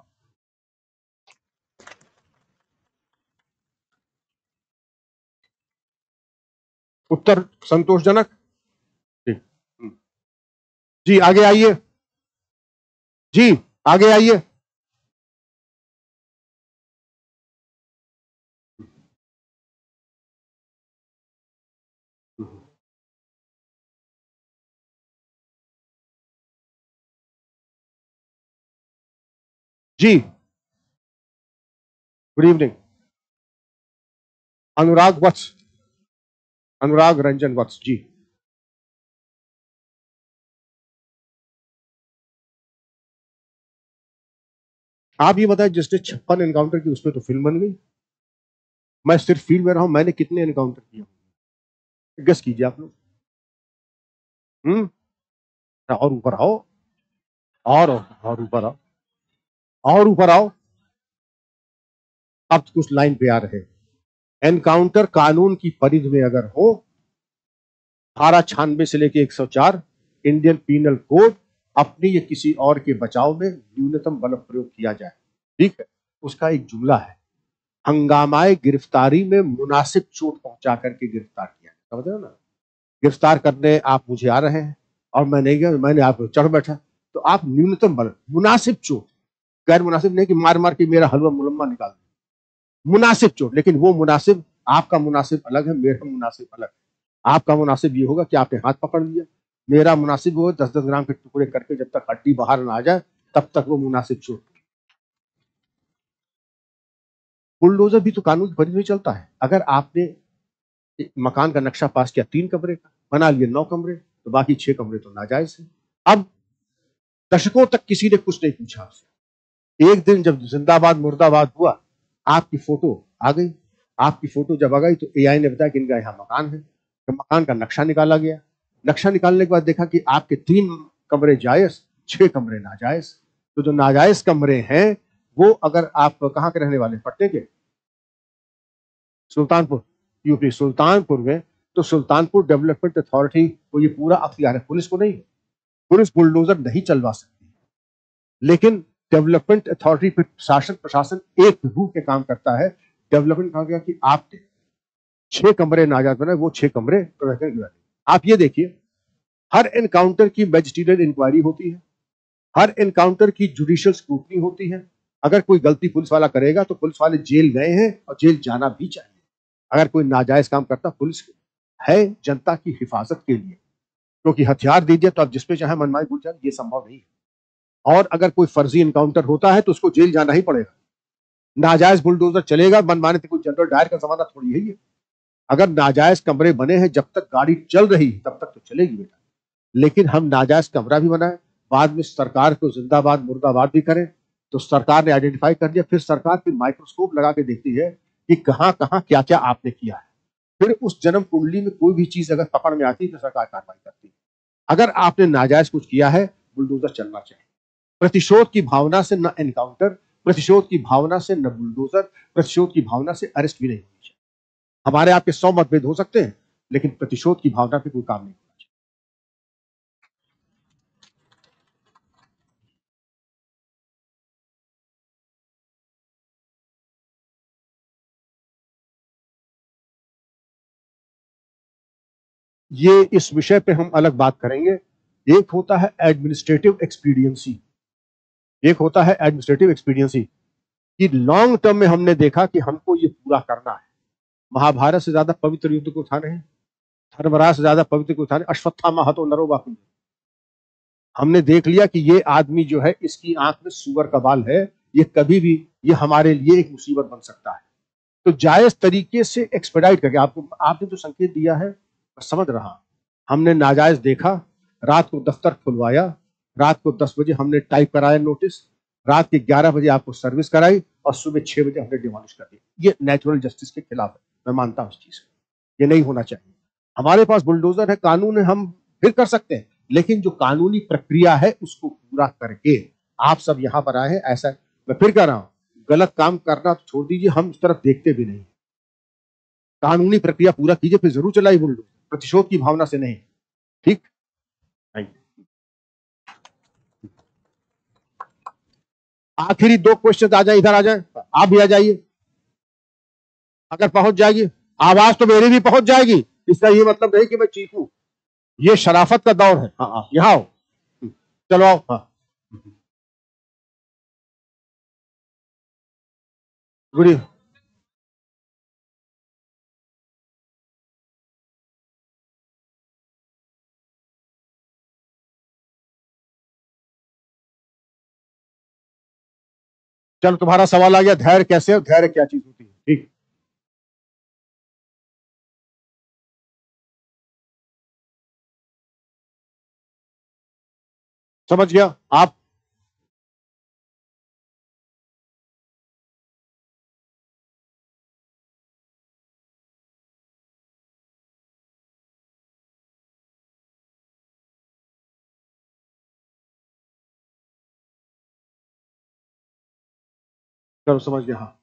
उत्तर संतोषजनक? जी आगे आइए, जी आगे आइए। जी गुड इवनिंग। अनुराग वत्स, अनुराग रंजन वत्स जी। आप ये बताएं, जिसने 56 एनकाउंटर की उसमें तो फिल्म बन गई। मैं सिर्फ फील्ड में रहा हूं, मैंने कितने एनकाउंटर किए गेस कीजिए आप लोग। और ऊपर आओ, और ऊपर आओ, और ऊपर आओ। अब कुछ लाइन पे आ रहे। एनकाउंटर कानून की परिधि में अगर हो, धारा 96 से लेके 104 इंडियन पीनल कोड, अपनी या किसी और के बचाव में न्यूनतम बल प्रयोग किया जाए। ठीक है, उसका एक जुमला है, हंगामाए गिरफ्तारी में मुनासिब चोट पहुंचा करके गिरफ्तार किया। समझ रहे हो ना? गिरफ्तार करने आप मुझे आ रहे हैं और मैं नहीं गया, मैंने आप चढ़ बैठा, तो आप न्यूनतम बल, मुनासिब चोट, गैर मुनासिब नहीं कि मार मार के मेरा हलवा मुलम्मा निकाल दे, मुनासिब चोट। लेकिन वो मुनासिब, आपका मुनासिब अलग है, मेरा मुनासिब अलग है। आपका मुनासिब ये होगा कि आपने हाथ पकड़ लिया, मेरा मुनासिब वो 10-10 ग्राम के टुकड़े करके जब तक हड्डी बाहर ना आ जाए तब तक वो मुनासिब चोट। बुलडोजर भी तो कानून की परिधि में चलता है। अगर आपने मकान का नक्शा पास किया 3 कमरे का, बना लिए 9 कमरे, तो बाकी 6 कमरे तो नाजायज है। अब दशकों तक किसी ने कुछ नहीं पूछा आपसे। एक दिन जब जिंदाबाद मुर्दाबाद हुआ, आपकी फोटो आ गई। आपकी फोटो जब आ गई तो एआई ने बताया कि इनका यहाँ मकान है, तो मकान का नक्शा निकाला गया। नक्शा निकालने के बाद देखा कि आपके 3 कमरे जायज, 6 कमरे नाजायज। तो जो नाजायज कमरे हैं वो, अगर आप कहाँ के रहने वाले, पटने के, सुल्तानपुर, यूपी सुल्तानपुर में, तो सुल्तानपुर डेवलपमेंट अथॉरिटी को ये पूरा अख्तियार है, पुलिस को नहीं। पुलिस बुलडोजर नहीं चलवा सकती, लेकिन डेवलपमेंट अथॉरिटी पे प्रशासन एक रूप के काम करता है। डेवलपमेंट कहा गया कि आपने 6 कमरे नाजायज बनाए, वो 6 कमरे प्रशासन की बात। आप ये देखिए, हर एनकाउंटर की मैजिस्ट्रियल इंक्वायरी होती है, हर एनकाउंटर की जुडिशियल स्क्रूटनी होती है। अगर कोई गलती पुलिस वाला करेगा तो पुलिस वाले जेल गए हैं और जेल जाना भी चाहिए। अगर कोई नाजायज काम करता, पुलिस है जनता की हिफाजत के लिए, क्योंकि हथियार दीजिए तो आप जिसपे चाहे मनमानी पूछ जाए, ये संभव नहीं है। और अगर कोई फर्जी इनकाउंटर होता है तो उसको जेल जाना ही पड़ेगा। नाजायज बुलडोजर चलेगा, मनमाने से कोई जनरल डायर का जमाना थोड़ी है ये। अगर नाजायज कमरे बने हैं, जब तक गाड़ी चल रही तब तक तो चलेगी बेटा। लेकिन हम नाजायज कमरा भी बनाए, बाद में सरकार को जिंदाबाद मुर्दाबाद भी करें, तो सरकार ने आइडेंटिफाई कर दिया। फिर सरकार फिर माइक्रोस्कोप लगा के देखती है कि कहां कहां क्या क्या आपने किया है। फिर उस जन्म कुंडली में कोई भी चीज अगर पकड़ में आती है तो सरकार कार्रवाई करती है। अगर आपने नाजायज कुछ किया है, बुलडोजर चलना चाहिए। प्रतिशोध की भावना से न एनकाउंटर, प्रतिशोध की भावना से न बुलडोजर, प्रतिशोध की भावना से अरेस्ट भी नहीं होनी चाहिए। हमारे आपके 100 मतभेद हो सकते हैं, लेकिन प्रतिशोध की भावना पे कोई काम नहीं होना चाहिए। ये इस विषय पे हम अलग बात करेंगे। एक होता है एडमिनिस्ट्रेटिव एक्सपीडियंसी, एक होता है एडमिनिस्ट्रेटिव एक्सपीडियंसी कि लॉन्ग टर्म में हमने देखा कि हमको ये पूरा करना है। महाभारत से ज्यादा पवित्र युद्ध को था नहीं, धर्मराज से ज्यादा पवित्र को था नहीं, अश्वत्थामा हतो नरो बापू। हमने देख लिया कि ये आदमी जो है, इसकी आंख में सुअर का बाल है, ये कभी भी ये हमारे लिए एक मुसीबत बन सकता है। तो जायज तरीके से एक्सपेडाइट करके आपने जो संकेत दिया है मैं समझ रहा, हमने नाजायज देखा, रात को दफ्तर खुलवाया, रात को 10 बजे हमने टाइप कराया नोटिस, रात के 11 बजे आपको सर्विस कराई और सुबह 6 बजे हमने डिमोलिश कर दिया। ये नेचुरल जस्टिस के खिलाफ है, मैं मानता हूं इस चीज को, ये नहीं होना चाहिए। हमारे पास बुलडोजर है, कानून है, हम फिर कर सकते हैं, लेकिन जो कानूनी प्रक्रिया है उसको पूरा करके आप सब यहां पर आए हैं। ऐसा मैं फिर कह रहा हूं, गलत काम करना तो छोड़ दीजिए, हम उस तरफ देखते भी नहीं। कानूनी प्रक्रिया पूरा कीजिए, फिर जरूर चलाइए बुलडोजर, प्रतिशोध की भावना से नहीं। ठीक, आखिरी 2 क्वेश्चन आ जाए, इधर आ जाए, आप भी आ जाइए। अगर पहुंच जाएगी आवाज तो मेरी भी पहुंच जाएगी, इसका ये मतलब नहीं कि मैं चीखूं, ये शराफत का दौर है। हाँ, यहां आओ, चलो आओ। हाँ, गुड इवनिंग। चलो तुम्हारा सवाल आ गया, धैर्य कैसे और धैर्य क्या चीज होती है। ठीक, समझ गया आप। चलो समझ गया। हाँ,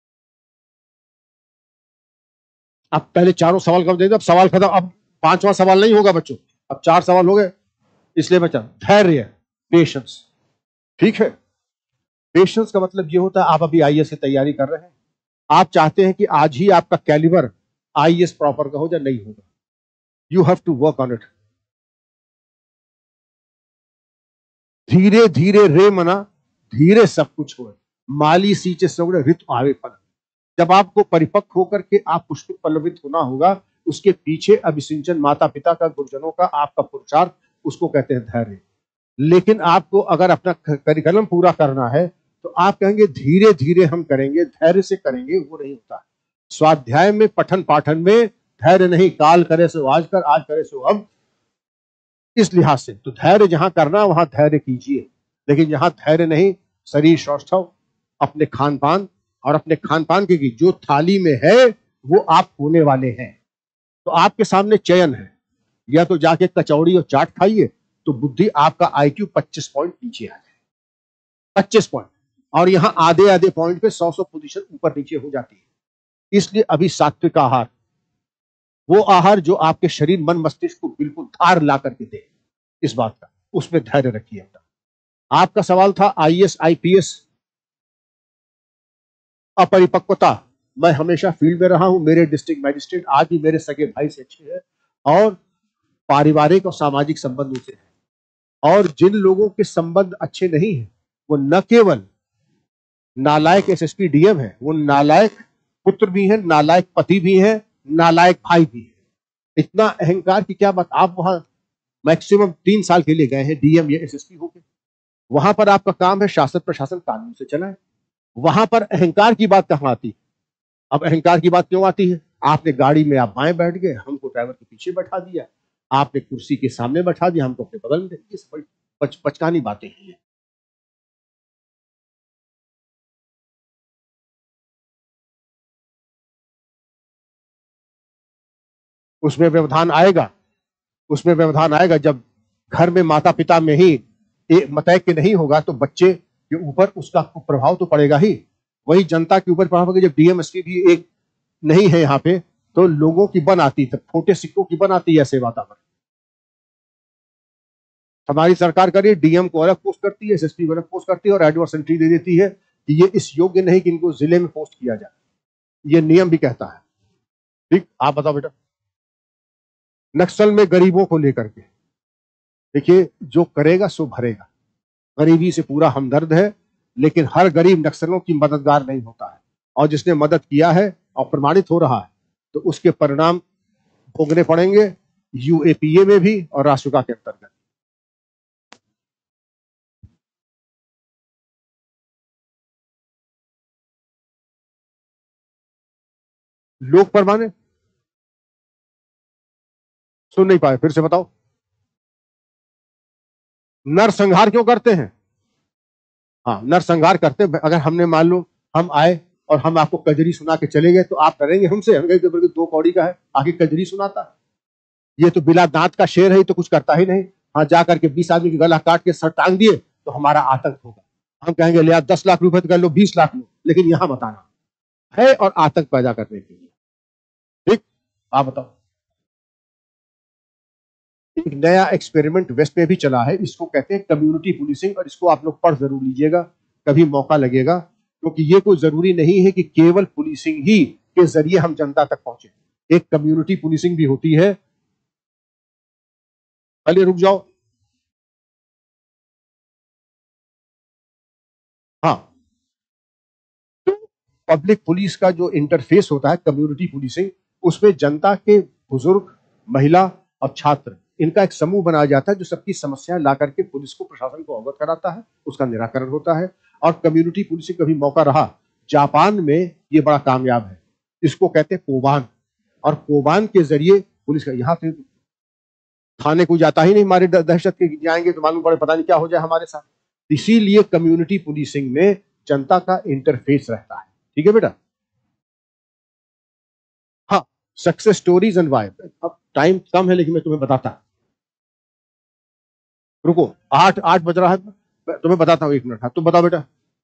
अब पहले चारों सवाल कब दे दो, अब सवाल खत्म, अब 5वां सवाल नहीं होगा बच्चों, अब 4 सवाल हो गए, इसलिए बच्चा धैर्य, पेशेंस। ठीक है, पेशेंस का मतलब ये होता है आप अभी आईएएस की तैयारी कर रहे हैं, आप चाहते हैं कि आज ही आपका कैलिबर आईएएस प्रॉपर का हो या नहीं होगा, you have to work on it. धीरे धीरे रे मना, धीरे सब कुछ हो, माली सींचे सौड़े ऋतु आवे फल। जब आपको परिपक्व होकर के आप पुष्पित पल्लवित होना होगा, उसके पीछे अभिसिंचन माता पिता का, गुरुजनों का, आपका पुरुषार्थ, उसको कहते हैं धैर्य। लेकिन आपको अगर अपना करिकुलम पूरा करना है तो आप कहेंगे धीरे धीरे हम करेंगे, धैर्य से करेंगे, वो नहीं होता। स्वाध्याय में, पठन पाठन में धैर्य नहीं, काल करे सो आज कर, आज करे सो अब। इस लिहाज से तो धैर्य जहां करना वहां धैर्य कीजिए, लेकिन जहां धैर्य नहीं, शरीर स्वस्थ हो, अपने खान पान और अपने खान पान की जो थाली में है वो आप होने वाले हैं। तो आपके सामने चयन है, या तो जाके कचौड़ी और चाट खाइए तो बुद्धि आपका आईक्यू 25 पॉइंट नीचे आ जाए, 25 पॉइंट, और यहां आधे आधे पॉइंट पे 100 पोजीशन ऊपर नीचे हो जाती है। इसलिए अभी सात्विक आहार, वो आहार जो आपके शरीर मन मस्तिष्क को बिल्कुल धार ला करके दे, इस बात का, उसमें धैर्य रखिए अपना। आपका सवाल था आईएएस आईपीएस अपरिपक्वता। मैं हमेशा फील्ड में रहा हूं, मेरे डिस्ट्रिक्ट मैजिस्ट्रेट आज भी मेरे सगे भाई से अच्छे हैं, और पारिवारिक और सामाजिक संबंध से है। और जिन लोगों के संबंध अच्छे नहीं है वो न केवल नालायक एसएसपी डीएम है, वो नालायक पुत्र भी है, नालायक पति भी है, नालायक भाई भी है। इतना अहंकार की क्या बात। आप वहां मैक्सिमम 3 साल के लिए गए हैं डीएम या एसएसपी होकर, वहां पर आपका काम है शासन प्रशासन कानून से चलाए, वहां पर अहंकार की बात कहां आती है। अब अहंकार की बात क्यों आती है, आपने गाड़ी में आप बाएं बैठ गए, हमको ड्राइवर के पीछे बैठा दिया, आपने कुर्सी के सामने बैठा दिया, हमको अपने बगल में, ये बचकानी बातें हैं ये। उसमें व्यवधान आएगा, उसमें व्यवधान आएगा जब घर में माता पिता में ही मतैक्य नहीं होगा तो बच्चे के ऊपर उसका प्रभाव तो पड़ेगा ही, वही जनता के ऊपर प्रभाव पड़ेगा। जब डीएमएसपी भी एक नहीं है यहाँ पे तो लोगों की बन आती है, छोटे सिक्कों की बन आती है ऐसे वातावरण। हमारी सरकार करिए, डीएम को अलग पोस्ट करती है, एसएसपी को अलग पोस्ट करती है, और एडवर्स एंट्री दे देती है कि ये इस योग्य नहीं कि इनको जिले में पोस्ट किया जाए, ये नियम भी कहता है। ठीक, आप बताओ बेटा। नक्सल में गरीबों को लेकर के देखिए, जो करेगा सो भरेगा, गरीबी से पूरा हमदर्द है, लेकिन हर गरीब नक्सलों की मददगार नहीं होता है, और जिसने मदद किया है और प्रमाणित हो रहा है तो उसके परिणाम भोगने पड़ेंगे, यूएपीए में भी और राष्ट्रपिता के अंतर्गत। लोक परवाने सुन नहीं पाए, फिर से बताओ। नरसंहार क्यों करते हैं? हाँ, नरसंहार करते हैं। अगर हमने मान लो हम आए और हम आपको कजरी सुना के चले गए तो आप डरेंगे हमसे? हम कहेंगे बल्कि 2 कौड़ी का है, आगे कजरी सुनाता, ये तो बिला दांत का शेर है, ये तो कुछ करता ही नहीं। हाँ, जाकर के 20 आदमी की गला काट के सर टांग दिए तो हमारा आतंक होगा। हम कहेंगे ले 10 लाख रुपए तो कर लो, 20 लाख लो, लेकिन यहां बताना है और आतंक पैदा करने के लिए। ठीक, आप बताओ। एक नया एक्सपेरिमेंट वेस्ट में भी चला है, इसको कहते हैं कम्युनिटी पुलिसिंग, और इसको आप लोग पढ़ जरूर लीजिएगा कभी मौका लगेगा, क्योंकि ये कोई जरूरी नहीं है कि केवल पुलिसिंग ही के जरिए हम जनता तक पहुंचे। एक कम्युनिटी पुलिसिंग भी होती है। पहले रुक जाओ। हाँ, तो पब्लिक पुलिस का जो इंटरफेस होता है कम्युनिटी पुलिसिंग, उसमें जनता के बुजुर्ग, महिला और छात्र, इनका एक समूह बनाया जाता है जो सबकी समस्याएं ला करके पुलिस को, प्रशासन को अवगत कराता है, उसका निराकरण होता है। और कम्युनिटी पुलिसिंग कभी मौका रहा, जापान में ये बड़ा कामयाब है, इसको कहते हैं कोबान। और कोबान के जरिए पुलिस का, यहाँ से थाने को जाता ही नहीं, हमारे दहशत के जाएंगे तो मालूम पड़े पता नहीं क्या हो जाए हमारे साथ। इसीलिए कम्युनिटी पुलिसिंग में जनता का इंटरफेस रहता है। ठीक है बेटा? हाँ, सक्सेस स्टोरीज एंड वाई। अब टाइम कम है लेकिन मैं तुम्हें बताता, रुको, 8 बज रहा है, मैं तुम्हें बताता हूँ, 1 मिनट। हाँ, तुम बताओ बेटा।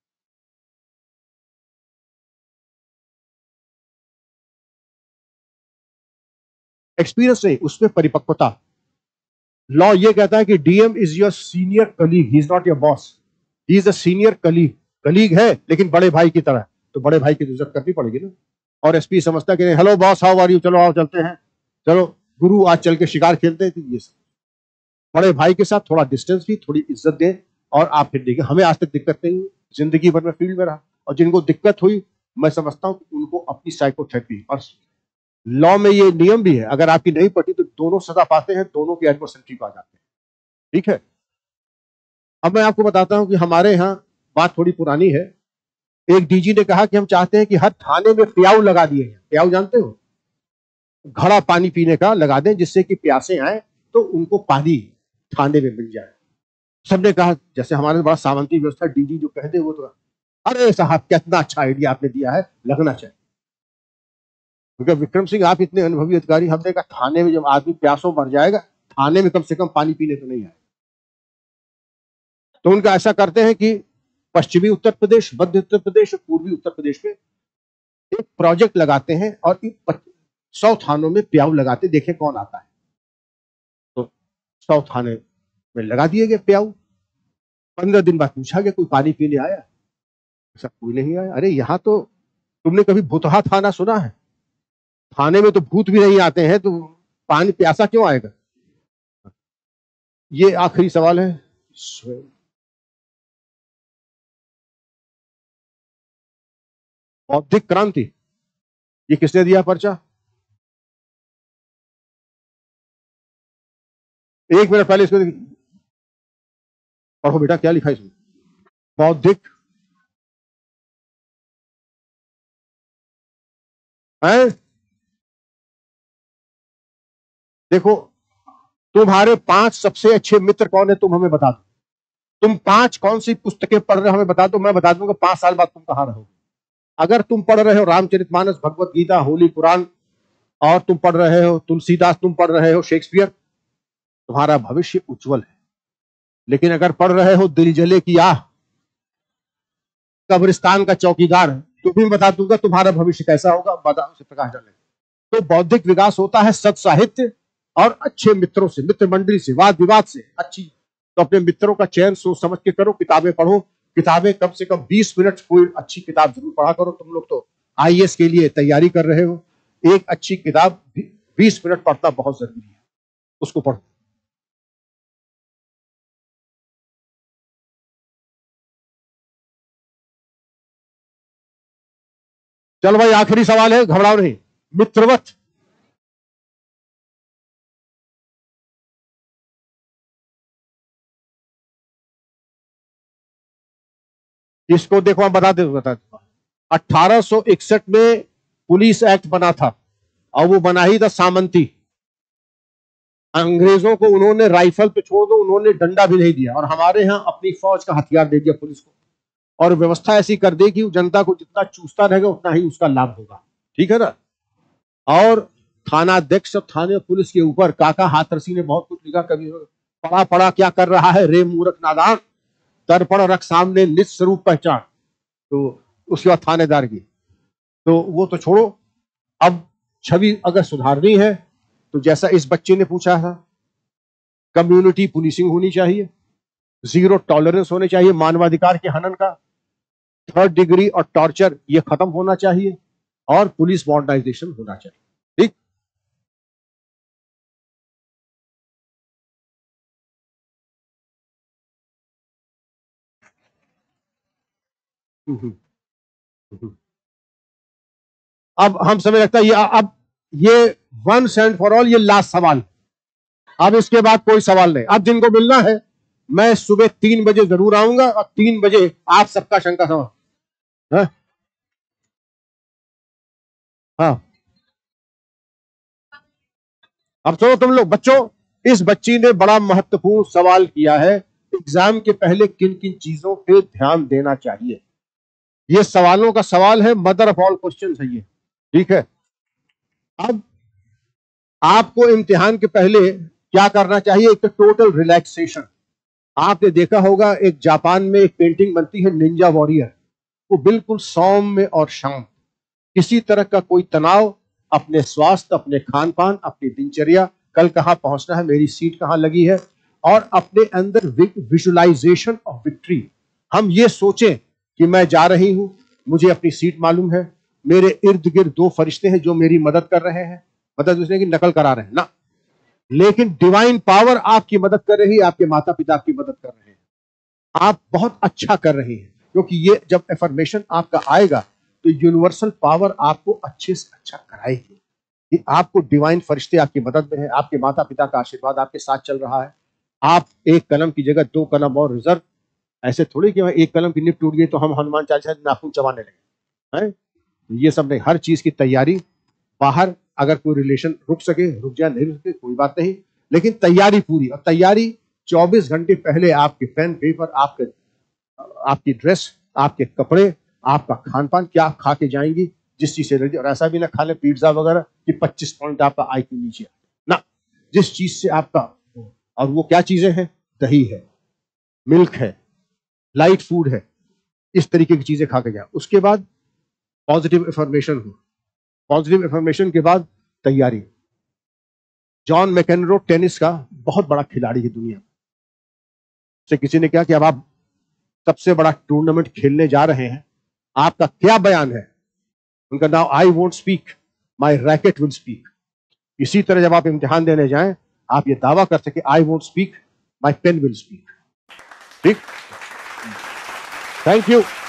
एक्सपीरियंस नहीं, उसमें परिपक्वता। लॉ ये कहता है कि DM is your senior colleague, he is not your boss, he is a senior colleague. Colleague है लेकिन बड़े भाई की तरह, तो बड़े भाई की इज्जत करनी पड़ेगी ना। और एसपी समझता है कि hello boss, how are you, चलो आओ चलते हैं, चलो गुरु आज चल के शिकार खेलते हैं। तो ये सब बड़े भाई के साथ थोड़ा डिस्टेंस भी, थोड़ी इज्जत दे, और आप फिर देखिए। हमें आज तक दिक्कत नहीं हुई, जिंदगी भर में फील्ड में रहा, और जिनको दिक्कत हुई मैं समझता हूं कि उनको अपनी साइकोथेरेपी। और लॉ में ये नियम भी है, अगर आपकी नहीं पटी तो दोनों सजा पाते हैं, दोनों की एडवर्सेंट्री पा जाते हैं। ठीक है? अब मैं आपको बताता हूं कि हमारे यहाँ बात थोड़ी पुरानी है। एक डीजी ने कहा कि हम चाहते हैं कि हर थाने में प्याऊ लगा दिए हैं। प्याऊ जानते हो? घड़ा पानी पीने का लगा दें, जिससे कि प्यासे आए तो उनको पानी थाने में मिल जाए। सबने कहा, जैसे हमारे बड़ा सामंती व्यवस्था, डीजी जो कह दे वो तो, अरे साहब कितना अच्छा आइडिया आपने दिया है, लगना चाहिए। क्योंकि विक्रम सिंह आप इतने अनुभवी अधिकारी, हमने कहा थाने में जब आदमी प्यासों मर जाएगा, थाने में कम से कम पानी पीने तो नहीं आए। तो उनका ऐसा करते हैं कि पश्चिमी उत्तर प्रदेश, मध्य उत्तर प्रदेश और पूर्वी उत्तर प्रदेश में एक प्रोजेक्ट लगाते हैं और 100 थानों में प्याऊ लगाते, देखें कौन आता है। तो 100 थाने में लगा दिए गए प्याऊ। 15 दिन बाद पूछा गया कोई पानी पीने आया? ऐसा कोई नहीं आया। अरे यहाँ तो, तुमने कभी भूतहा थाना सुना है? थाने में तो भूत भी नहीं आते हैं, तो पानी प्यासा क्यों आएगा? ये आखिरी सवाल है। बौद्धिक क्रांति, ये किसने दिया पर्चा? 1 मिनट पहले इसको पढ़ो बेटा, क्या लिखा है इसमें? बौद्धिक है। देखो, तुम्हारे 5 सबसे अच्छे मित्र कौन है, तुम हमें बता दो। तुम 5 कौन सी पुस्तकें पढ़ रहे हो हमें बता दो, मैं बता दूंगा 5 साल बाद तुम कहां रहोगे। अगर तुम पढ़ रहे हो रामचरितमानस, भगवत गीता, होली कुरान, और तुम पढ़ रहे हो तुलसीदास, तुम पढ़ रहे हो शेक्सपियर, तुम्हारा भविष्य उज्जवल है। लेकिन अगर पढ़ रहे हो दिल जले की आह, कब्रिस्तान का चौकीदार, तो भी बता दूंगा तुम्हारा भविष्य कैसा होगा, बादाम से प्रकाश डालेगा। तो बौद्धिक विकास होता है सत साहित्य और अच्छे मित्रों से, मित्र मंडली से, वाद विवाद से अच्छी। तो अपने मित्रों का चयन सोच समझ के करो, किताबें पढ़ो। किताबें कम से कम 20 मिनट कोई अच्छी किताब जरूर पढ़ा करो। तुम लोग तो आईएएस के लिए तैयारी कर रहे हो, एक अच्छी किताब 20 मिनट पढ़ना बहुत जरूरी है, उसको पढ़ो। चलो भाई, आखिरी सवाल है, घबराओ नहीं। मित्रवत, इसको देखो, हम बता दे 1861 में पुलिस एक्ट बना था और वो बना ही था सामंती। अंग्रेजों को उन्होंने राइफल पे छोड़ दो, उन्होंने डंडा भी नहीं दिया, और हमारे यहाँ अपनी फौज का हथियार दे दिया पुलिस को, और व्यवस्था ऐसी कर दी कि जनता को जितना चूसता रहेगा उतना ही उसका लाभ होगा। ठीक है ना। और थानाध्यक्ष और थाने पुलिस के ऊपर काका हाथरसी ने बहुत कुछ लिखा, कभी पड़ा पड़ा क्या कर रहा है रे मूर्ख नादान, दर्पण रख सामने निज स्वरूप पहचान। तो उसके बाद थानेदार की, तो वो तो छोड़ो, अब छवि अगर सुधारनी है तो जैसा इस बच्चे ने पूछा था, कम्युनिटी पुलिसिंग होनी चाहिए, जीरो टॉलरेंस होने चाहिए मानवाधिकार के हनन का, थर्ड डिग्री और टॉर्चर ये खत्म होना चाहिए, और पुलिस मॉडर्नाइजेशन होना चाहिए। ठीक। अब हम समय लगता है अब ये वंस एंड फॉर ऑल ये लास्ट सवाल, अब इसके बाद कोई सवाल नहीं। अब जिनको मिलना है मैं सुबह 3 बजे जरूर आऊंगा, और 3 बजे आप सबका शंका सवाल। हाँ, अब सुनो तुम लोग बच्चों, इस बच्ची ने बड़ा महत्वपूर्ण सवाल किया है, एग्जाम के पहले किन किन चीजों पे ध्यान देना चाहिए। ये सवालों का सवाल है, मदर ऑफ ऑल क्वेश्चन है ये। ठीक है। अब आपको इम्तिहान के पहले क्या करना चाहिए, एक तो टोटल रिलैक्सेशन। आपने देखा होगा एक जापान में एक पेंटिंग बनती है निंजा वॉरियर, वो बिल्कुल सौम्य और शांत, किसी तरह का कोई तनाव, अपने स्वास्थ्य, अपने खान पान, अपनी दिनचर्या, कल कहां पहुंचना है, मेरी सीट कहां लगी है, और अपने अंदर विजुअलाइजेशन ऑफ विक्ट्री। हम ये सोचें कि मैं जा रही हूं, मुझे अपनी सीट मालूम है, मेरे इर्द गिर्द 2 फरिश्ते हैं जो मेरी मदद कर रहे हैं, मदद दूसरे की नकल करा रहे हैं ना, लेकिन डिवाइन पावर आपकी मदद कर रही है, आपके माता पिता आपकी मदद कर रहे हैं, आप बहुत अच्छा कर रहे हैं, क्योंकि ये जब एफर्मेशन आपका आएगा तो यूनिवर्सल पावर आपको अच्छे से अच्छा कराएगी कि आपको डिवाइन फरिश्ते आपकी मदद में है, आपके माता पिता का आशीर्वाद आपके साथ चल रहा है। आप एक कलम की जगह 2 कलम और रिजर्व, ऐसे थोड़ी कि एक कलम की निब टूट गई तो हम हनुमान चालीसा नाखून चबाने लगे हैं। ये सब नहीं, हर चीज की तैयारी, बाहर अगर कोई रिलेशन रुक सके रुक जाए, नहीं रुक सके कोई बात नहीं, लेकिन तैयारी पूरी। और तैयारी 24 घंटे पहले आपके पेन पेपर, आपकी ड्रेस, आपके कपड़े, आपका खान पान, क्या खा के जाएंगी, जिस चीज से, और ऐसा भी ना खा ले पिज्जा वगैरह कि 25 पॉइंट आपका आईक्यू नीचे आए ना, जिस चीज से आपका, और वो क्या चीजें हैं, दही है, मिल्क है, लाइट फूड है, इस तरीके की चीजें खा के जाए। उसके बाद पॉजिटिव इंफॉर्मेशन हो, पॉजिटिव इंफॉर्मेशन के बाद तैयारी। जॉन मैकेनरो टेनिस का बहुत बड़ा खिलाड़ी है दुनिया से, किसी ने कहा कि अब आप सबसे बड़ा टूर्नामेंट खेलने जा रहे हैं, आपका क्या बयान है, उनका नाम I won't speak, my racket will speak. इसी तरह जब आप इम्तिहान देने जाएं, आप ये दावा कर सके I won't speak, my pen will speak. ठीक, थैंक यू।